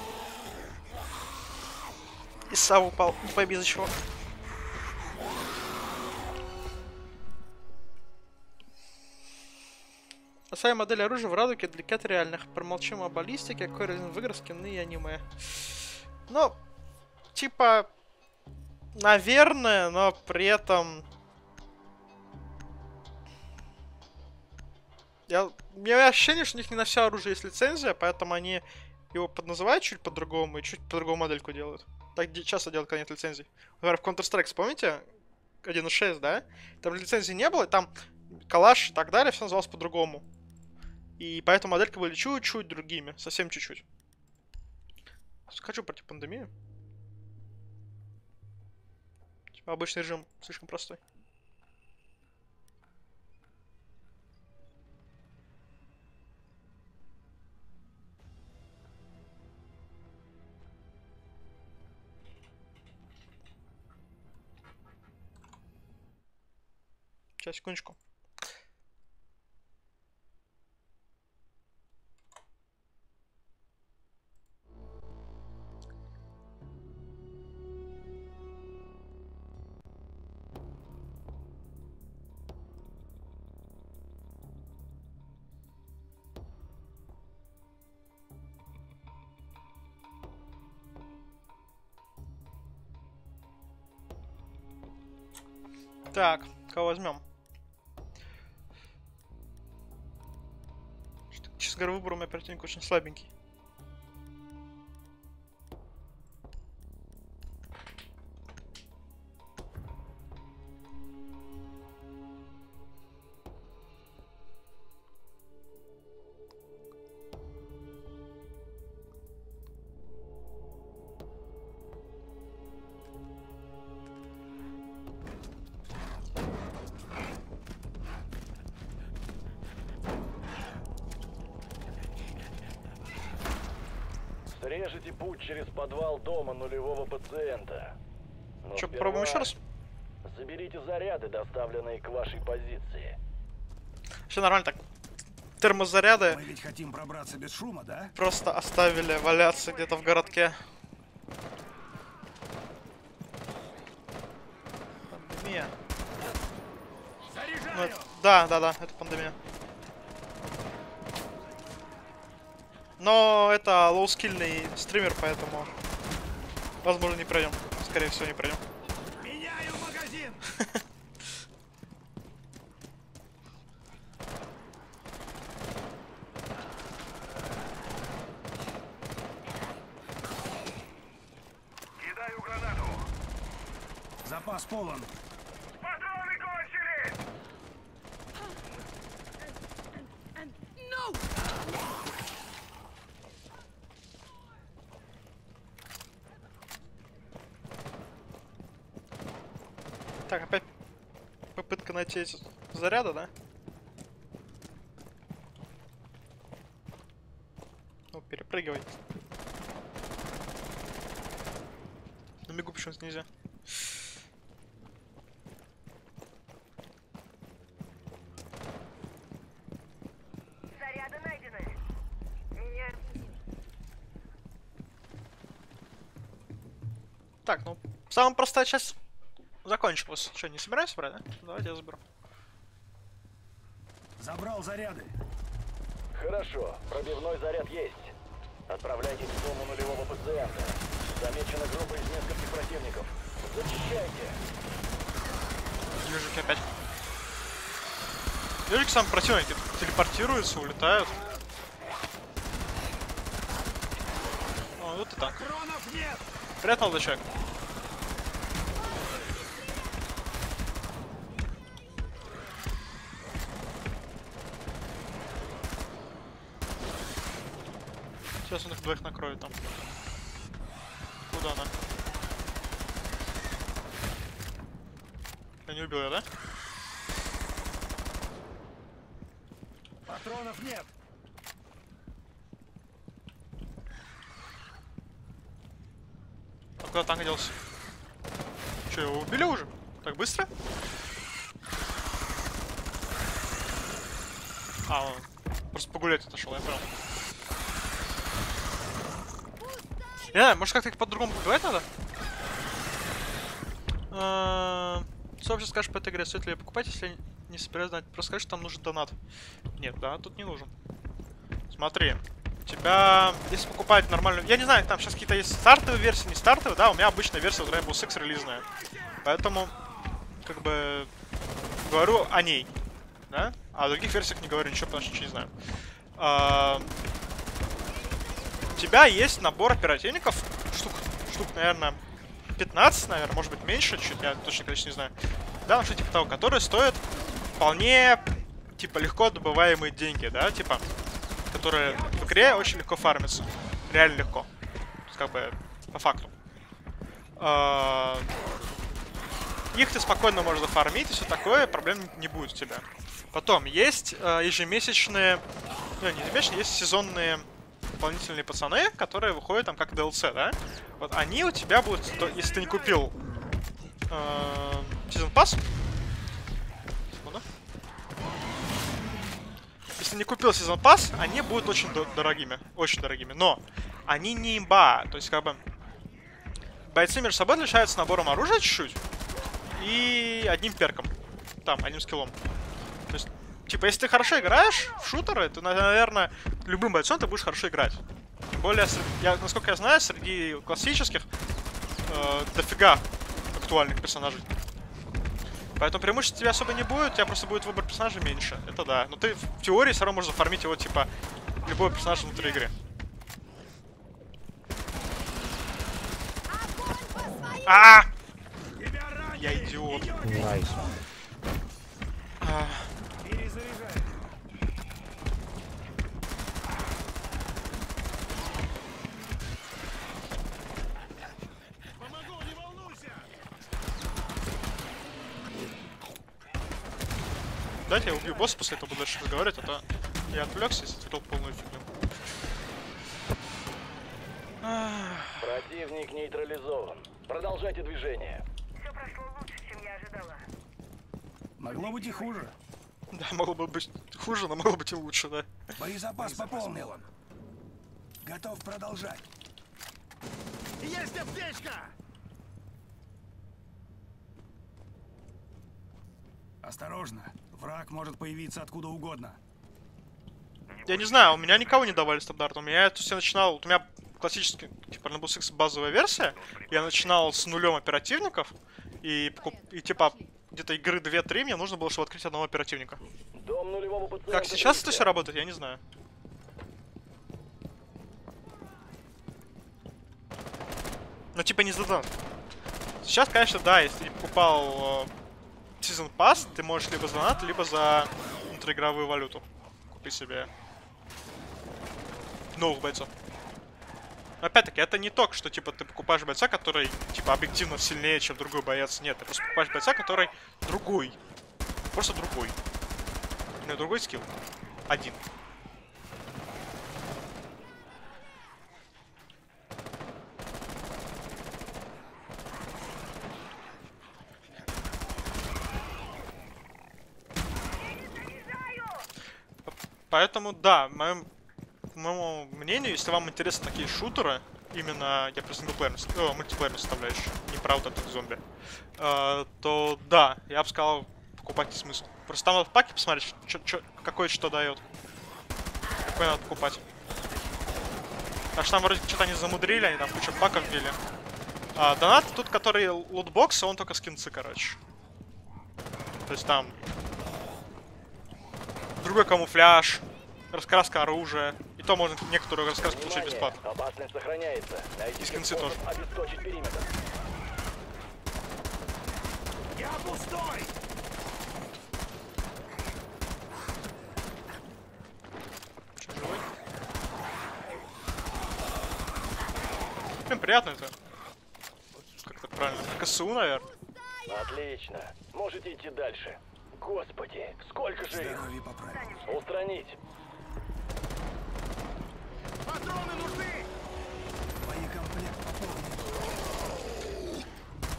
S1: И сам упал. Не пойми из-за чего. Осваиваем модели оружия в радуге далеки от реальных. Промолчим о баллистике, какой разин в играх, скины и аниме. Ну, типа, наверное, но при этом... Я... У меня ощущение, что у них не на все оружие есть лицензия, поэтому они его подназывают чуть по-другому и чуть по-другому модельку делают. Так часто делают, когда нет лицензий. Например, в Counter-Strike, вспомните? один точка шесть, да? Там лицензии не было, и там калаш и так далее, все называлось по-другому. И поэтому модельки были чуть-чуть другими. Совсем чуть-чуть. Скажу против пандемии. Типа обычный режим слишком простой. Сейчас, секундочку. Так, кого возьмем? Честно говоря, выбор у меня противник очень слабенький.
S4: Срежете путь через подвал дома нулевого пациента. Но
S1: Че, попробуем еще раз?
S4: Заберите заряды, доставленные к вашей позиции.
S1: Все нормально так. Термозаряды.
S11: Мы ведь хотим пробраться без шума, да?
S1: Просто оставили валяться где-то в городке. Пандемия. Ну, это... Да, да, да, это пандемия. Но это лоускильный стример, поэтому возможно не пройдем. Скорее всего, не пройдем.
S11: Меняю магазин!
S7: Кидаю гранату.
S11: Запас полон.
S7: Патроны кончились!
S1: Так, опять попытка найти эти заряды, да? Ну, перепрыгивай. На бегу почему-то нельзя.
S7: Заряды найдены. Меня...
S1: Так, ну, самая простая часть закончилась. Что, не собираешься брать, да? Давайте я заберу.
S11: Забрал заряды.
S4: Хорошо, пробивной заряд есть. Отправляйтесь к дому нулевого пациента. Замечена группа из нескольких противников. Зачищайте.
S1: Ежики опять. Ежики сам противники телепортируются, улетают. О, вот и так. Привет, молодой человек. Сейчас он их двоих накроет там. Куда она? Я не убил ее, да?
S11: Патронов нет.
S1: А куда танк делся? Че, его убили уже? Так быстро? А, он просто погулять отошел, я понял. не знаю, может как-то по-другому поговорить надо? Что вообще скажешь по этой игре? Стоит ли ее покупать, если не собираюсь знать? Просто скажи, что там нужен донат. Нет, да, тут не нужен. Смотри. У тебя, если покупать нормальную... Я не знаю, там сейчас какие-то есть стартовые версии, не стартовые, да? У меня обычная версия вот Rainbow Six релизная. Поэтому, как бы, говорю о ней, да? А о других версиях не говорю ничего, потому что ничего не знаю. А... У тебя есть набор оперативников, штук, штук, наверное, пятнадцать, наверное, может быть меньше, чуть, я точно, конечно, не знаю. Да, ну что типа того, которые стоят вполне, типа, легко добываемые деньги, да, типа... которые в игре очень легко фармятся. Реально легко. То есть, как бы, по факту. Их ты спокойно можешь зафармить, и все такое, проблем не будет у тебя. Потом, есть ежемесячные... Ну, не ежемесячные, есть сезонные дополнительные пацаны, которые выходят там как ди эл си, да? Вот они у тебя будут, если ты не купил Season Pass... Если не купил Season Pass, они будут очень дорогими. Очень дорогими. Но они не имба. То есть, как бы, бойцы между собой отличаются набором оружия чуть-чуть. И одним перком. Там, одним скиллом. То есть, типа, если ты хорошо играешь в шутеры, то, наверное, любым бойцом ты будешь хорошо играть. Тем более, я, насколько я знаю, среди классических э, дофига актуальных персонажей. Поэтому преимуществ тебе особо не будет, у тебя просто будет выбор персонажа меньше. Это да. Но ты в теории все равно можешь зафармить его, типа, любой персонаж внутри игры. А! Я идиот.
S12: Nice.
S1: А. Дайте я убью босса, после этого буду дальше разговаривать, а то я отвлекся и затворил полную фигню.
S4: Противник нейтрализован. Продолжайте движение.
S7: Все прошло лучше, чем я ожидала.
S11: Могло быть и хуже.
S1: Да, могло бы быть хуже, но могло быть и лучше, да.
S11: Боезапас пополнил. Готов продолжать.
S3: Есть аптечка!
S11: Осторожно. Враг может появиться откуда угодно.
S1: Я не знаю, у меня никого не давали стандарт. У меня, то есть я начинал, у меня классический, типа, Rainbow Six базовая версия. Я начинал с нулем оперативников. И, и типа, где-то игры две-три мне нужно было, чтобы открыть одного оперативника. Как сейчас это все работает, я не знаю. Ну, типа, не за донат. Сейчас, конечно, да, если ты покупал Season Pass, ты можешь либо за донат, либо за внутриигровую валюту купить себе новых бойцов. Но опять-таки, это не то, что типа ты покупаешь бойца, который типа объективно сильнее, чем другой боец. Нет, ты просто покупаешь бойца, который другой. Просто другой. У него другой скилл. Один. Поэтому, да, моим, по моему мнению, если вам интересны такие шутеры, именно, я про синглплеерную, о, мультиплеерную составляющую, не про вот этот зомби, э, то да, я бы сказал, покупать не смысл. Просто там надо в паке посмотреть, чё, чё, какой что дает. Какой надо покупать. Потому что там вроде что-то они замудрили, они там кучу паков ввели. А донат тут, который лутбокс, он только скинцы, короче. То есть там другой камуфляж, раскраска оружия. И то можно некоторую раскраску получить бесплатно.
S4: Опасность сохраняется.
S1: И скинцы тоже.
S4: Обесточить периметр.
S11: Я пустой!
S1: Че, живой? Блин, приятно это. Как это правильно? КСУ, наверное.
S4: Отлично. Можете идти дальше. Господи, сколько же их? Устранить.
S3: Патроны нужны!
S11: Боекомплект пополнен.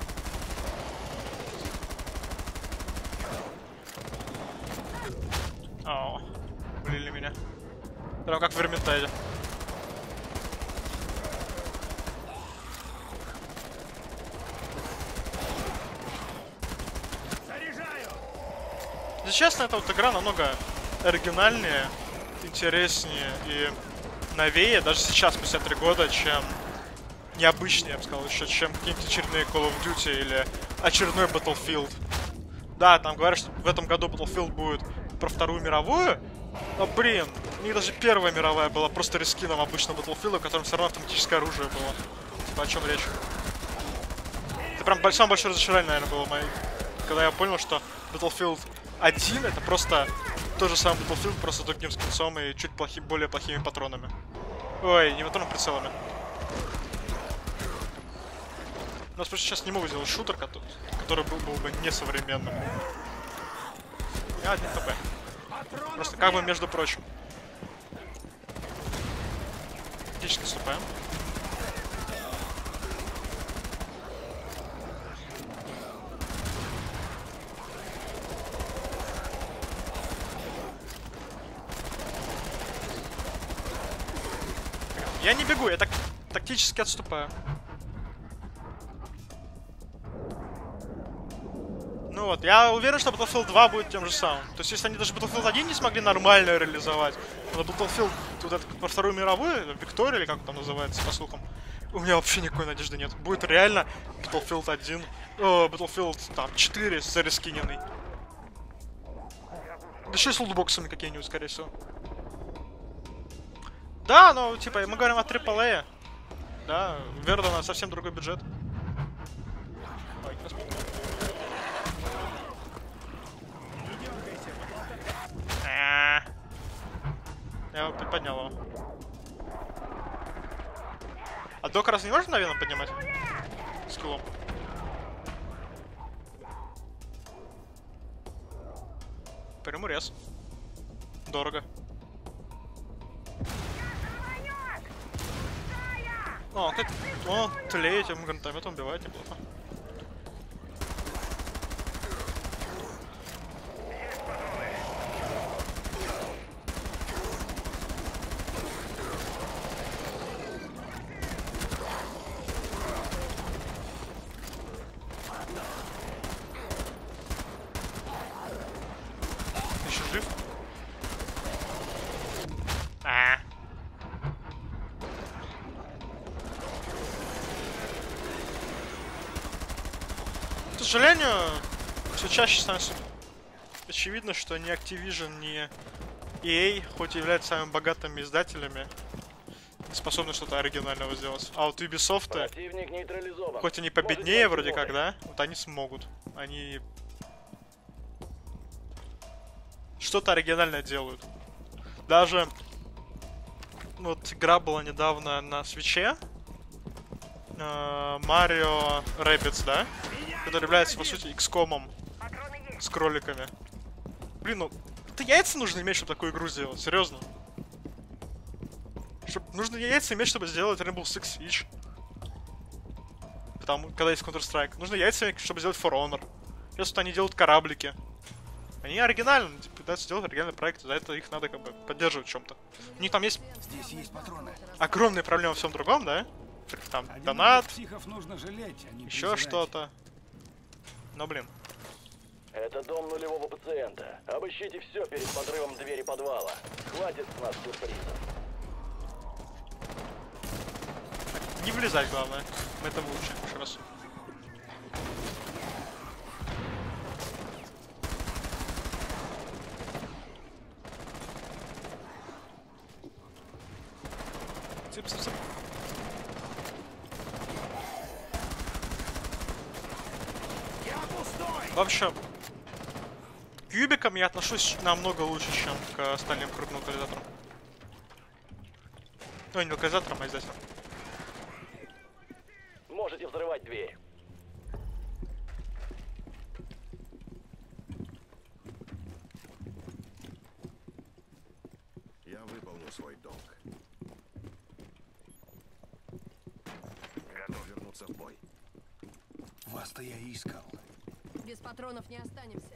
S1: О, блили меня. Прям как в Верминтайде. честно, эта вот игра намного оригинальнее, интереснее и новее, даже сейчас, спустя три года, чем необычнее, я бы сказал, еще, чем какие-нибудь очередные Call of Duty или очередной Battlefield. Да, там говорят, что в этом году Battlefield будет про Вторую мировую, но, блин, у них даже Первая мировая была просто рескином обычного Battlefield, в котором все равно автоматическое оружие было. Типа, о чем речь? Это прям самое большое разочарование, наверное, было мое, когда я понял, что Battlefield один это просто тот же самый Battlefield, просто с другим скинцом и чуть плохи, более плохими патронами. Ой, не патронами, прицелами. У нас просто сейчас не могут сделать шутер, который, который был, был бы несовременным. Я один хп. Просто как бы между прочим. Фактически ступаем. Я не бегу, я так тактически отступаю. Ну вот, я уверен, что Battlefield два будет тем же самым. То есть, если они даже Battlefield один не смогли нормально реализовать, то Battlefield, вот это, по Вторую мировую, Виктория, или как там называется, по слухам, у меня вообще никакой надежды нет. Будет реально Battlefield один, о, Battlefield там четыре зарескиненный. Да еще и с лутбоксами какие-нибудь, скорее всего. Да, но, типа, мы говорим о трипл эй. Да, Вердона совсем другой бюджет. Ой, я его поднял его. А док раз не можно, наверное, поднимать? Скиллом. Прямой рез. Дорого. О, как он тлеет этим гранатометом, убивает неплохо. Еще жив? А. К сожалению, все чаще становится очевидно, что ни Activision, ни и эй, хоть и являются самыми богатыми издателями, не способны что-то оригинального сделать. А вот Ubisoft, хоть они победнее вроде как, да, вот они смогут. Они что-то оригинальное делают. Даже вот игра была недавно на свитче, Mario Rabbids, да? Который является, по сути, икс ком с кроликами. Блин, ну, это яйца нужно иметь, чтобы такую игру сделать, серьезно. Чтоб, нужно яйца иметь, чтобы сделать Rainbow Six Siege. Потому, когда есть Counter-Strike. Нужно яйца иметь, чтобы сделать For Honor. Сейчас вот они делают кораблики. Они оригинально, типа, пытаются сделать оригинальный проект, за это их надо как бы поддерживать в чем-то. У них там есть,
S11: Здесь есть патроны.
S1: Огромные проблемы в всем другом, да? Там донат,
S11: нужно жалеть, а не
S1: еще что-то. Но, блин.
S4: Это дом нулевого пациента. Обыщите все перед подрывом двери подвала. Хватит с нас сюрпризов.
S1: Не влезать, главное. Мы это выучим еще раз. Цып-цып-цып. В общем, к кубикам я отношусь намного лучше, чем к остальным крупным локализаторам. Ну, не локализаторам, а издателям.
S4: Можете взрывать дверь.
S3: Я выполню свой долг. Готов вернуться в бой.
S11: Вас-то я искал.
S2: Без патронов не останемся.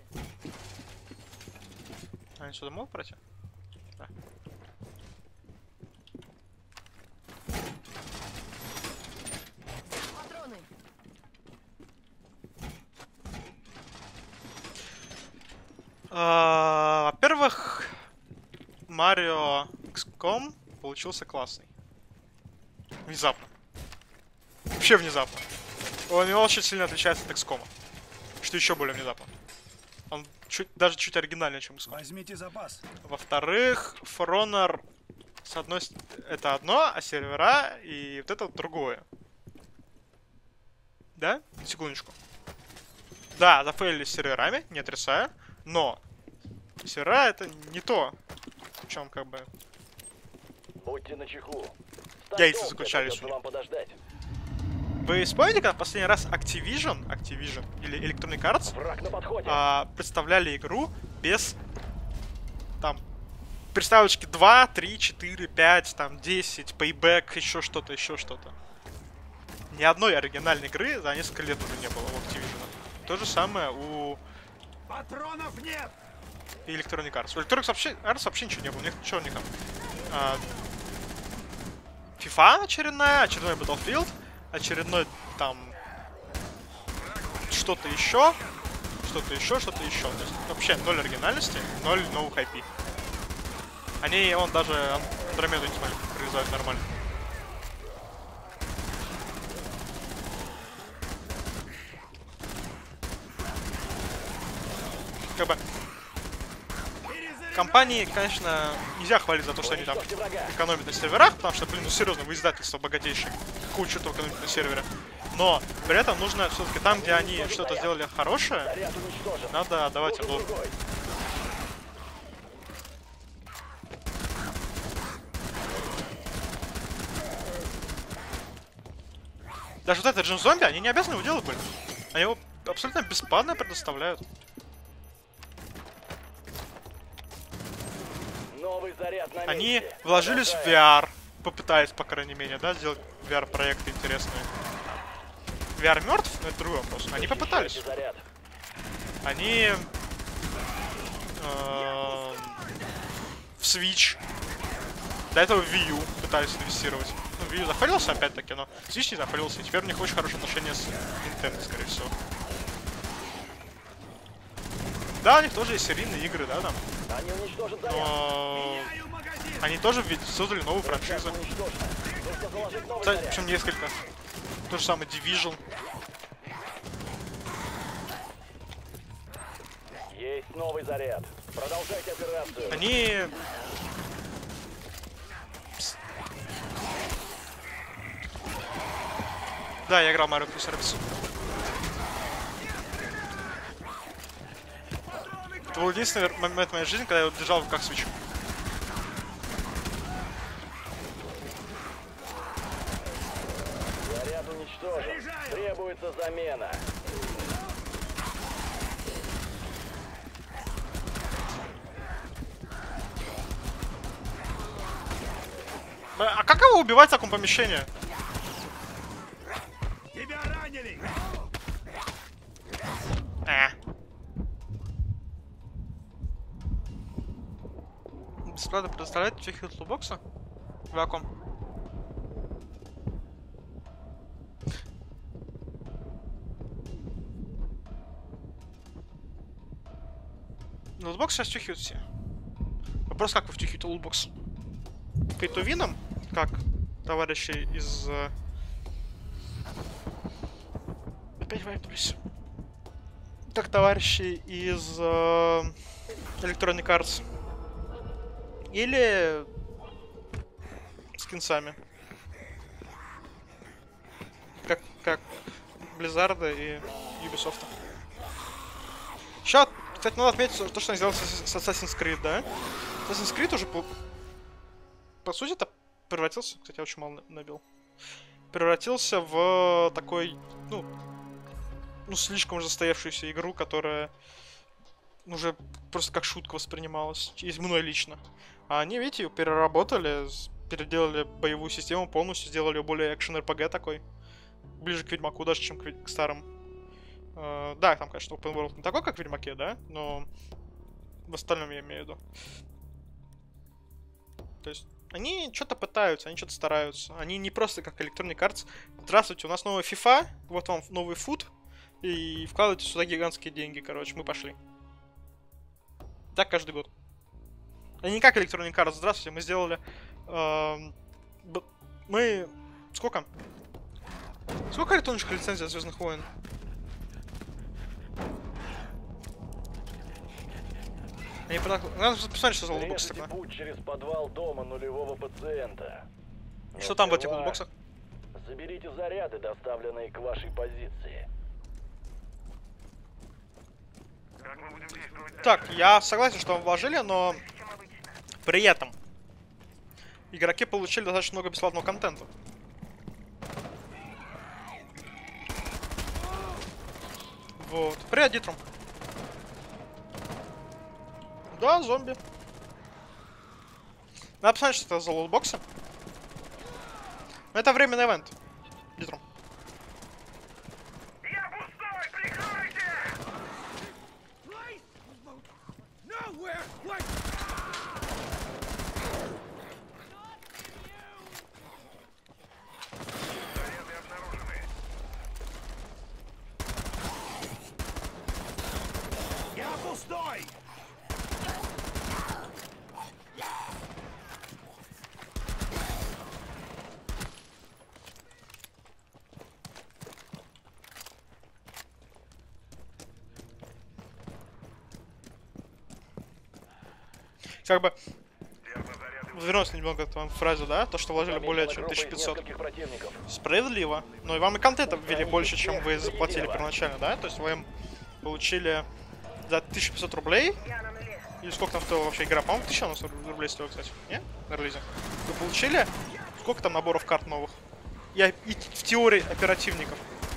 S1: А они сюда могут пройти? Да.
S2: Патроны.
S1: А, во-первых, Марио икс ком получился классный. Внезапно. Вообще внезапно. Он не очень сильно отличается от икс ком. Что еще более внезапно. Он чуть, даже чуть оригинальнее, чем икс ком.
S11: Возьмите запас.
S1: Во-вторых, For Honor с одной ст- это одно, а сервера и вот это вот другое. Да? Секундочку. Да, зафейлили с серверами, не отрицаю, но сервера это не то, в чем как бы
S4: Будьте начеку.
S1: яйца заключались у них.
S4: Вам подождать.
S1: Вы вспомните, когда в последний раз Activision, Activision или Electronic Arts
S4: Враг на подходе.
S1: а, представляли игру без там приставочки два, три, четыре, пять, там десять, Payback, еще что-то, еще что-то. Ни одной оригинальной игры за несколько лет уже не было у Activision. То же самое у
S11: Патронов нет!
S1: Electronic Arts. У Electronic вообще, Arts вообще ничего не было. У них что у них там? А, FIFA очередная, очередной Battlefield, очередной там что-то еще, что-то еще, что-то еще. То есть вообще ноль оригинальности, ноль новых ай пи. Они, он даже Андромеду не смогли реализовать нормально. Как бы компании, конечно, нельзя хвалить за то, что они там экономят на серверах, потому что, блин, ну серьезно, вы издательство богатейшее, какую что-то экономить на сервере. Но при этом нужно все-таки там, где они что-то сделали хорошее, надо отдавать им должное. Даже вот этот Джин Зомби, они не обязаны его делать были. Они его абсолютно бесплатно предоставляют.
S4: Новый заряд на
S1: Они
S4: месте.
S1: вложились в ви ар, попытались, по крайней мере, да, сделать ви ар-проекты интересные. ви ар мертв, но это другой вопрос. Они попытались. Они э, в Switch, до этого в Wii U пытались инвестировать. Ну, Wii U захвалился опять-таки, но Switch не захвалился. И теперь у них очень хорошие отношения с Nintendo, скорее всего. Да, у них тоже есть серийные игры, да, там. Но они тоже ведь создали новую франшизу. Кстати, причем несколько. То же самое Division.
S4: Есть новый заряд. Продолжайте операцию.
S1: Они... Да, я играл в Mario плюс Rabbids. Это был единственный момент в моей жизни, когда я держал в руках Switch.
S4: Заряд уничтожен. Требуется замена.
S1: А как его убивать в таком помещении?
S11: Тебя ранили!
S1: А. Бесплатно предоставляет чехи от лутбокса? Вакуум. Лутбокс сейчас втюхивают все. Вопрос, как вы втюхиваете лутбокс? Пейтувином, как товарищи из... Опять вайпнулись. Как товарищи из uh, Electronic Arts. Или скинсами. Как, как Blizzard и Ubisoft. Сейчас, кстати, надо отметить то, что они сделали с Assassin's Creed, да? Assassin's Creed уже по, по сути это превратился, кстати, я очень мало набил. Превратился в такой, ну, ну слишком уже застоявшуюся игру, которая уже просто как шутка воспринималась, мной лично. А они, видите, ее переработали, переделали боевую систему полностью, сделали ее более экшен-эр пи джи такой. Ближе к Ведьмаку даже, чем к, к старым. Uh, да, там, конечно, open world не такой, как в Ведьмаке, да, но в остальном я имею в виду. То есть, они что-то пытаются, они что-то стараются. Они не просто как Electronic Arts. Здравствуйте, у нас новая FIFA, вот вам новый фут, и вкладывайте сюда гигантские деньги, короче, мы пошли. Так каждый год. А не как Electronic Arts. Здравствуйте, мы сделали... Э, мы... Сколько? Сколько электронных лицензий от Звездных войн? Они продак... Надо посмотреть, что за лутбокс такое.
S4: Путь через подвал дома нулевого пациента.
S1: Что там в этих лутбоксах?
S4: Заберите заряды, доставленные к вашей позиции.
S1: Так, я согласен, что вложили, но при этом игроки получили достаточно много бесплатного контента. Вот. Привет, Дитрум. Да, зомби. Надо посмотреть, что это за лутбоксы. Это временный ивент. Дитрум.
S7: Я пустой, прикройте! Заряды обнаружены.
S11: Я пустой!
S1: Как бы вернусь немного к твоему фразе, да? То, что вложили более чем тысяча пятьсот. Справедливо. Но и вам и контента ввели больше, чем вы заплатили первоначально, да? То есть вы им получили за тысячу пятьсот рублей. Или сколько там стоила вообще игра? По-моему, тысяча рублей стоила, кстати. Не? На релизе. Вы получили сколько там наборов карт новых? И, и в теории оперативников.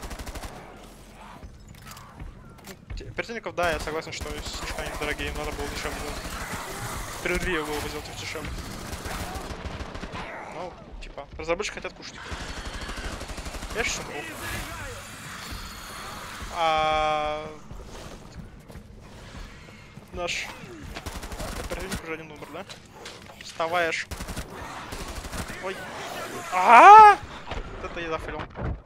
S1: Оперативников, да, я согласен, что слишком они дорогие, им надо было дешевле делать. Справедливо было бы сделать их дешевле. Ну, типа, разработчики хотят кушать. Я сейчас умру. А... Наш оперативник уже один умер, да? Вставаешь. Ой. А-а-а! Вот это я зафейлил.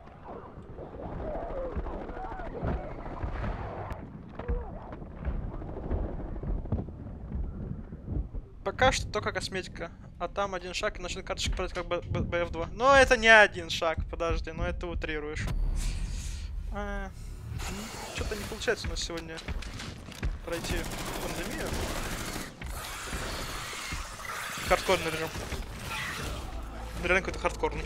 S1: Пока что только косметика. А там один шаг и начнет карточка пройти как бэ эф два. Но это не один шаг, подожди, но это утрируешь. А, что-то не получается у нас сегодня пройти пандемию. Хардкорный режим. Реально какой-то хардкорный.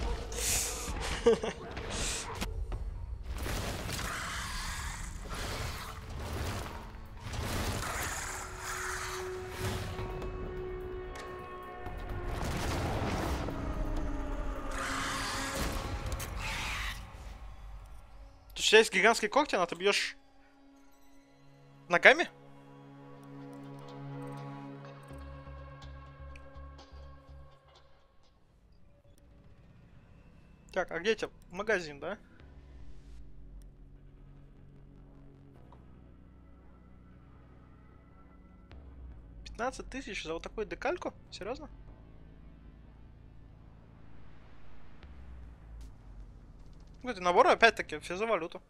S1: У тебя есть гигантские когти, но ты бьешь ногами? Так, а где у тебя магазин, да? пятнадцать тысяч за вот такую декальку? Серьезно? Ну, эти наборы, опять-таки, все за валюту.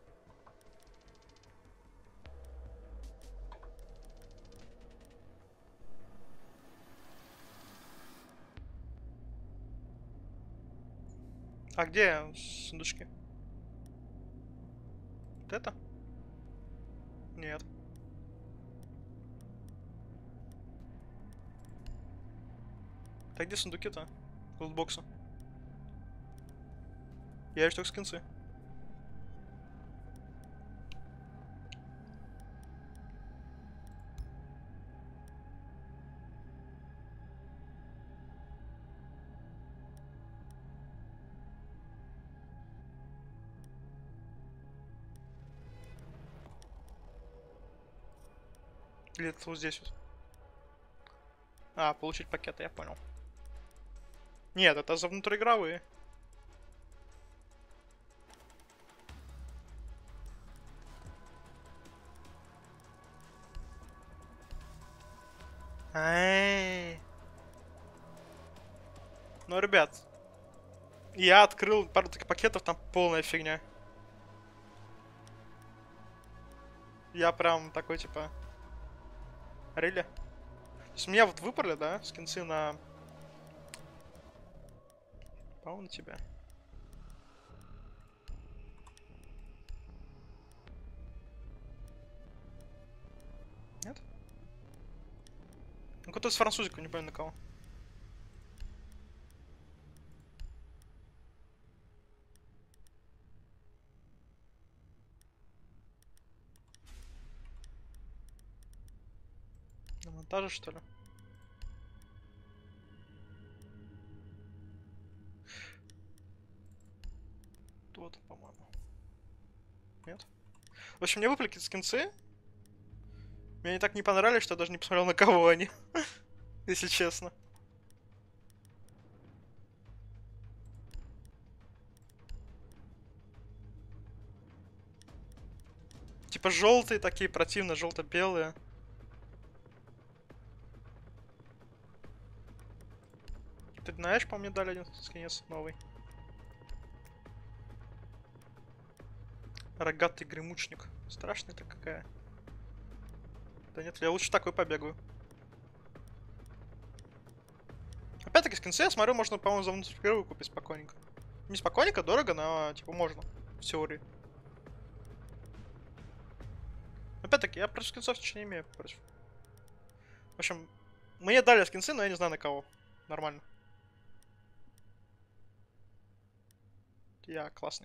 S1: А где сундучки? Вот это? Нет. Так где сундуки-то? Лутбокса. Я вижу только скинцы. Или это вот здесь вот? А, получить пакеты, я понял. Нет, это за внутриигровые. Эй. Ну, ребят, я открыл пару таких пакетов, там полная фигня. Я прям такой, типа... Рили? То есть у меня вот выпали, да, скинцы на... По-моему, на тебя. Нет? Ну, кто-то с французиком, не помню на кого. На монтаже, что ли? Вот, по-моему. Нет? В общем, мне выпали какие-то скинцы. Мне они так не понравились, что я даже не посмотрел, на кого они. Если честно. Типа желтые такие, противно, желто-белые. Ты знаешь, по мне дали один скинец новый. Рогатый гремучник. Страшная-то какая. Да нет, я лучше такой побегаю. Опять-таки, скинцы, я смотрю, можно, по-моему, за внутреннюю купить спокойненько. Не спокойненько, дорого, но, типа, можно. В теории. Опять-таки, я против скинцов ничего не имею против. В общем, мне дали скинцы, но я не знаю на кого. Нормально. Я классный.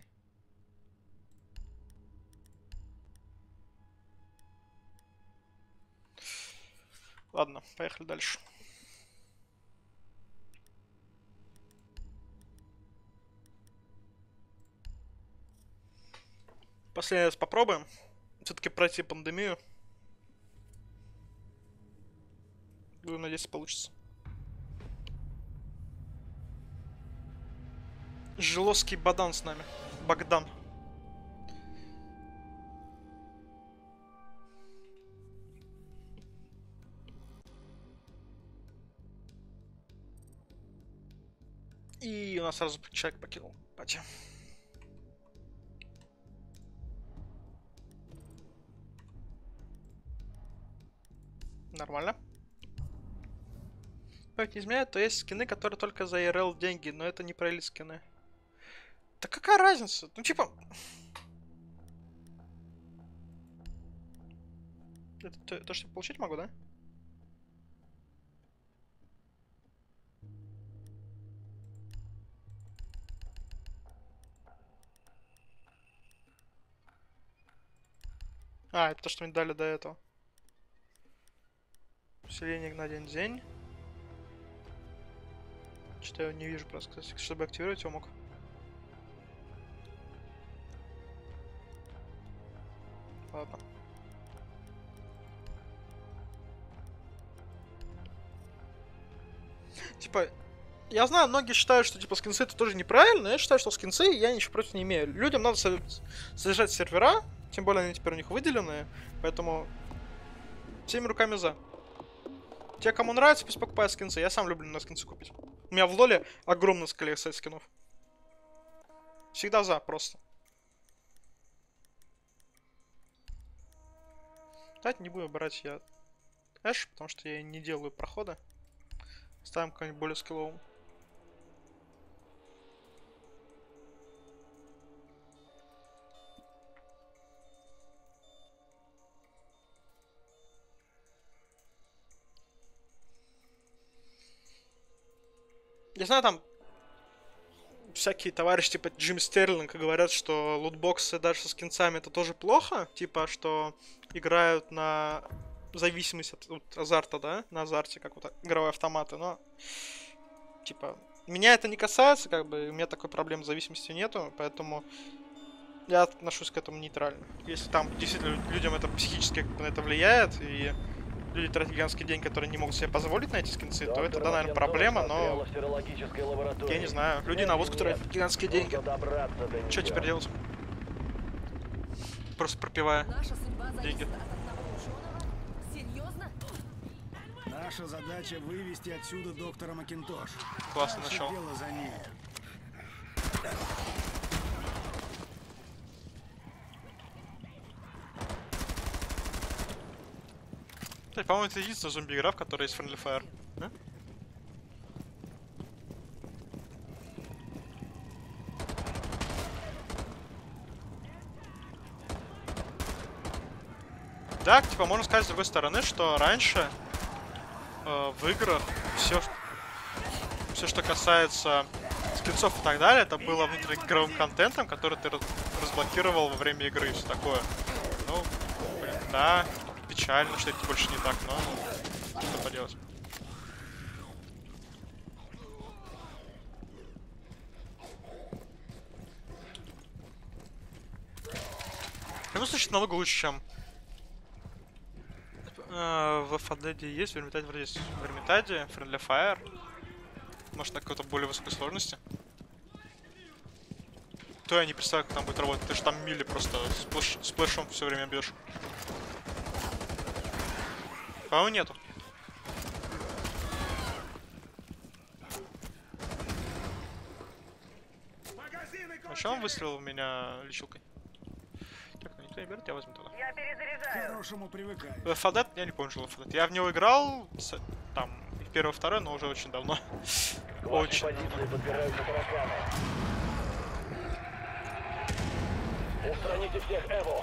S1: Ладно, поехали дальше. Последний раз попробуем. Все-таки пройти пандемию. Будем надеяться, получится. Жиловский Богдан с нами. Богдан. И у нас сразу человек покинул пати. Нормально. Память не изменяет, то есть скины, которые только за ай эр эл деньги, но это не про элит скины. Да какая разница? Ну типа... Это то, то, что получить могу, да? А, это то, что мне дали до этого. Усиление на один день. Что-то я его не вижу просто, кстати. Чтобы активировать его мог. Ладно. Типа, я знаю, многие считают, что типа скинсы это тоже неправильно, но я считаю, что скинсы я ничего против не имею. Людям надо содержать сервера, тем более они теперь у них выделенные, поэтому всеми руками за. Те, кому нравится, пусть покупают скинсы. Я сам люблю на скинсы купить. У меня в лоле огромная коллекция скинов. Всегда за, просто. Давайте не будем брать я Эш, потому что я не делаю прохода. Ставим какой-нибудь более скилловым. Я знаю, там всякие товарищи типа Джим Стерлинг говорят, что лутбоксы даже со скинцами это тоже плохо. Типа, что играют на зависимость от, от азарта, да? На азарте, как вот игровые автоматы. Но, типа, меня это не касается, как бы, у меня такой проблемы с зависимостью нету, поэтому я отношусь к этому нейтрально. Если там действительно людям это психически как бы, на это влияет, и люди тратят гигантские деньги, которые не могут себе позволить на эти скинцы, то это, да, наверное, проблема, но я не знаю. Люди на водку тратят гигантские деньги. Что теперь делать? Просто пропивая деньги.
S11: Наша задача вывести отсюда доктора Макинтош.
S1: Классно начал.
S11: За ней.
S1: Кстати, по-моему, это единственная зомби-игра, в которой есть Friendly Fire. Да? Да, типа можно сказать с другой стороны, что раньше э, в играх все, все, что касается скрипцов и так далее, это было внутриигровым контентом, который ты разблокировал во время игры и все такое. Ну, блин, да, печально, что это больше не так, но что поделать. В любом случае, намного лучше, чем в эф эй ди есть, в Вермитаде вроде есть, в Вермитаде, Friendly Fire. Может, на какой-то более высокой сложности. То я не представляю, как там будет работать. Ты же там мили просто сплэш, сплэшом все время бьешь. По-моему, нету. А что он выстрелил в меня лечилкой? Так, никто не берет, я возьму тогда.
S7: Я перезаряжаю.
S11: К хорошему привыкаю.
S1: В эф эй ди я не помню, что в эф эй ди. Я в него играл с, там и в первый, второй, но уже очень давно. Очень давно.
S4: Устраните всех, Эво.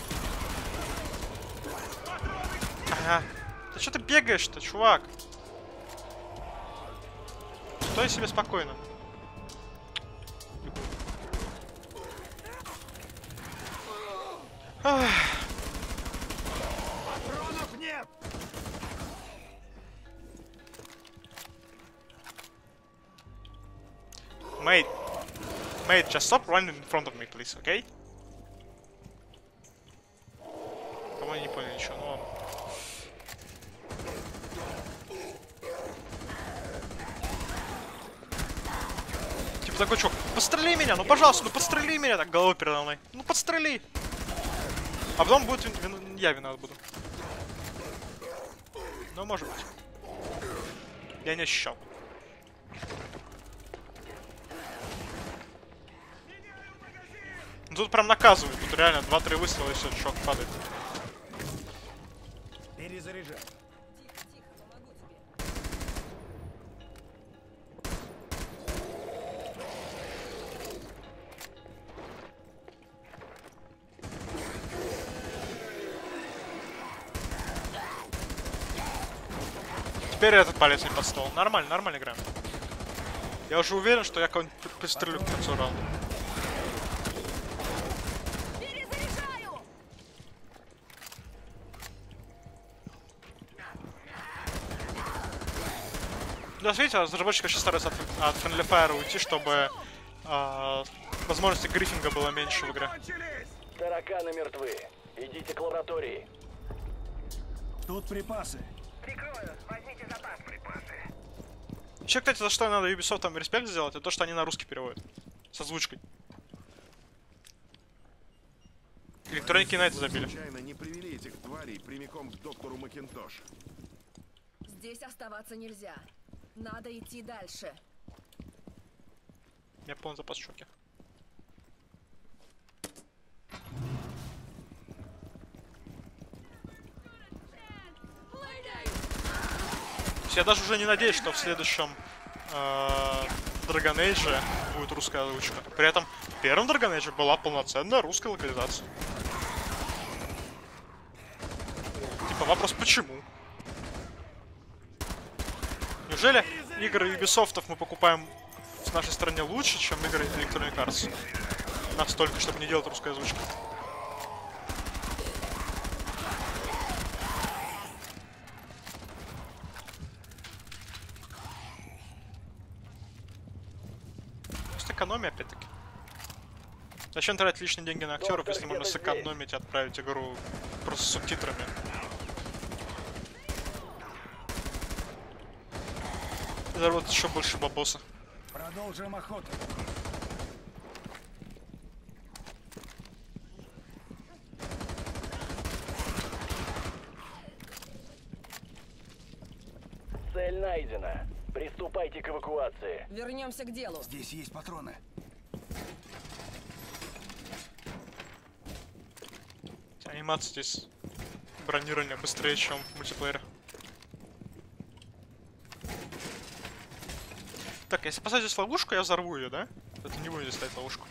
S1: Ага. Да что ты бегаешь-то, чувак? Стой себе спокойно. Ах.
S11: Патронов нет!
S1: Mate, mate, just stop running in front of me, please, okay? По-моему, не понял ничего, ну ладно. Типа такой чувак, подстрели меня, ну пожалуйста, ну подстрели меня так головой передо мной. Ну подстрели. А потом будет вин... я виноват буду. Ну, может быть. Я не ощущал. Ну, тут прям наказывают. Тут реально два-три выстрела и все, чувак падает.
S11: Перезаряжай.
S1: Теперь этот полез не под стол. Нормально, нормально играем. Я уже уверен, что я кого-нибудь пристрелю к концу раунда. Да, видите, разработчики сейчас стараются от, от Friendly Fire уйти, чтобы э, возможности гриффинга было меньше в игре.
S4: Тараканы мертвы. Идите к лаборатории.
S11: Тут припасы.
S7: Прикрою. Возьмите запас припасы.
S1: Еще, кстати, за что надо Ubisoft там респект сделать, это то, что они на русский переводят. С озвучкой. Электроники на это забили.
S3: Случайно не привели этих тварей прямиком к доктору Макинтош.
S2: Здесь оставаться нельзя. Надо идти дальше.
S1: Я полный запас шоки. Я даже уже не надеюсь, что в следующем э, Dragon Age будет русская озвучка. При этом в первом Dragon Age была полноценная русская локализация. Типа вопрос, почему? Неужели игры Ubisoft мы покупаем в нашей стране лучше, чем игры Electronic Arts? Настолько, чтобы не делать русскую озвучку. Экономия, опять-таки. Зачем тратить лишние деньги на актеров, если можно сэкономить и отправить игру просто с субтитрами? И заработать еще больше бабоса.
S11: Продолжим охоту.
S4: Цель найдена. Приступайте к эвакуации.
S2: Вернемся к делу.
S11: Здесь есть патроны.
S1: Анимация здесь бронирование быстрее, чем в мультиплеере. Так, если поставить здесь ловушку, я взорву ее, да? Это не будет здесь ставить ловушку.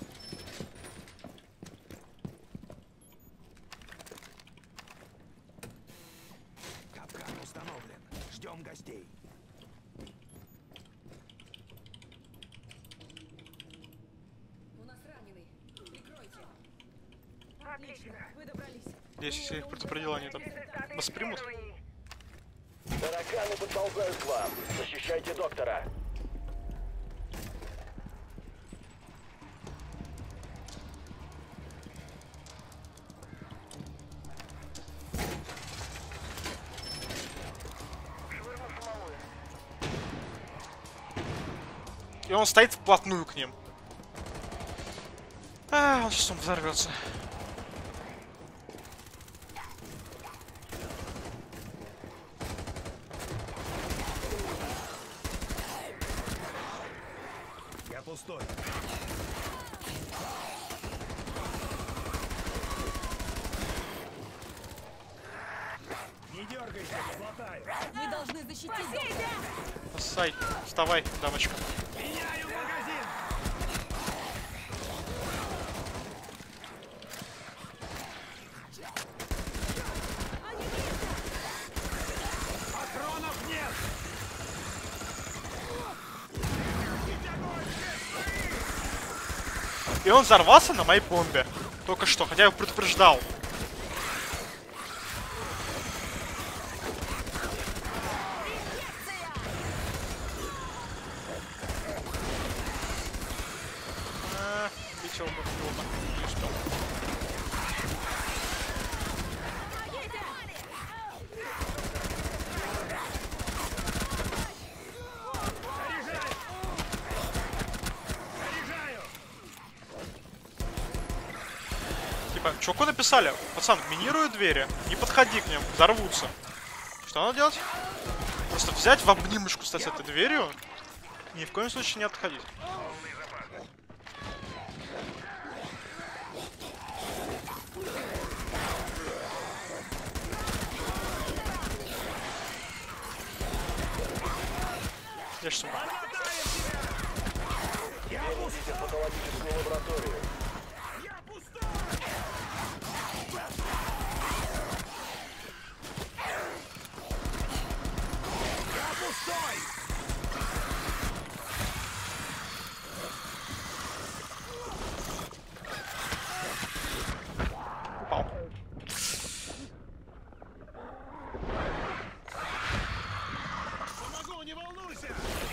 S11: Капкан установлен. Ждем гостей.
S6: У нас раненый. Прикройте.
S7: Отлично.
S6: Вы добрались.
S1: Здесь, если я их предупредил, они там воспримут.
S4: Тараканы подползают к вам. Защищайте доктора.
S1: И он стоит вплотную к ним. А, он сейчас он взорвется.
S11: Я пустой. Не дергайся, хватаю.
S6: Мы должны защитить доктора.
S1: Спасай, вставай, дамочка.
S11: Меняю магазин. Патронов нет.
S1: И он взорвался на моей бомбе. Только что, хотя я его предупреждал. А, бить его как угодно. Не успел. Типа, чуваку написали: пацан, минируют двери, не подходи к ним, взорвутся. Что надо делать? Просто взять в обнимочку, стать с этой дверью, ни в коем случае не отходить. Я ж сюда.
S4: Перейдите в патологическую лабораторию.
S1: Упал.
S11: Помогу, не волнуйся.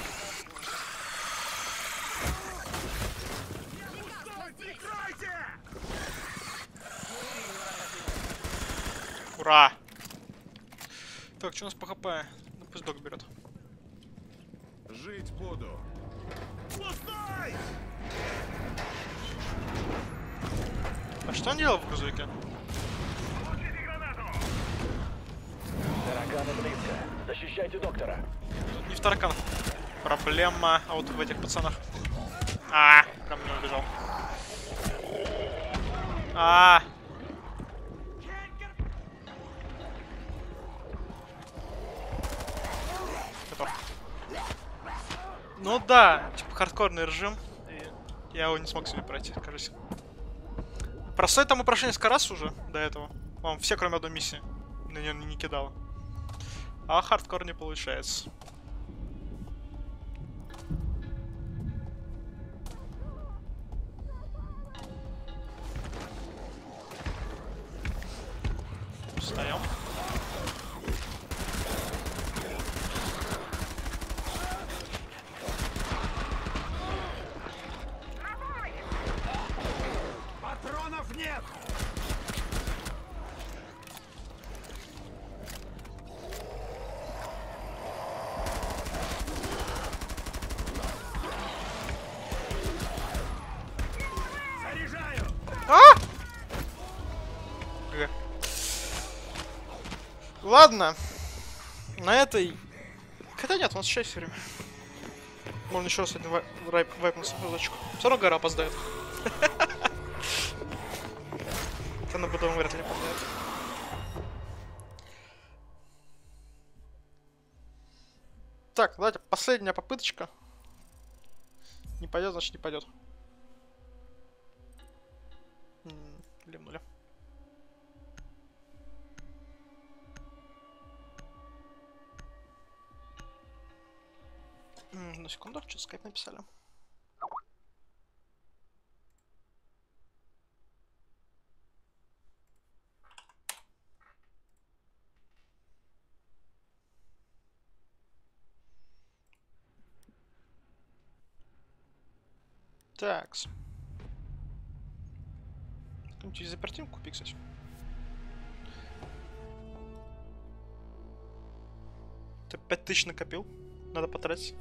S11: Прикройте!
S1: Ура! Так, что у нас по хп? Ну пусть док берет.
S3: Жить буду.
S11: Пустой!
S1: А что он делал в грузовике?
S4: Тараканы близко. Защищайте доктора.
S1: Тут не в тараканах проблема, а вот в этих пацанах. А, ко мне убежал. А. Готов. Ну да, типа хардкорный режим. И я его не смог сегодня пройти, кажется. Простой там упрошение несколько раз уже до этого. Вам все, кроме одной миссии. На нее не кидало. А хардкор не получается. Встаем.
S11: Патронов нет! Заряжаю!
S1: А! Г. Ладно. На этой... Хотя нет, у нас сейчас все время. Можно еще раз один вай... вайп... вайпнуться разочек. Все равно гора опоздает. Это на потом вряд ли опоздает. Так, давайте, последняя попыточка. Не пойдет, значит не пойдет. Лемнули. На секунду, что-то скайп написали. Такс. Кто-нибудь из оперативки купи, кстати. Ты пять тысяч накопил. Надо потратить.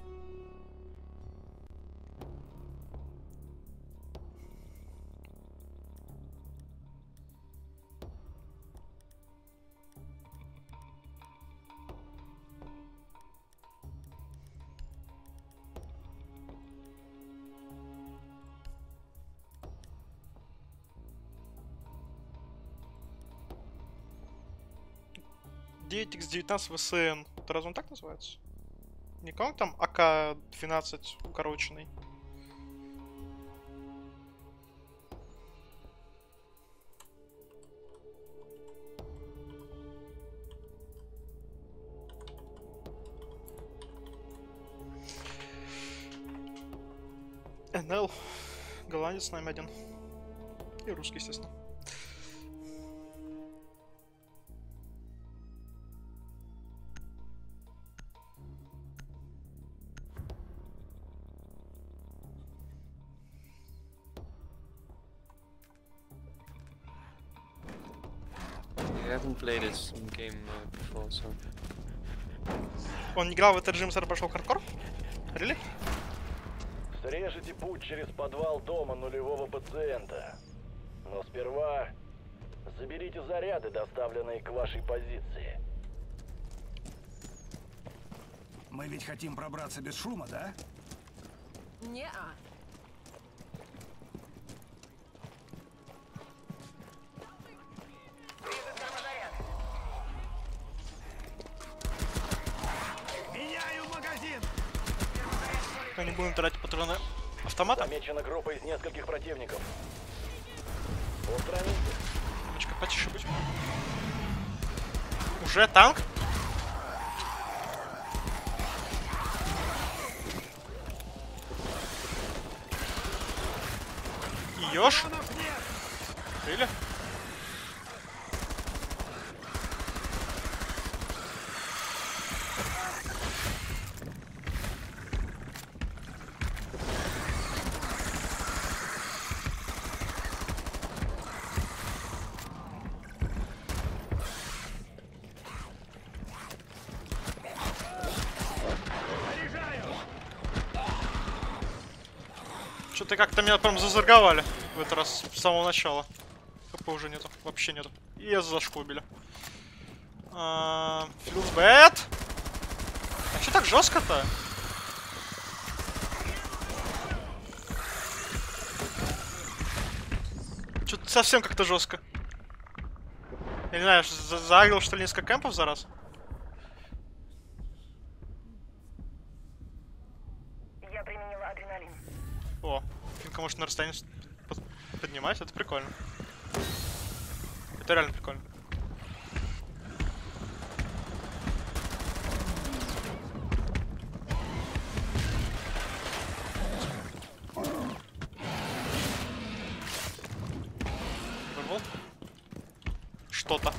S1: девять икс девятнадцать вэ эс эн. Это разве он так называется? Не как там а ка двенадцать укороченный? эн эл. Голландец с нами один. И русский, естественно.
S13: I haven't played this game uh, before, so.
S1: Он не играл в этот режим, сразу пошел хардкор? Really?
S4: Срежете путь через подвал дома нулевого пациента. Но сперва заберите заряды, доставленные к вашей позиции.
S11: Мы ведь хотим пробраться без шума, да?
S6: Не-а.
S11: Меняю магазин!
S1: Мы не будем тратить патроны автомата.
S4: Замечена группа из нескольких противников. Устраните.
S1: Девочка, потише будь. Уже танк? Ёж? Или? Что-то как-то меня прям зазорговали в этот раз с самого начала. ХП уже нету, вообще нету. И зашку убили. Feels bad. А что так жестко-то? Что-то совсем как-то жестко. Я не знаю, загрел что ли несколько кемпов за раз?
S7: Я применила адреналин.
S1: О, Финка может на расстоянии под поднимать, это прикольно. Это реально прикольно. Вырвал? Что-то.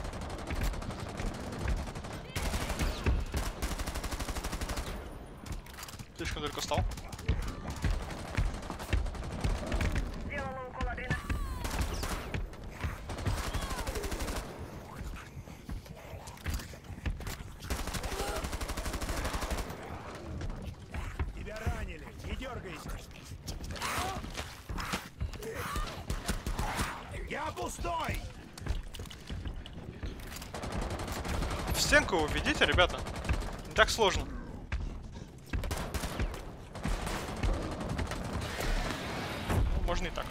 S1: Слишком далеко стал.
S11: Пустой!
S1: В стенку уведите, ребята. Не так сложно. Ну, можно и так.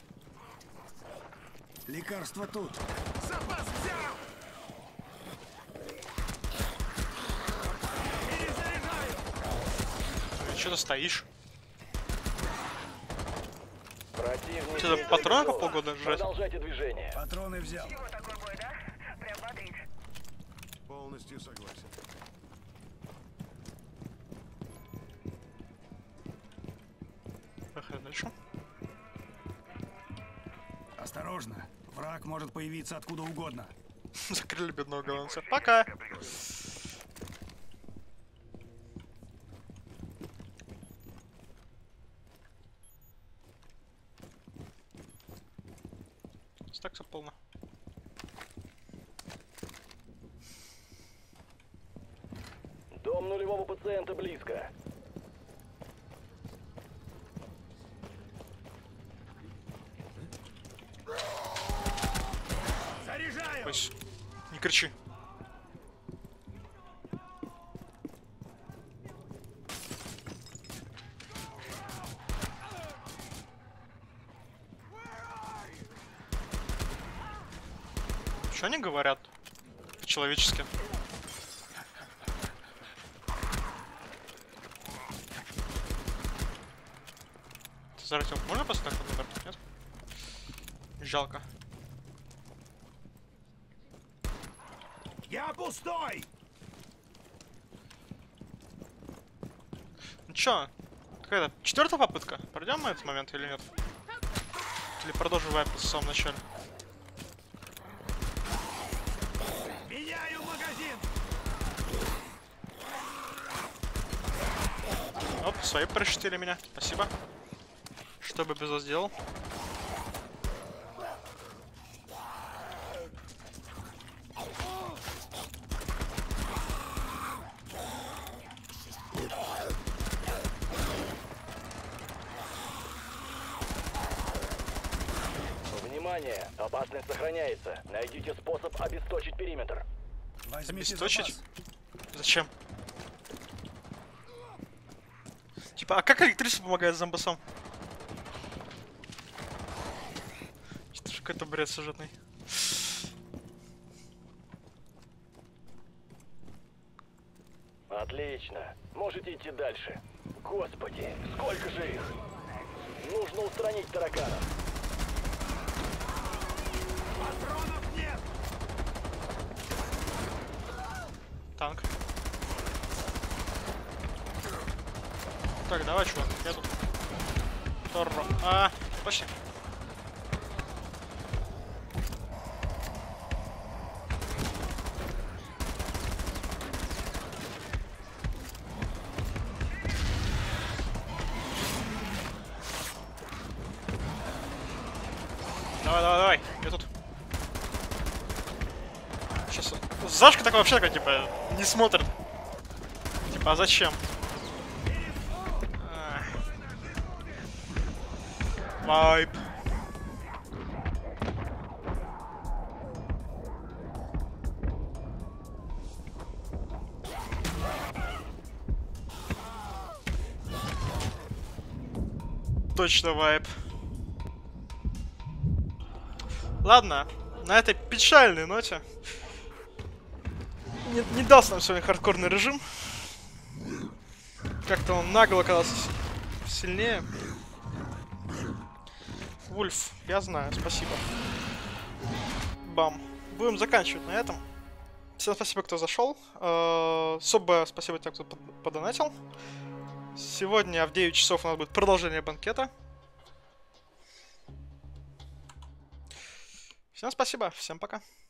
S11: Лекарство тут. Запас взял!
S1: Что ты стоишь?
S4: Противник
S1: Что,
S4: не
S1: патроны по
S4: заинтересован.
S1: полгода жрать?
S4: Продолжайте движение.
S11: Патроны взял.
S7: Чего такой бой, да? Прям бодрит.
S3: Полностью согласен.
S1: Поехали дальше.
S11: Осторожно. Враг может появиться откуда угодно.
S1: Закрыли бедного голландца. Пока! Так все полно.
S4: Дом нулевого пациента близко.
S11: Заряжаю!
S1: Ось. Не кричи. Что они говорят? По-человечески. Заратил, можно поставить под номер? Нет? Жалко.
S11: Я пустой!
S1: Ну чё? Какая-то четвертая попытка? Пройдем мы этот момент или нет? Или продолжим вайп в самом начале?
S11: Меняю магазин!
S1: Оп, свои прочтили меня. Спасибо. Что бы без вас сделал?
S4: Внимание! Опасность сохраняется. Найдите способ обесточить периметр.
S11: Возьмите
S1: Обесточить?
S11: запас.
S1: Зачем? Типа, а как электричество помогает зомбосам? Это же какой-то бред сюжетный.
S4: Отлично. Можете идти дальше. Господи, сколько же их? Нужно устранить тараканов.
S11: Патронов нет!
S1: Танк. Так, давай, чувак, я тут. Торро. А, почти. Давай, давай, давай, я тут. Сейчас. Зашка такой вообще такой, типа, не смотрит. Типа, а зачем? Вайп. Точно вайп. Ладно, на этой печальной ноте не, не даст нам сегодня хардкорный режим. Как-то он нагло оказался сильнее. Вульф, я знаю, спасибо. Бам. Будем заканчивать на этом. Всем спасибо, кто зашел. Особо спасибо тем, кто подонатил. Сегодня в девять часов у нас будет продолжение банкета. Всем спасибо, всем пока.